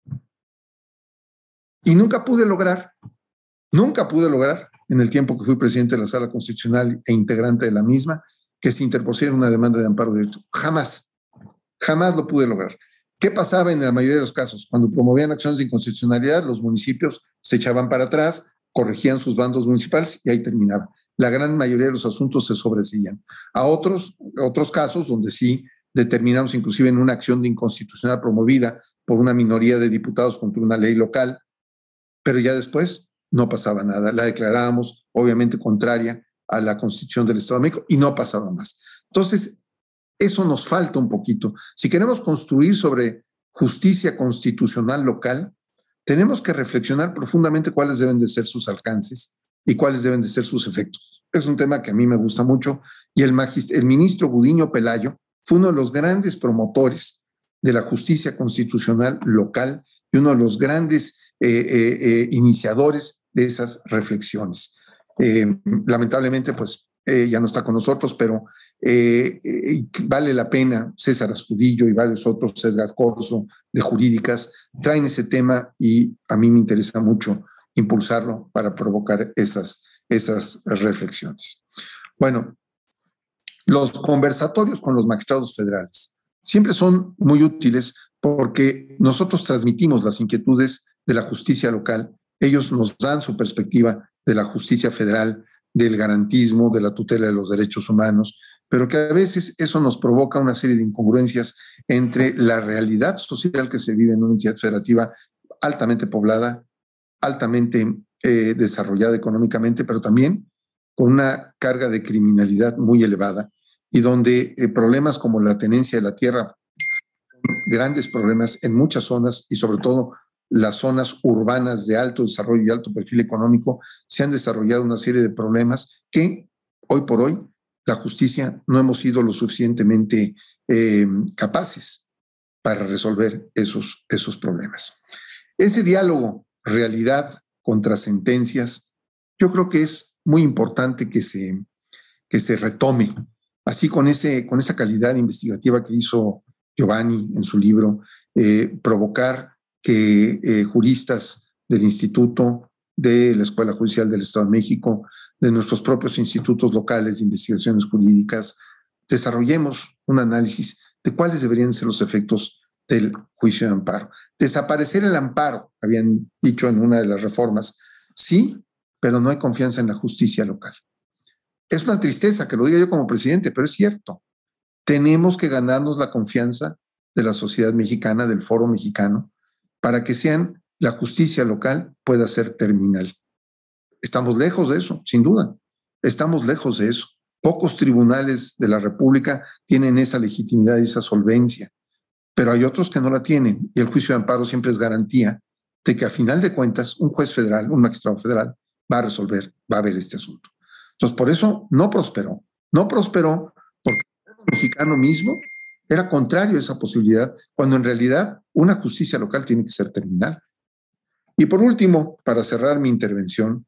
Y nunca pude lograr en el tiempo que fui presidente de la Sala Constitucional e integrante de la misma, que se interpusiera una demanda de amparo directo. Jamás lo pude lograr. ¿Qué pasaba en la mayoría de los casos? Cuando promovían acciones de inconstitucionalidad, los municipios se echaban para atrás, corregían sus bandos municipales y ahí terminaba. La gran mayoría de los asuntos se sobreseían. A otros casos donde sí determinamos inclusive en una acción de inconstitucionalidad promovida por una minoría de diputados contra una ley local, pero ya después no pasaba nada. La declarábamos obviamente contraria a la Constitución del Estado de México y no pasaba más. Entonces, eso nos falta un poquito. Si queremos construir sobre justicia constitucional local, tenemos que reflexionar profundamente cuáles deben de ser sus alcances y cuáles deben de ser sus efectos. Es un tema que a mí me gusta mucho y el ministro Gudiño Pelayo fue uno de los grandes promotores de la justicia constitucional local y uno de los grandes iniciadores de esas reflexiones. Lamentablemente, pues ya no está con nosotros, pero vale la pena. César Astudillo y varios otros, César Corso, de jurídicas, traen ese tema y a mí me interesa mucho impulsarlo para provocar esas reflexiones. Bueno, los conversatorios con los magistrados federales siempre son muy útiles porque nosotros transmitimos las inquietudes de la justicia local, ellos nos dan su perspectiva de la justicia federal, del garantismo, de la tutela de los derechos humanos, pero que a veces eso nos provoca una serie de incongruencias entre la realidad social que se vive en una entidad federativa altamente poblada, altamente desarrollada económicamente, pero también con una carga de criminalidad muy elevada y donde problemas como la tenencia de la tierra, grandes problemas en muchas zonas y sobre todo las zonas urbanas de alto desarrollo y alto perfil económico, se han desarrollado una serie de problemas que hoy por hoy la justicia no hemos sido lo suficientemente capaces para resolver esos problemas. Ese diálogo, realidad contra sentencias, yo creo que es muy importante que se retome, así con esa calidad investigativa que hizo Giovanni en su libro, provocar que juristas del Instituto, de la Escuela Judicial del Estado de México, de nuestros propios institutos locales de investigaciones jurídicas, desarrollemos un análisis de cuáles deberían ser los efectos del juicio de amparo. Desaparecer el amparo, habían dicho en una de las reformas, sí, pero no hay confianza en la justicia local. Es una tristeza que lo diga yo como presidente, pero es cierto. Tenemos que ganarnos la confianza de la sociedad mexicana, del foro mexicano, para que la justicia local pueda ser terminal. Estamos lejos de eso, sin duda. Estamos lejos de eso. Pocos tribunales de la República tienen esa legitimidad y esa solvencia, pero hay otros que no la tienen, y el juicio de amparo siempre es garantía de que a final de cuentas un juez federal, un magistrado federal, va a resolver, va a ver este asunto. Entonces, por eso no prosperó porque el mexicano mismo era contrario a esa posibilidad, cuando en realidad una justicia local tiene que ser terminal. Y por último, para cerrar mi intervención,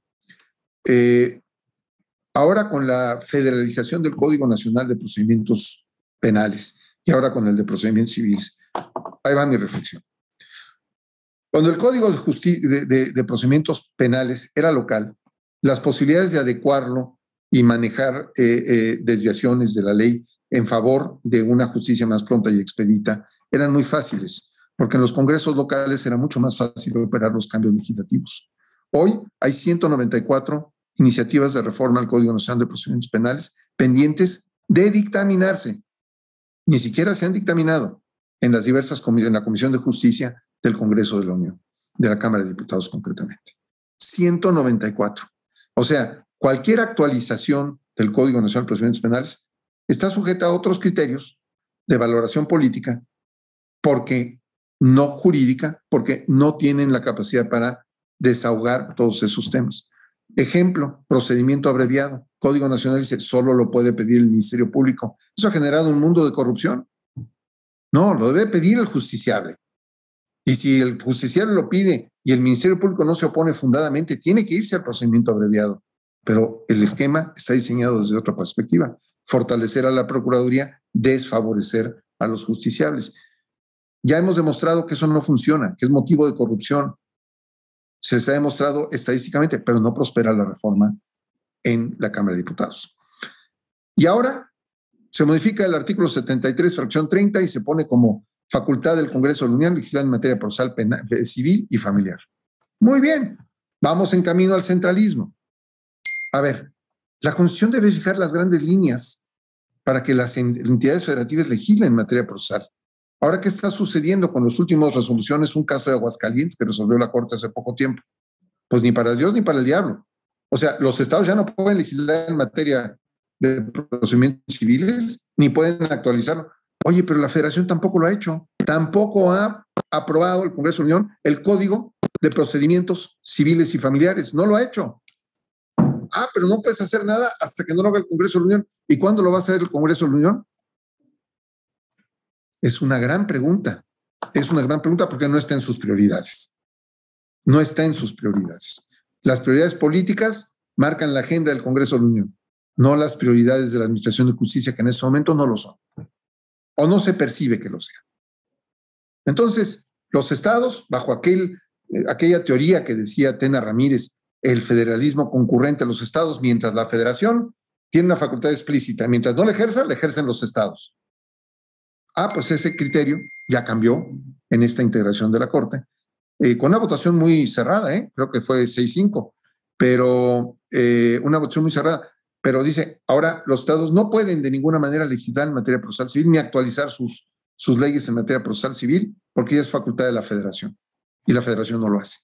ahora con la federalización del Código Nacional de Procedimientos Penales y ahora con el de Procedimientos Civiles, ahí va mi reflexión. Cuando el Código de Procedimientos Penales era local, las posibilidades de adecuarlo y manejar desviaciones de la ley en favor de una justicia más pronta y expedita eran muy fáciles, porque en los congresos locales era mucho más fácil operar los cambios legislativos. Hoy hay 194 iniciativas de reforma al Código Nacional de Procedimientos Penales pendientes de dictaminarse. Ni siquiera se han dictaminado en las diversas comisiones, en la Comisión de Justicia del Congreso de la Unión, de la Cámara de Diputados concretamente. 194. O sea, cualquier actualización del Código Nacional de Procedimientos Penales está sujeta a otros criterios de valoración política, porque no jurídica, porque no tienen la capacidad para desahogar todos esos temas. Ejemplo, procedimiento abreviado. Código Nacional dice, solo lo puede pedir el Ministerio Público. Eso ha generado un mundo de corrupción. No, lo debe pedir el justiciable. Y si el justiciable lo pide y el Ministerio Público no se opone fundadamente, tiene que irse al procedimiento abreviado. pero el esquema está diseñado desde otra perspectiva. Fortalecer a la Procuraduría, desfavorecer a los justiciables. Ya hemos demostrado que eso no funciona, que es motivo de corrupción. Se les ha demostrado estadísticamente, pero no prospera la reforma en la Cámara de Diputados. Y ahora se modifica el artículo 73, fracción 30, y se pone como facultad del Congreso de la Unión legislar en materia procesal penal, civil y familiar. Muy bien, vamos en camino al centralismo. A ver, la Constitución debe fijar las grandes líneas para que las entidades federativas legislen en materia procesal. Ahora, ¿qué está sucediendo con las últimas resoluciones? Un caso de Aguascalientes que resolvió la Corte hace poco tiempo. Pues ni para Dios ni para el diablo. O sea, los estados ya no pueden legislar en materia de procedimientos civiles, ni pueden actualizarlo. Oye, pero la Federación tampoco lo ha hecho. Tampoco ha aprobado el Congreso de la Unión el Código de Procedimientos Civiles y Familiares. No lo ha hecho. Ah, pero no puedes hacer nada hasta que no lo haga el Congreso de la Unión. ¿Y cuándo lo va a hacer el Congreso de la Unión? Es una gran pregunta. Es una gran pregunta porque no está en sus prioridades. No está en sus prioridades. Las prioridades políticas marcan la agenda del Congreso de la Unión, no las prioridades de la Administración de Justicia, que en este momento no lo son. O no se percibe que lo sea. Entonces, los estados, bajo aquella teoría que decía Tena Ramírez, el federalismo concurrente a los estados, mientras la federación tiene una facultad explícita, mientras no la ejercen los estados. Ah, pues ese criterio ya cambió en esta integración de la Corte, con una votación muy cerrada, creo que fue 6-5, pero una votación muy cerrada, pero dice, ahora los estados no pueden de ninguna manera legislar en materia procesal civil ni actualizar sus leyes en materia procesal civil, porque ya es facultad de la federación, y la federación no lo hace.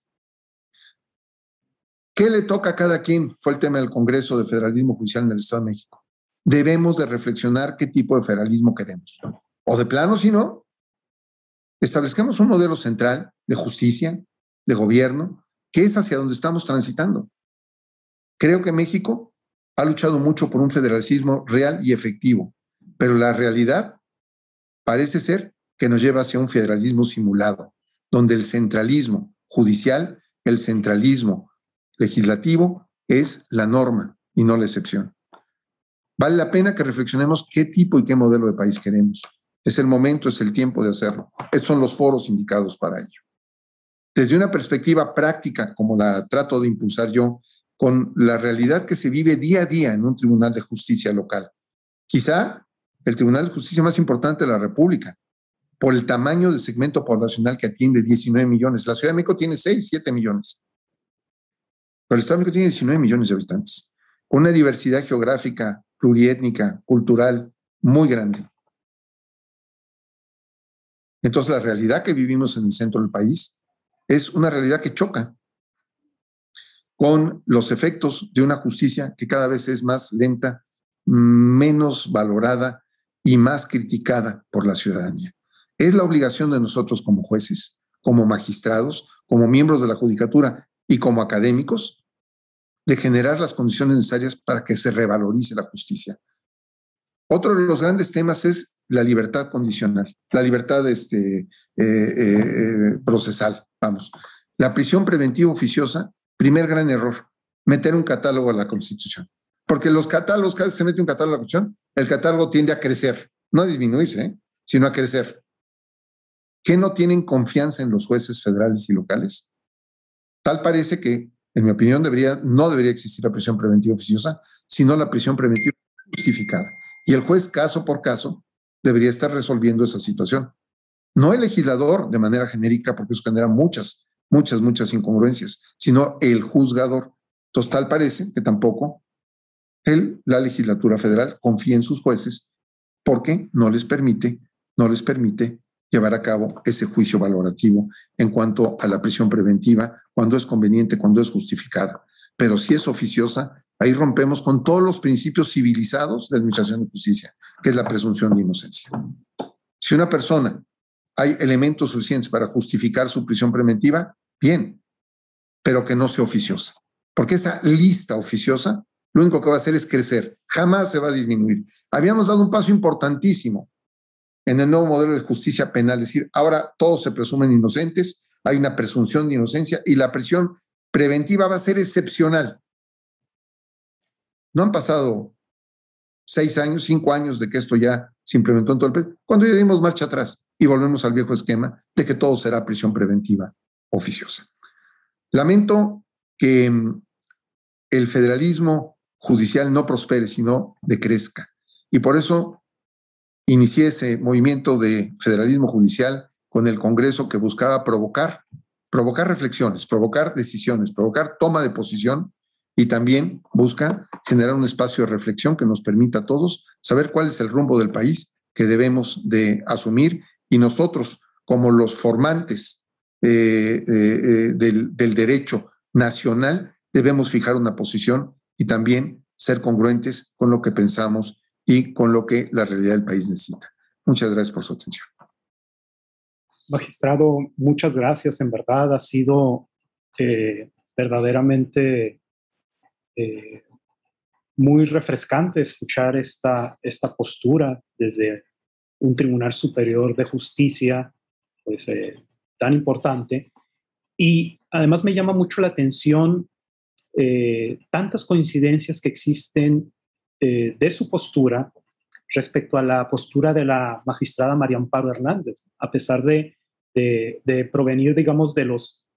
¿Qué le toca a cada quien? Fue el tema del Congreso de Federalismo Judicial en el Estado de México. Debemos de reflexionar qué tipo de federalismo queremos. O de plano, si no, establezcamos un modelo central de justicia, de gobierno, que es hacia donde estamos transitando. Creo que México ha luchado mucho por un federalismo real y efectivo, pero la realidad parece ser que nos lleva hacia un federalismo simulado, donde el centralismo judicial, el centralismo legislativo es la norma y no la excepción. Vale la pena que reflexionemos qué tipo y qué modelo de país queremos. Es el momento, es el tiempo de hacerlo. Estos son los foros indicados para ello. Desde una perspectiva práctica, como la trato de impulsar yo, con la realidad que se vive día a día en un tribunal de justicia local. Quizá el tribunal de justicia más importante de la República, por el tamaño del segmento poblacional que atiende, 19 millones. La Ciudad de México tiene 6-7 millones. Pero el Estado de México tiene 19 millones de habitantes, con una diversidad geográfica, pluriétnica, cultural, muy grande. Entonces, la realidad que vivimos en el centro del país es una realidad que choca con los efectos de una justicia que cada vez es más lenta, menos valorada y más criticada por la ciudadanía. Es la obligación de nosotros como jueces, como magistrados, como miembros de la judicatura y como académicos, de generar las condiciones necesarias para que se revalorice la justicia. Otro de los grandes temas es la libertad condicional, la libertad procesal, vamos. La prisión preventiva oficiosa, primer gran error, meter un catálogo a la Constitución. Porque los catálogos, cada vez que se mete un catálogo a la Constitución, el catálogo tiende a crecer, no a disminuirse, sino a crecer. ¿Qué no tienen confianza en los jueces federales y locales? Tal parece que, en mi opinión, no debería existir la prisión preventiva oficiosa, sino la prisión preventiva justificada. Y el juez, caso por caso, debería estar resolviendo esa situación. No el legislador de manera genérica, porque eso genera muchas incongruencias, sino el juzgador. Entonces, tal parece que tampoco la legislatura federal confía en sus jueces porque no les permite llevar a cabo ese juicio valorativo en cuanto a la prisión preventiva, cuando es conveniente, cuando es justificada. Pero si es oficiosa, ahí rompemos con todos los principios civilizados de la administración de justicia, que es la presunción de inocencia. Si una persona hay elementos suficientes para justificar su prisión preventiva, bien, pero que no sea oficiosa. Porque esa lista oficiosa lo único que va a hacer es crecer, jamás se va a disminuir. Habíamos dado un paso importantísimo en el nuevo modelo de justicia penal, es decir, ahora todos se presumen inocentes, hay una presunción de inocencia y la prisión preventiva va a ser excepcional. No han pasado 6 años, 5 años de que esto ya se implementó en todo el país, cuando ya dimos marcha atrás y volvemos al viejo esquema de que todo será prisión preventiva oficiosa. Lamento que el federalismo judicial no prospere, sino decrezca. Y por eso inicié ese movimiento de federalismo judicial con el Congreso que buscaba provocar reflexiones, provocar decisiones, provocar toma de posición, y también busca generar un espacio de reflexión que nos permita a todos saber cuál es el rumbo del país que debemos de asumir, y nosotros, como los formantes del derecho nacional, debemos fijar una posición y también ser congruentes con lo que pensamos y con lo que la realidad del país necesita. Muchas gracias por su atención. Magistrado, muchas gracias. En verdad ha sido verdaderamente muy refrescante escuchar esta postura desde un Tribunal Superior de Justicia, pues tan importante. Y además me llama mucho la atención tantas coincidencias que existen de su postura respecto a la postura de la magistrada María Amparo Hernández, a pesar de provenir, digamos, de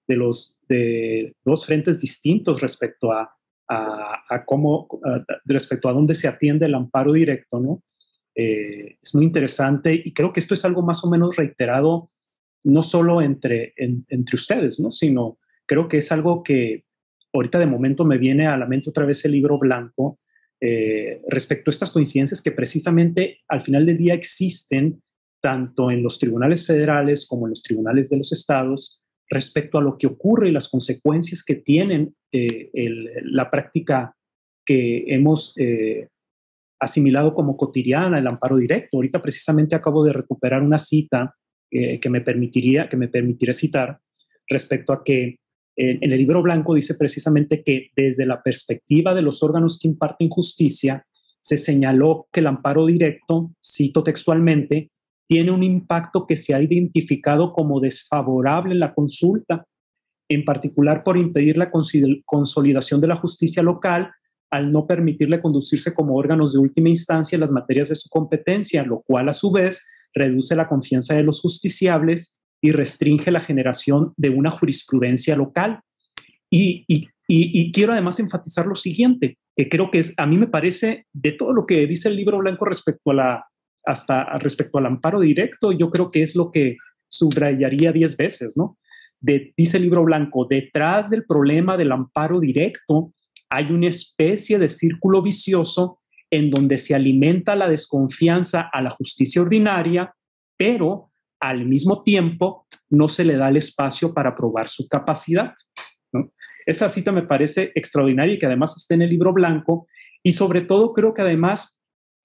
dos frentes distintos respecto a respecto a dónde se atiende el amparo directo, ¿no? Es muy interesante, y creo que esto es algo más o menos reiterado, no solo entre ustedes, ¿no? Sino creo que es algo que ahorita de momento me viene a la mente otra vez el Libro Blanco, respecto a estas coincidencias que precisamente al final del día existen tanto en los tribunales federales como en los tribunales de los estados respecto a lo que ocurre y las consecuencias que tienen la práctica que hemos asimilado como cotidiana, el amparo directo. Ahorita precisamente acabo de recuperar una cita que me permitiría citar respecto a que en el Libro Blanco dice precisamente que desde la perspectiva de los órganos que imparten justicia, se señaló que el amparo directo, cito textualmente, tiene un impacto que se ha identificado como desfavorable en la consulta, en particular por impedir la consolidación de la justicia local al no permitirle conducirse como órganos de última instancia en las materias de su competencia, lo cual a su vez reduce la confianza de los justiciables y restringe la generación de una jurisprudencia local. Y quiero además enfatizar lo siguiente, que creo que a mí me parece, de todo lo que dice el Libro Blanco respecto al amparo directo, yo creo que es lo que subrayaría 10 veces, ¿no? Dice el Libro Blanco, detrás del problema del amparo directo hay una especie de círculo vicioso en donde se alimenta la desconfianza a la justicia ordinaria, pero al mismo tiempo no se le da el espacio para probar su capacidad, ¿no? Esa cita me parece extraordinaria y que además está en el Libro Blanco, y sobre todo creo que además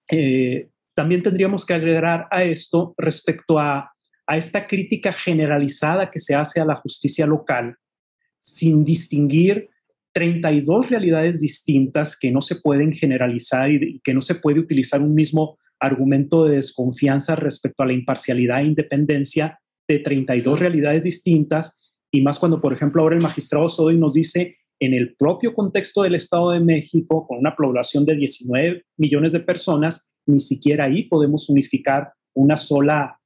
también tendríamos que agregar a esto respecto a esta crítica generalizada que se hace a la justicia local sin distinguir 32 realidades distintas que no se pueden generalizar y que no se puede utilizar un mismo argumento de desconfianza respecto a la imparcialidad e independencia de 32 realidades distintas, y más cuando, por ejemplo, ahora el magistrado Sodoy nos dice, en el propio contexto del Estado de México, con una población de 19 millones de personas, ni siquiera ahí podemos unificar una sola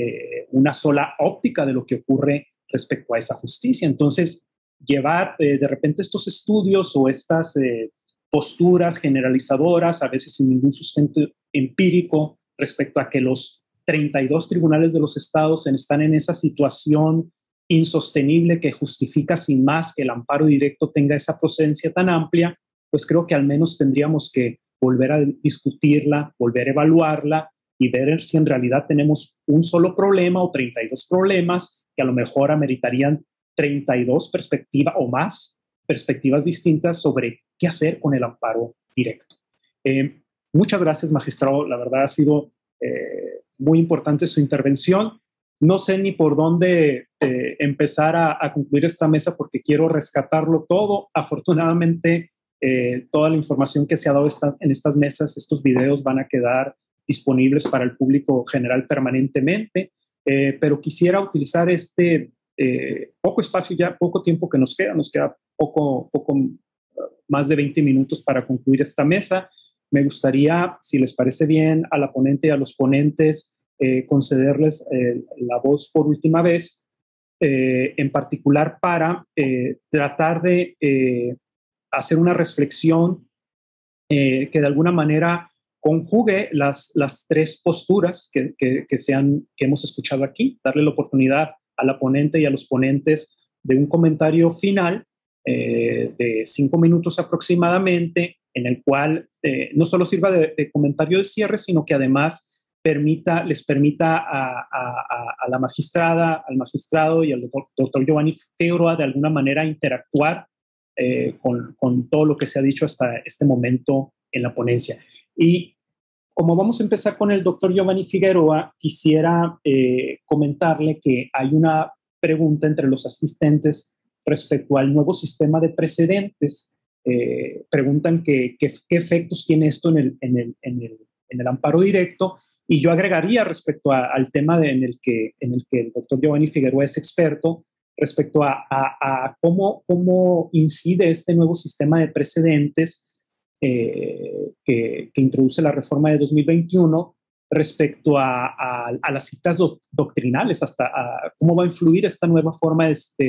óptica de lo que ocurre respecto a esa justicia. Entonces, llevar de repente estos estudios o estas posturas generalizadoras, a veces sin ningún sustento empírico, respecto a que los 32 tribunales de los estados están en esa situación insostenible que justifica sin más que el amparo directo tenga esa procedencia tan amplia, pues creo que al menos tendríamos que volver a discutirla, volver a evaluarla y ver si en realidad tenemos un solo problema o 32 problemas que a lo mejor ameritarían 32 perspectivas o más perspectivas distintas sobre qué hacer con el amparo directo. Muchas gracias, magistrado. La verdad ha sido muy importante su intervención. No sé ni por dónde empezar a concluir esta mesa porque quiero rescatarlo todo. Afortunadamente, toda la información que se ha dado en estas mesas, estos videos van a quedar disponibles para el público general permanentemente, pero quisiera utilizar este poco espacio, ya poco tiempo que nos queda poco más de 20 minutos para concluir esta mesa. Me gustaría, si les parece bien, a la ponente y a los ponentes concederles la voz por última vez, en particular para tratar de hacer una reflexión que de alguna manera conjugue las tres posturas que hemos escuchado aquí, darle la oportunidad a la ponente y a los ponentes de un comentario final de 5 minutos aproximadamente, en el cual no solo sirva de comentario de cierre, sino que además les permita a la magistrada, al magistrado y al doctor Giovanni Figueroa de alguna manera interactuar con todo lo que se ha dicho hasta este momento en la ponencia. Y como vamos a empezar con el doctor Giovanni Figueroa, quisiera comentarle que hay una pregunta entre los asistentes respecto al nuevo sistema de precedentes. Preguntan qué efectos tiene esto en el amparo directo, y yo agregaría respecto al tema en el que el doctor Giovanni Figueroa es experto, respecto a cómo incide este nuevo sistema de precedentes que introduce la reforma de 2021 respecto a las citas doctrinales, hasta cómo va a influir esta nueva forma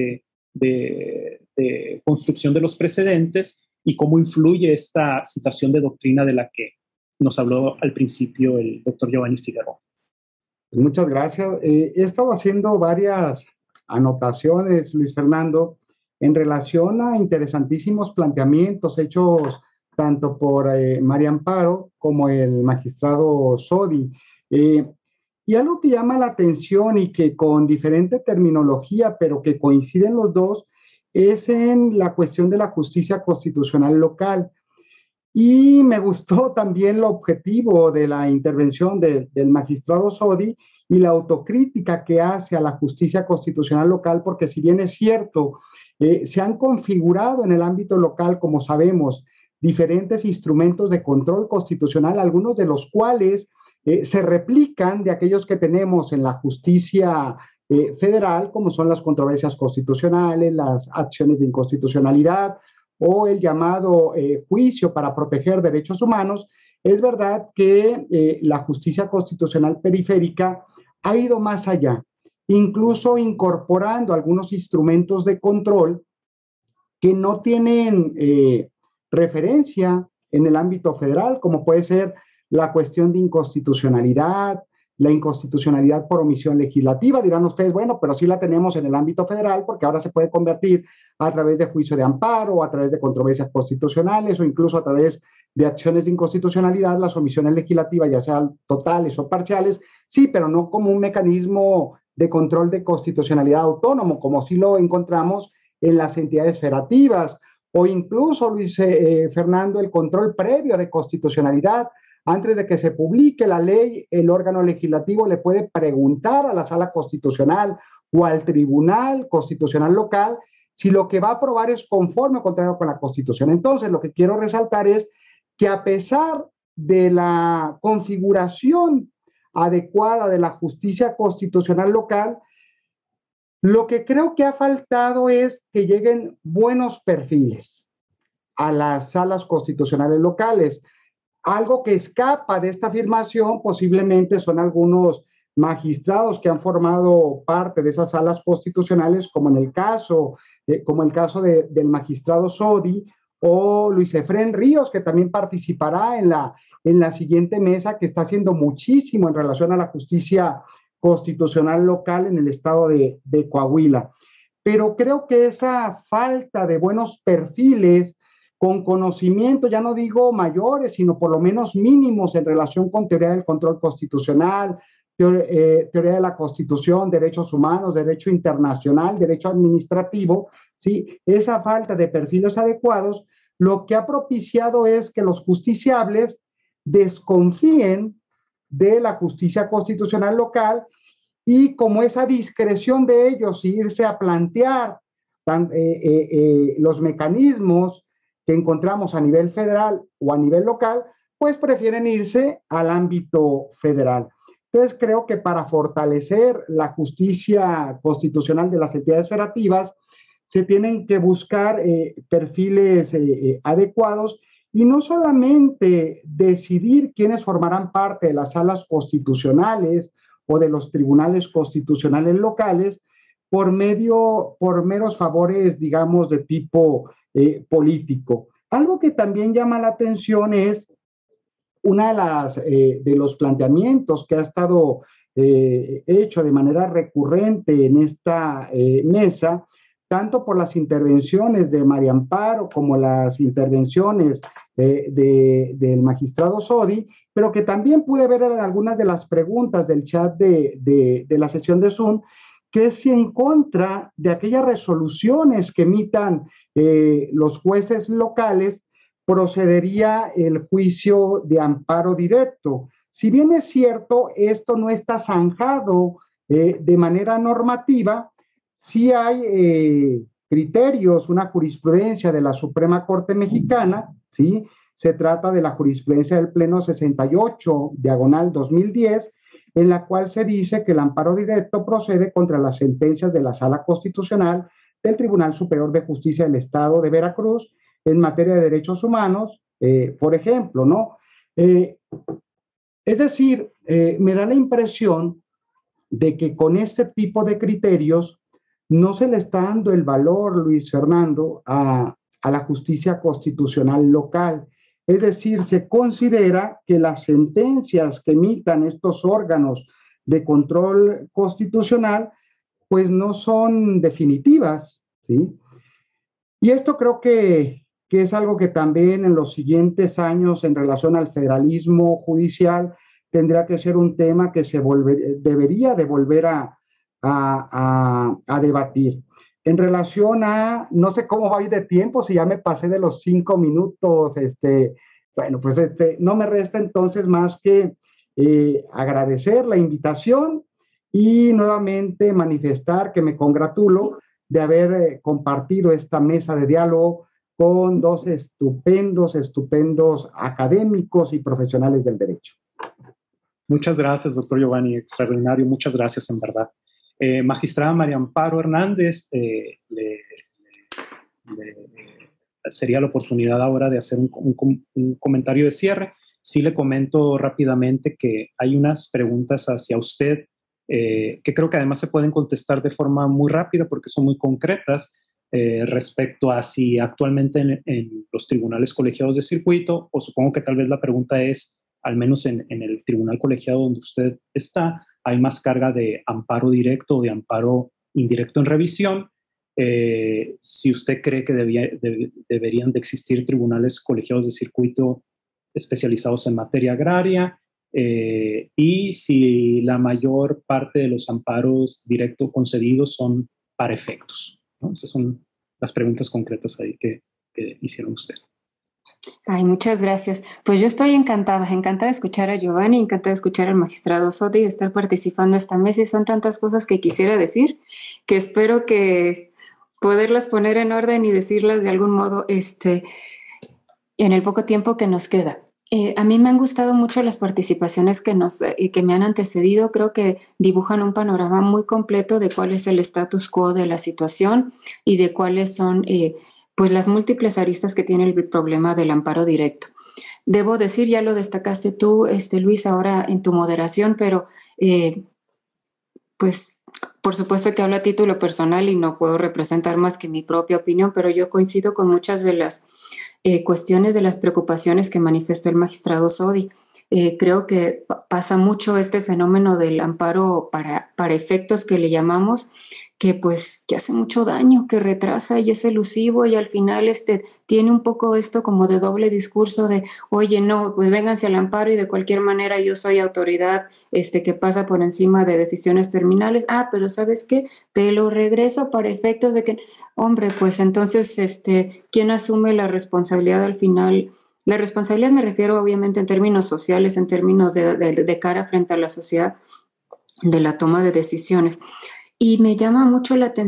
de construcción de los precedentes y cómo influye esta citación de doctrina de la que nos habló al principio el doctor Giovanni Figueroa. Muchas gracias. He estado haciendo varias anotaciones, Luis Fernando, en relación a interesantísimos planteamientos hechos tanto por María Amparo como el magistrado Sodi. Y algo que llama la atención y que con diferente terminología, pero que coinciden los dos, es en la cuestión de la justicia constitucional local. Y me gustó también lo objetivo de la intervención del magistrado Sodi y la autocrítica que hace a la justicia constitucional local, porque si bien es cierto, se han configurado en el ámbito local, como sabemos, diferentes instrumentos de control constitucional, algunos de los cuales se replican de aquellos que tenemos en la justicia federal, como son las controversias constitucionales, las acciones de inconstitucionalidad o el llamado juicio para proteger derechos humanos. Es verdad que la justicia constitucional periférica ha ido más allá, incluso incorporando algunos instrumentos de control que no tienen referencia en el ámbito federal, como puede ser la cuestión de inconstitucionalidad, la inconstitucionalidad por omisión legislativa. Dirán ustedes, bueno, pero sí la tenemos en el ámbito federal porque ahora se puede convertir a través de juicio de amparo, o a través de controversias constitucionales o incluso a través de acciones de inconstitucionalidad, las omisiones legislativas, ya sean totales o parciales, sí, pero no como un mecanismo de control de constitucionalidad autónomo, como sí lo encontramos en las entidades federativas, o incluso, Luis Fernando, el control previo de constitucionalidad. Antes de que se publique la ley, el órgano legislativo le puede preguntar a la Sala Constitucional o al Tribunal Constitucional local si lo que va a aprobar es conforme o contrario con la Constitución. Entonces, lo que quiero resaltar es que a pesar de la configuración adecuada de la justicia constitucional local, lo que creo que ha faltado es que lleguen buenos perfiles a las salas constitucionales locales. Algo que escapa de esta afirmación posiblemente son algunos magistrados que han formado parte de esas salas constitucionales, como el caso del magistrado Sodi o Luis Efrén Ríos, que también participará en la siguiente mesa, que está haciendo muchísimo en relación a la justicia constitucional local en el estado de Coahuila. Pero creo que esa falta de buenos perfiles con conocimiento, ya no digo mayores, sino por lo menos mínimos en relación con teoría del control constitucional, teoría de la Constitución, derechos humanos, derecho internacional, derecho administrativo, ¿sí? Esa falta de perfiles adecuados, lo que ha propiciado es que los justiciables desconfíen de la justicia constitucional local y como esa discreción de ellos irse a plantear los mecanismos que encontramos a nivel federal o a nivel local, pues prefieren irse al ámbito federal. Entonces creo que para fortalecer la justicia constitucional de las entidades federativas, se tienen que buscar perfiles adecuados y no solamente decidir quiénes formarán parte de las salas constitucionales o de los tribunales constitucionales locales por meros favores, digamos, de tipo político. Algo que también llama la atención es una de los planteamientos que ha estado hecho de manera recurrente en esta mesa, tanto por las intervenciones de María Amparo como las intervenciones del magistrado Sodi, pero que también pude ver en algunas de las preguntas del chat de la sesión de Zoom, que es si en contra de aquellas resoluciones que emitan los jueces locales procedería el juicio de amparo directo. Si bien es cierto, esto no está zanjado de manera normativa, sí hay criterios, una jurisprudencia de la Suprema Corte Mexicana, ¿sí? Se trata de la jurisprudencia del Pleno 68, diagonal 2010, en la cual se dice que el amparo directo procede contra las sentencias de la Sala Constitucional del Tribunal Superior de Justicia del Estado de Veracruz en materia de derechos humanos, por ejemplo, ¿no? Es decir, me da la impresión de que con este tipo de criterios no se le está dando el valor, Luis Fernando, a la justicia constitucional local. Es decir, se considera que las sentencias que emitan estos órganos de control constitucional, pues no son definitivas, ¿sí? Y esto creo que es algo que también en los siguientes años en relación al federalismo judicial tendrá que ser un tema que debería de volver a debatir. En relación a, no sé cómo va a ir de tiempo, si ya me pasé de los 5 minutos, bueno, pues no me resta entonces más que agradecer la invitación y nuevamente manifestar que me congratulo de haber compartido esta mesa de diálogo con dos estupendos académicos y profesionales del derecho. Muchas gracias, doctor Giovanni, extraordinario, muchas gracias en verdad. Magistrada María Amparo Hernández, sería la oportunidad ahora de hacer un comentario de cierre. Sí le comento rápidamente que hay unas preguntas hacia usted que creo que además se pueden contestar de forma muy rápida porque son muy concretas respecto a si actualmente en los tribunales colegiados de circuito, o supongo que tal vez la pregunta es, al menos en el tribunal colegiado donde usted está, hay más carga de amparo directo o de amparo indirecto en revisión. Si usted cree que deberían de existir tribunales colegiados de circuito especializados en materia agraria, y si la mayor parte de los amparos directos concedidos son para efectos, ¿no? Esas son las preguntas concretas ahí que hicieron usted. Ay, muchas gracias. Pues yo estoy encantada de escuchar a Giovanni, encantada de escuchar al magistrado Sodi, de estar participando en esta mesa, y son tantas cosas que quisiera decir que espero que poderlas poner en orden y decirlas de algún modo en el poco tiempo que nos queda. A mí me han gustado mucho las participaciones que me han antecedido. Creo que dibujan un panorama muy completo de cuál es el status quo de la situación y de cuáles son pues las múltiples aristas que tiene el problema del amparo directo. Debo decir, ya lo destacaste tú, Luis, ahora en tu moderación, pero pues por supuesto que hablo a título personal y no puedo representar más que mi propia opinión, pero yo coincido con muchas de las cuestiones, de las preocupaciones que manifestó el magistrado Sodi. Creo que pasa mucho este fenómeno del amparo para efectos que le llamamos, que hace mucho daño, que retrasa y es elusivo, y al final tiene un poco esto como de doble discurso de, oye, no, pues vénganse al amparo y de cualquier manera yo soy autoridad que pasa por encima de decisiones terminales. Pero ¿sabes qué? Te lo regreso para efectos de que, hombre, pues entonces, ¿quién asume la responsabilidad al final? La responsabilidad me refiero obviamente en términos sociales, en términos de cara frente a la sociedad, de la toma de decisiones. Y me llama mucho la atención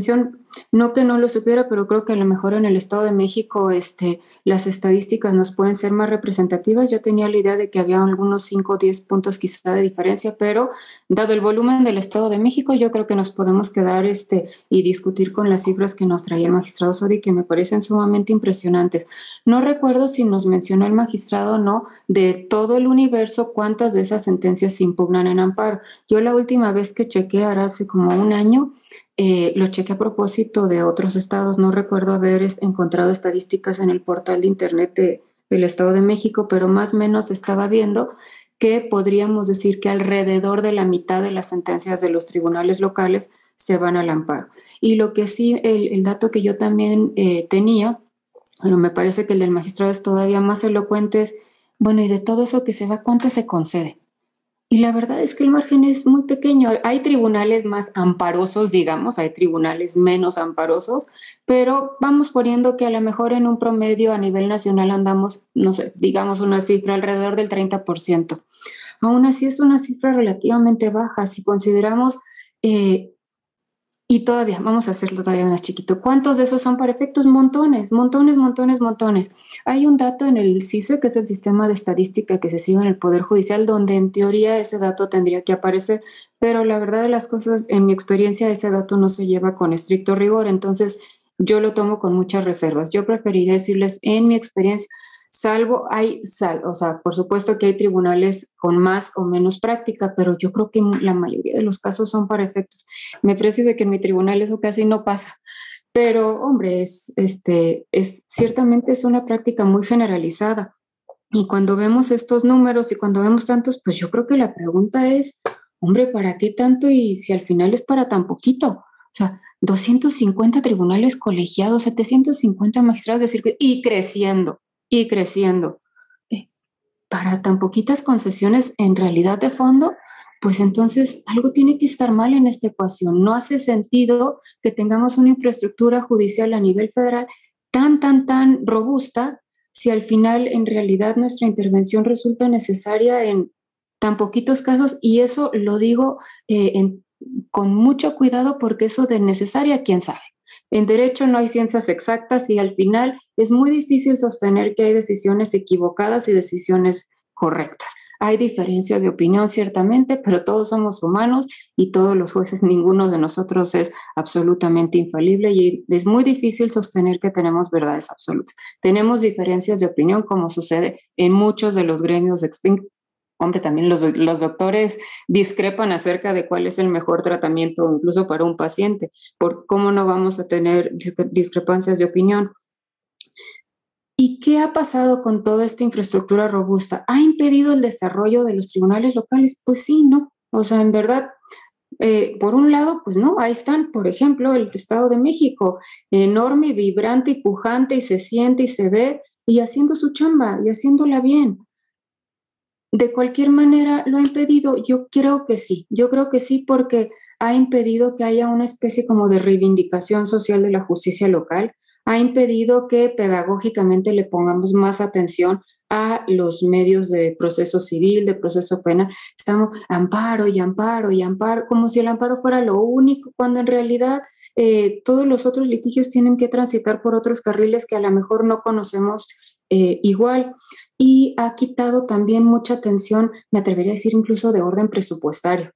No que no lo supiera, pero creo que a lo mejor en el Estado de México las estadísticas nos pueden ser más representativas. Yo tenía la idea de que había algunos 5 o 10 puntos quizá de diferencia, pero dado el volumen del Estado de México, yo creo que nos podemos quedar y discutir con las cifras que nos traía el magistrado Sodi, que me parecen sumamente impresionantes. No recuerdo si nos mencionó el magistrado o no, de todo el universo, cuántas de esas sentencias se impugnan en amparo. Yo la última vez que chequé, ahora hace como un año, lo chequé a propósito de otros estados. No recuerdo haber encontrado estadísticas en el portal de internet del Estado de México, pero más o menos estaba viendo que podríamos decir que alrededor de la mitad de las sentencias de los tribunales locales se van al amparo. Y lo que sí, el dato que yo también tenía, pero me parece que el del magistrado es todavía más elocuente, es, bueno, y de todo eso que se va, ¿cuánto se concede? Y la verdad es que el margen es muy pequeño. Hay tribunales más amparosos, digamos, hay tribunales menos amparosos, pero vamos poniendo que a lo mejor en un promedio a nivel nacional andamos, no sé, digamos una cifra alrededor del 30%. Aún así es una cifra relativamente baja si consideramos, y todavía, vamos a hacerlo todavía más chiquito. ¿Cuántos de esos son para efectos? Montones, montones, montones, montones. Hay un dato en el CISE, que es el sistema de estadística que se sigue en el Poder Judicial, donde en teoría ese dato tendría que aparecer, pero la verdad de las cosas, en mi experiencia, ese dato no se lleva con estricto rigor, entonces yo lo tomo con muchas reservas. Yo preferiría decirles, en mi experiencia, o sea, por supuesto que hay tribunales con más o menos práctica, pero yo creo que la mayoría de los casos son para efectos. Me parece de que en mi tribunal eso casi no pasa, pero hombre, ciertamente es una práctica muy generalizada. Y cuando vemos estos números y cuando vemos tantos, pues yo creo que la pregunta es, hombre, ¿para qué tanto y si al final es para tan poquito? O sea, 250 tribunales colegiados, 750 magistrados de circuito y creciendo. Para tan poquitas concesiones en realidad de fondo, pues entonces algo tiene que estar mal en esta ecuación. No hace sentido que tengamos una infraestructura judicial a nivel federal tan robusta si al final en realidad nuestra intervención resulta necesaria en tan poquitos casos, y eso lo digo con mucho cuidado porque eso de necesaria, quién sabe. En derecho no hay ciencias exactas y al final es muy difícil sostener que hay decisiones equivocadas y decisiones correctas. Hay diferencias de opinión ciertamente, pero todos somos humanos y todos los jueces, ninguno de nosotros es absolutamente infalible y es muy difícil sostener que tenemos verdades absolutas. Tenemos diferencias de opinión como sucede en muchos de los gremios Hombre, también los doctores discrepan acerca de cuál es el mejor tratamiento, incluso para un paciente. ¿Por cómo no vamos a tener discrepancias de opinión? ¿Y qué ha pasado con toda esta infraestructura robusta? ¿Ha impedido el desarrollo de los tribunales locales? Pues sí, no. O sea, en verdad, por un lado, pues no, ahí están, por ejemplo, el Estado de México, enorme, vibrante y pujante, y se siente y se ve, y haciendo su chamba, y haciéndola bien. De cualquier manera, ¿lo ha impedido? Yo creo que sí, porque ha impedido que haya una especie como de reivindicación social de la justicia local, ha impedido que pedagógicamente le pongamos más atención a los medios de proceso civil, de proceso penal. Estamos amparo y amparo y amparo, como si el amparo fuera lo único, cuando en realidad todos los otros litigios tienen que transitar por otros carriles que a lo mejor no conocemos igual. Y ha quitado también mucha atención, me atrevería a decir incluso de orden presupuestario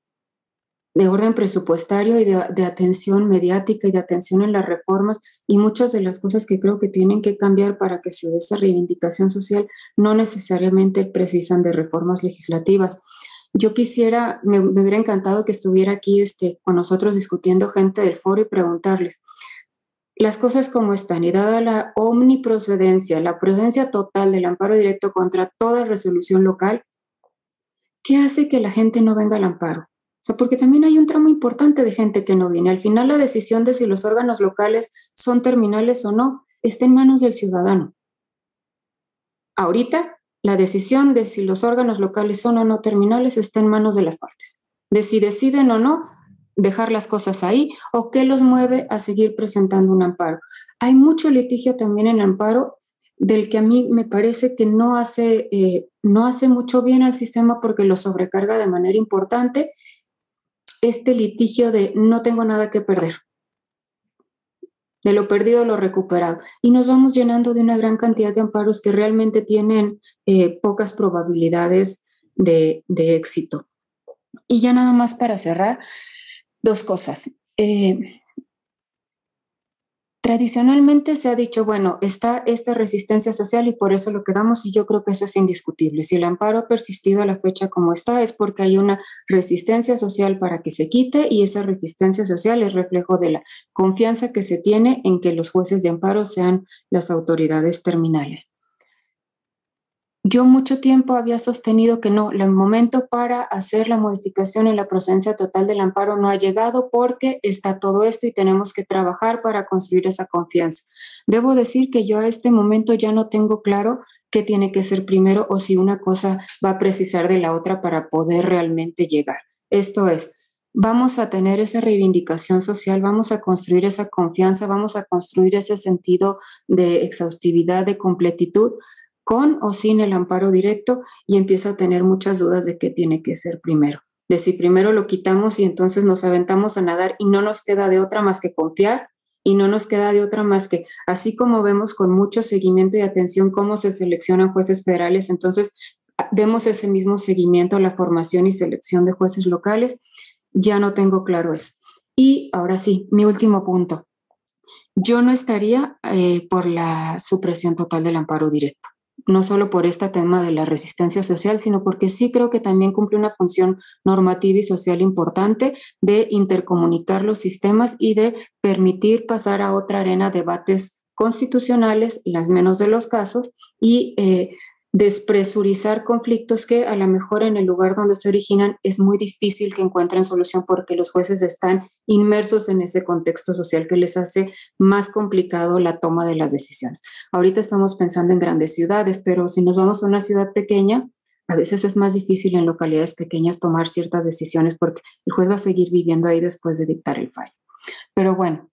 y de atención mediática y de atención en las reformas, y muchas de las cosas que creo que tienen que cambiar para que se dé esa reivindicación social no necesariamente precisan de reformas legislativas. Yo me hubiera encantado que estuviera aquí con nosotros discutiendo gente del foro y preguntarles, las cosas como están y dada la omniprocedencia, la procedencia total del amparo directo contra toda resolución local, ¿qué hace que la gente no venga al amparo? O sea, porque también hay un tramo importante de gente que no viene. Al final la decisión de si los órganos locales son terminales o no está en manos del ciudadano. Ahorita la decisión de si los órganos locales son o no terminales está en manos de las partes. De si deciden o no dejar las cosas ahí o qué los mueve a seguir presentando un amparo. Hay mucho litigio también en amparo del que a mí me parece que no hace mucho bien al sistema porque lo sobrecarga de manera importante. Este litigio de no tengo nada que perder. de lo perdido lo recuperado. Y nos vamos llenando de una gran cantidad de amparos que realmente tienen pocas probabilidades de éxito. Y ya nada más para cerrar, dos cosas. Tradicionalmente se ha dicho, bueno, está esta resistencia social y por eso lo quedamos, y yo creo que eso es indiscutible. Si el amparo ha persistido a la fecha como está, es porque hay una resistencia social para que se quite, y esa resistencia social es reflejo de la confianza que se tiene en que los jueces de amparo sean las autoridades terminales. Yo mucho tiempo había sostenido que no, el momento para hacer la modificación en la procedencia total del amparo no ha llegado porque está todo esto y tenemos que trabajar para construir esa confianza. Debo decir que yo a este momento ya no tengo claro qué tiene que ser primero o si una cosa va a precisar de la otra para poder realmente llegar. Esto es, vamos a tener esa reivindicación social, vamos a construir esa confianza, vamos a construir ese sentido de exhaustividad, de completitud, con o sin el amparo directo, y empiezo a tener muchas dudas de qué tiene que ser primero. De si primero lo quitamos y entonces nos aventamos a nadar y no nos queda de otra más que confiar, y no nos queda de otra más que, así como vemos con mucho seguimiento y atención cómo se seleccionan jueces federales, entonces demos ese mismo seguimiento a la formación y selección de jueces locales. Ya no tengo claro eso. Y ahora sí, mi último punto. Yo no estaría por la supresión total del amparo directo. No solo por este tema de la resistencia social, sino porque sí creo que también cumple una función normativa y social importante de intercomunicar los sistemas y de permitir pasar a otra arena debates constitucionales, las menos de los casos, y despresurizar conflictos que a lo mejor en el lugar donde se originan es muy difícil que encuentren solución porque los jueces están inmersos en ese contexto social que les hace más complicado la toma de las decisiones. Ahorita estamos pensando en grandes ciudades, pero si nos vamos a una ciudad pequeña, a veces es más difícil en localidades pequeñas tomar ciertas decisiones porque el juez va a seguir viviendo ahí después de dictar el fallo. Pero bueno,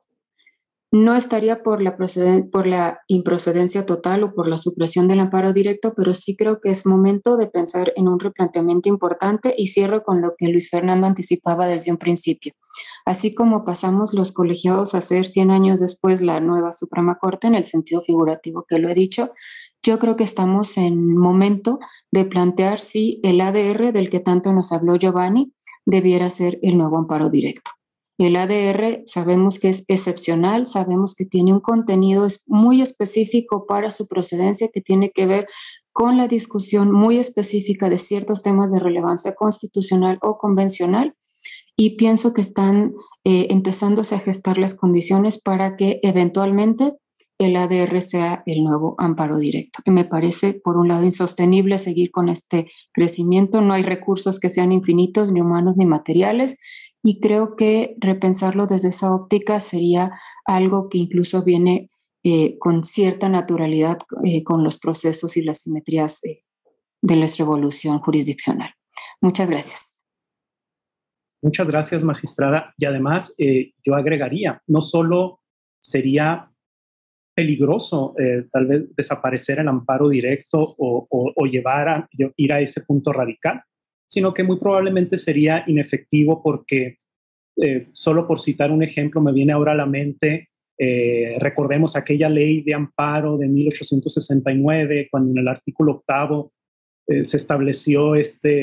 no estaría por la improcedencia total o por la supresión del amparo directo, pero sí creo que es momento de pensar en un replanteamiento importante, y cierro con lo que Luis Fernando anticipaba desde un principio. Así como pasamos los colegiados a ser 100 años después la nueva Suprema Corte, en el sentido figurativo que lo he dicho, yo creo que estamos en momento de plantear si el ADR del que tanto nos habló Giovanni debiera ser el nuevo amparo directo. El ADR sabemos que es excepcional, sabemos que tiene un contenido muy específico para su procedencia, que tiene que ver con la discusión muy específica de ciertos temas de relevancia constitucional o convencional, y pienso que están empezándose a gestar las condiciones para que eventualmente el ADR sea el nuevo amparo directo. Y me parece, por un lado, insostenible seguir con este crecimiento. No hay recursos que sean infinitos, ni humanos ni materiales, y creo que repensarlo desde esa óptica sería algo que incluso viene con cierta naturalidad con los procesos y las simetrías de la revolución jurisdiccional. Muchas gracias. Muchas gracias, magistrada. Y además, yo agregaría, no solo sería peligroso tal vez desaparecer el amparo directo o ir a ese punto radical, sino que muy probablemente sería inefectivo porque, solo por citar un ejemplo, me viene ahora a la mente, recordemos aquella ley de amparo de 1869, cuando en el artículo 8 se estableció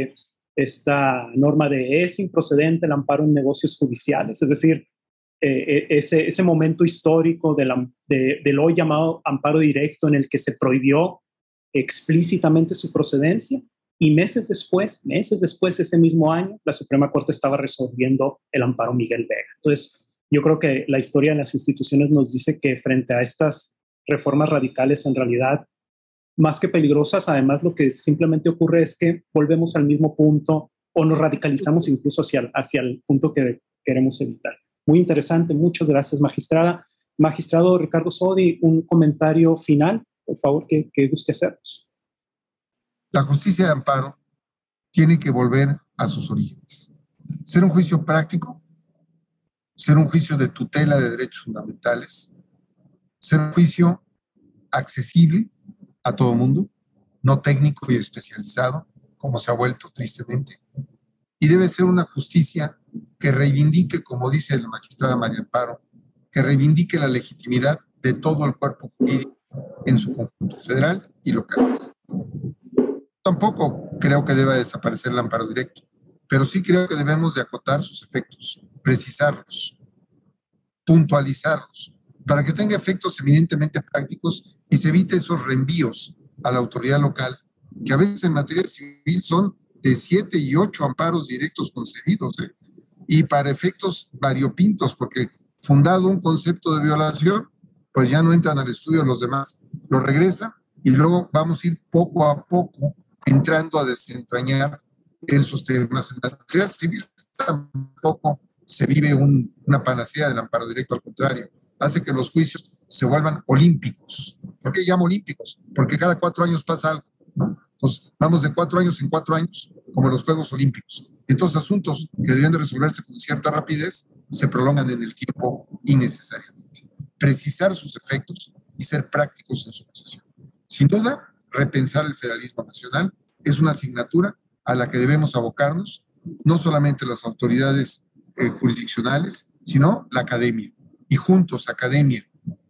esta norma de es improcedente el amparo en negocios judiciales, es decir, ese momento histórico del hoy llamado amparo directo, en el que se prohibió explícitamente su procedencia, y meses después, ese mismo año, la Suprema Corte estaba resolviendo el amparo Miguel Vega. Entonces, yo creo que la historia de las instituciones nos dice que frente a estas reformas radicales, en realidad, más que peligrosas, además lo que simplemente ocurre es que volvemos al mismo punto o nos radicalizamos incluso hacia el punto que queremos evitar. Muy interesante, muchas gracias, magistrada. Magistrado Ricardo Sodi, un comentario final, por favor, que guste hacernos. La justicia de amparo tiene que volver a sus orígenes. Ser un juicio práctico, ser un juicio de tutela de derechos fundamentales, ser un juicio accesible a todo mundo, no técnico y especializado, como se ha vuelto tristemente, y debe ser una justicia que reivindique, como dice la magistrada María Amparo, que reivindique la legitimidad de todo el cuerpo jurídico en su conjunto federal y local. Tampoco creo que deba desaparecer el amparo directo, pero sí creo que debemos de acotar sus efectos, precisarlos, puntualizarlos, para que tenga efectos eminentemente prácticos y se evite esos reenvíos a la autoridad local, que a veces en materia civil son de 7 y 8 amparos directos concedidos, y para efectos variopintos, porque fundado un concepto de violación, pues ya no entran al estudio los demás, lo regresan y luego vamos a ir poco a poco entrando a desentrañar esos temas. En la materia civil tampoco se vive una panacea del amparo directo, al contrario, hace que los juicios se vuelvan olímpicos. ¿Por qué llamo olímpicos? Porque cada 4 años pasa algo, ¿no? Entonces, vamos de 4 años en 4 años, como los Juegos Olímpicos. Entonces, asuntos que deberían de resolverse con cierta rapidez se prolongan en el tiempo innecesariamente. Precisar sus efectos y ser prácticos en su concesión. Sin duda, repensar el federalismo nacional es una asignatura a la que debemos abocarnos, no solamente las autoridades jurisdiccionales, sino la academia. Y juntos, academia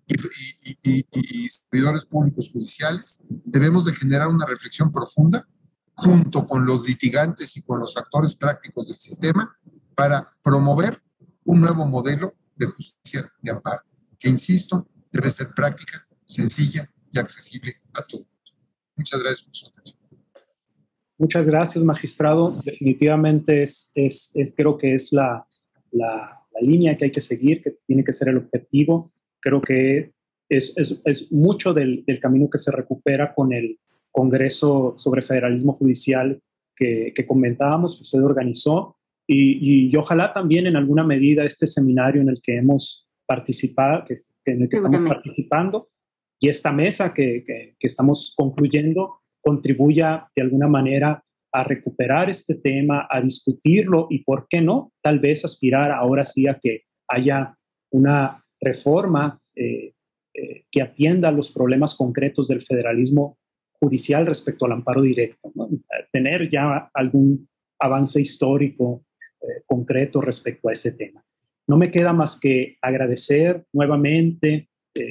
y servidores públicos judiciales, debemos de generar una reflexión profunda junto con los litigantes y con los actores prácticos del sistema para promover un nuevo modelo de justicia de amparo, que, insisto, debe ser práctica, sencilla y accesible a todos. Muchas gracias por su atención. Muchas gracias, magistrado. Definitivamente creo que es la línea que hay que seguir, que tiene que ser el objetivo. Creo que es mucho del camino que se recupera con el Congreso sobre Federalismo Judicial que comentábamos, que usted organizó, y ojalá también en alguna medida este seminario en el que hemos participado, en el que estamos participando, y esta mesa que estamos concluyendo, contribuya de alguna manera a recuperar este tema, a discutirlo y, ¿por qué no?, tal vez aspirar ahora sí a que haya una reforma que atienda los problemas concretos del federalismo judicial respecto al amparo directo, ¿no? Tener ya algún avance histórico concreto respecto a ese tema. No me queda más que agradecer nuevamente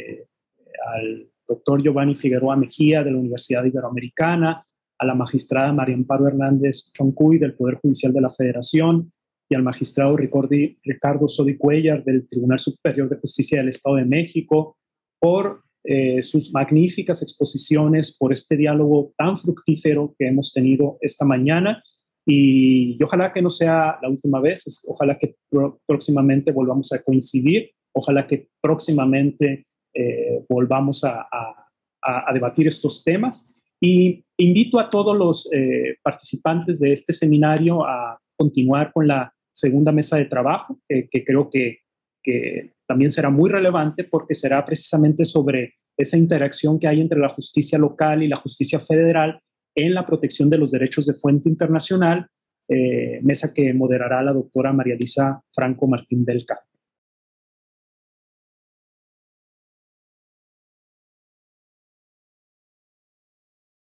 al doctor Giovanni Figueroa Mejía de la Universidad Iberoamericana, a la magistrada María Amparo Hernández Choncuy del Poder Judicial de la Federación y al magistrado Ricardo Sodi Cuellar del Tribunal Superior de Justicia del Estado de México por sus magníficas exposiciones, por este diálogo tan fructífero que hemos tenido esta mañana, y ojalá que no sea la última vez, ojalá que próximamente volvamos a coincidir, ojalá que próximamente volvamos a debatir estos temas, y invito a todos los participantes de este seminario a continuar con la segunda mesa de trabajo, que creo que también será muy relevante porque será precisamente sobre esa interacción que hay entre la justicia local y la justicia federal en la protección de los derechos de fuente internacional, mesa que moderará la doctora María Elisa Franco Martín del Campo.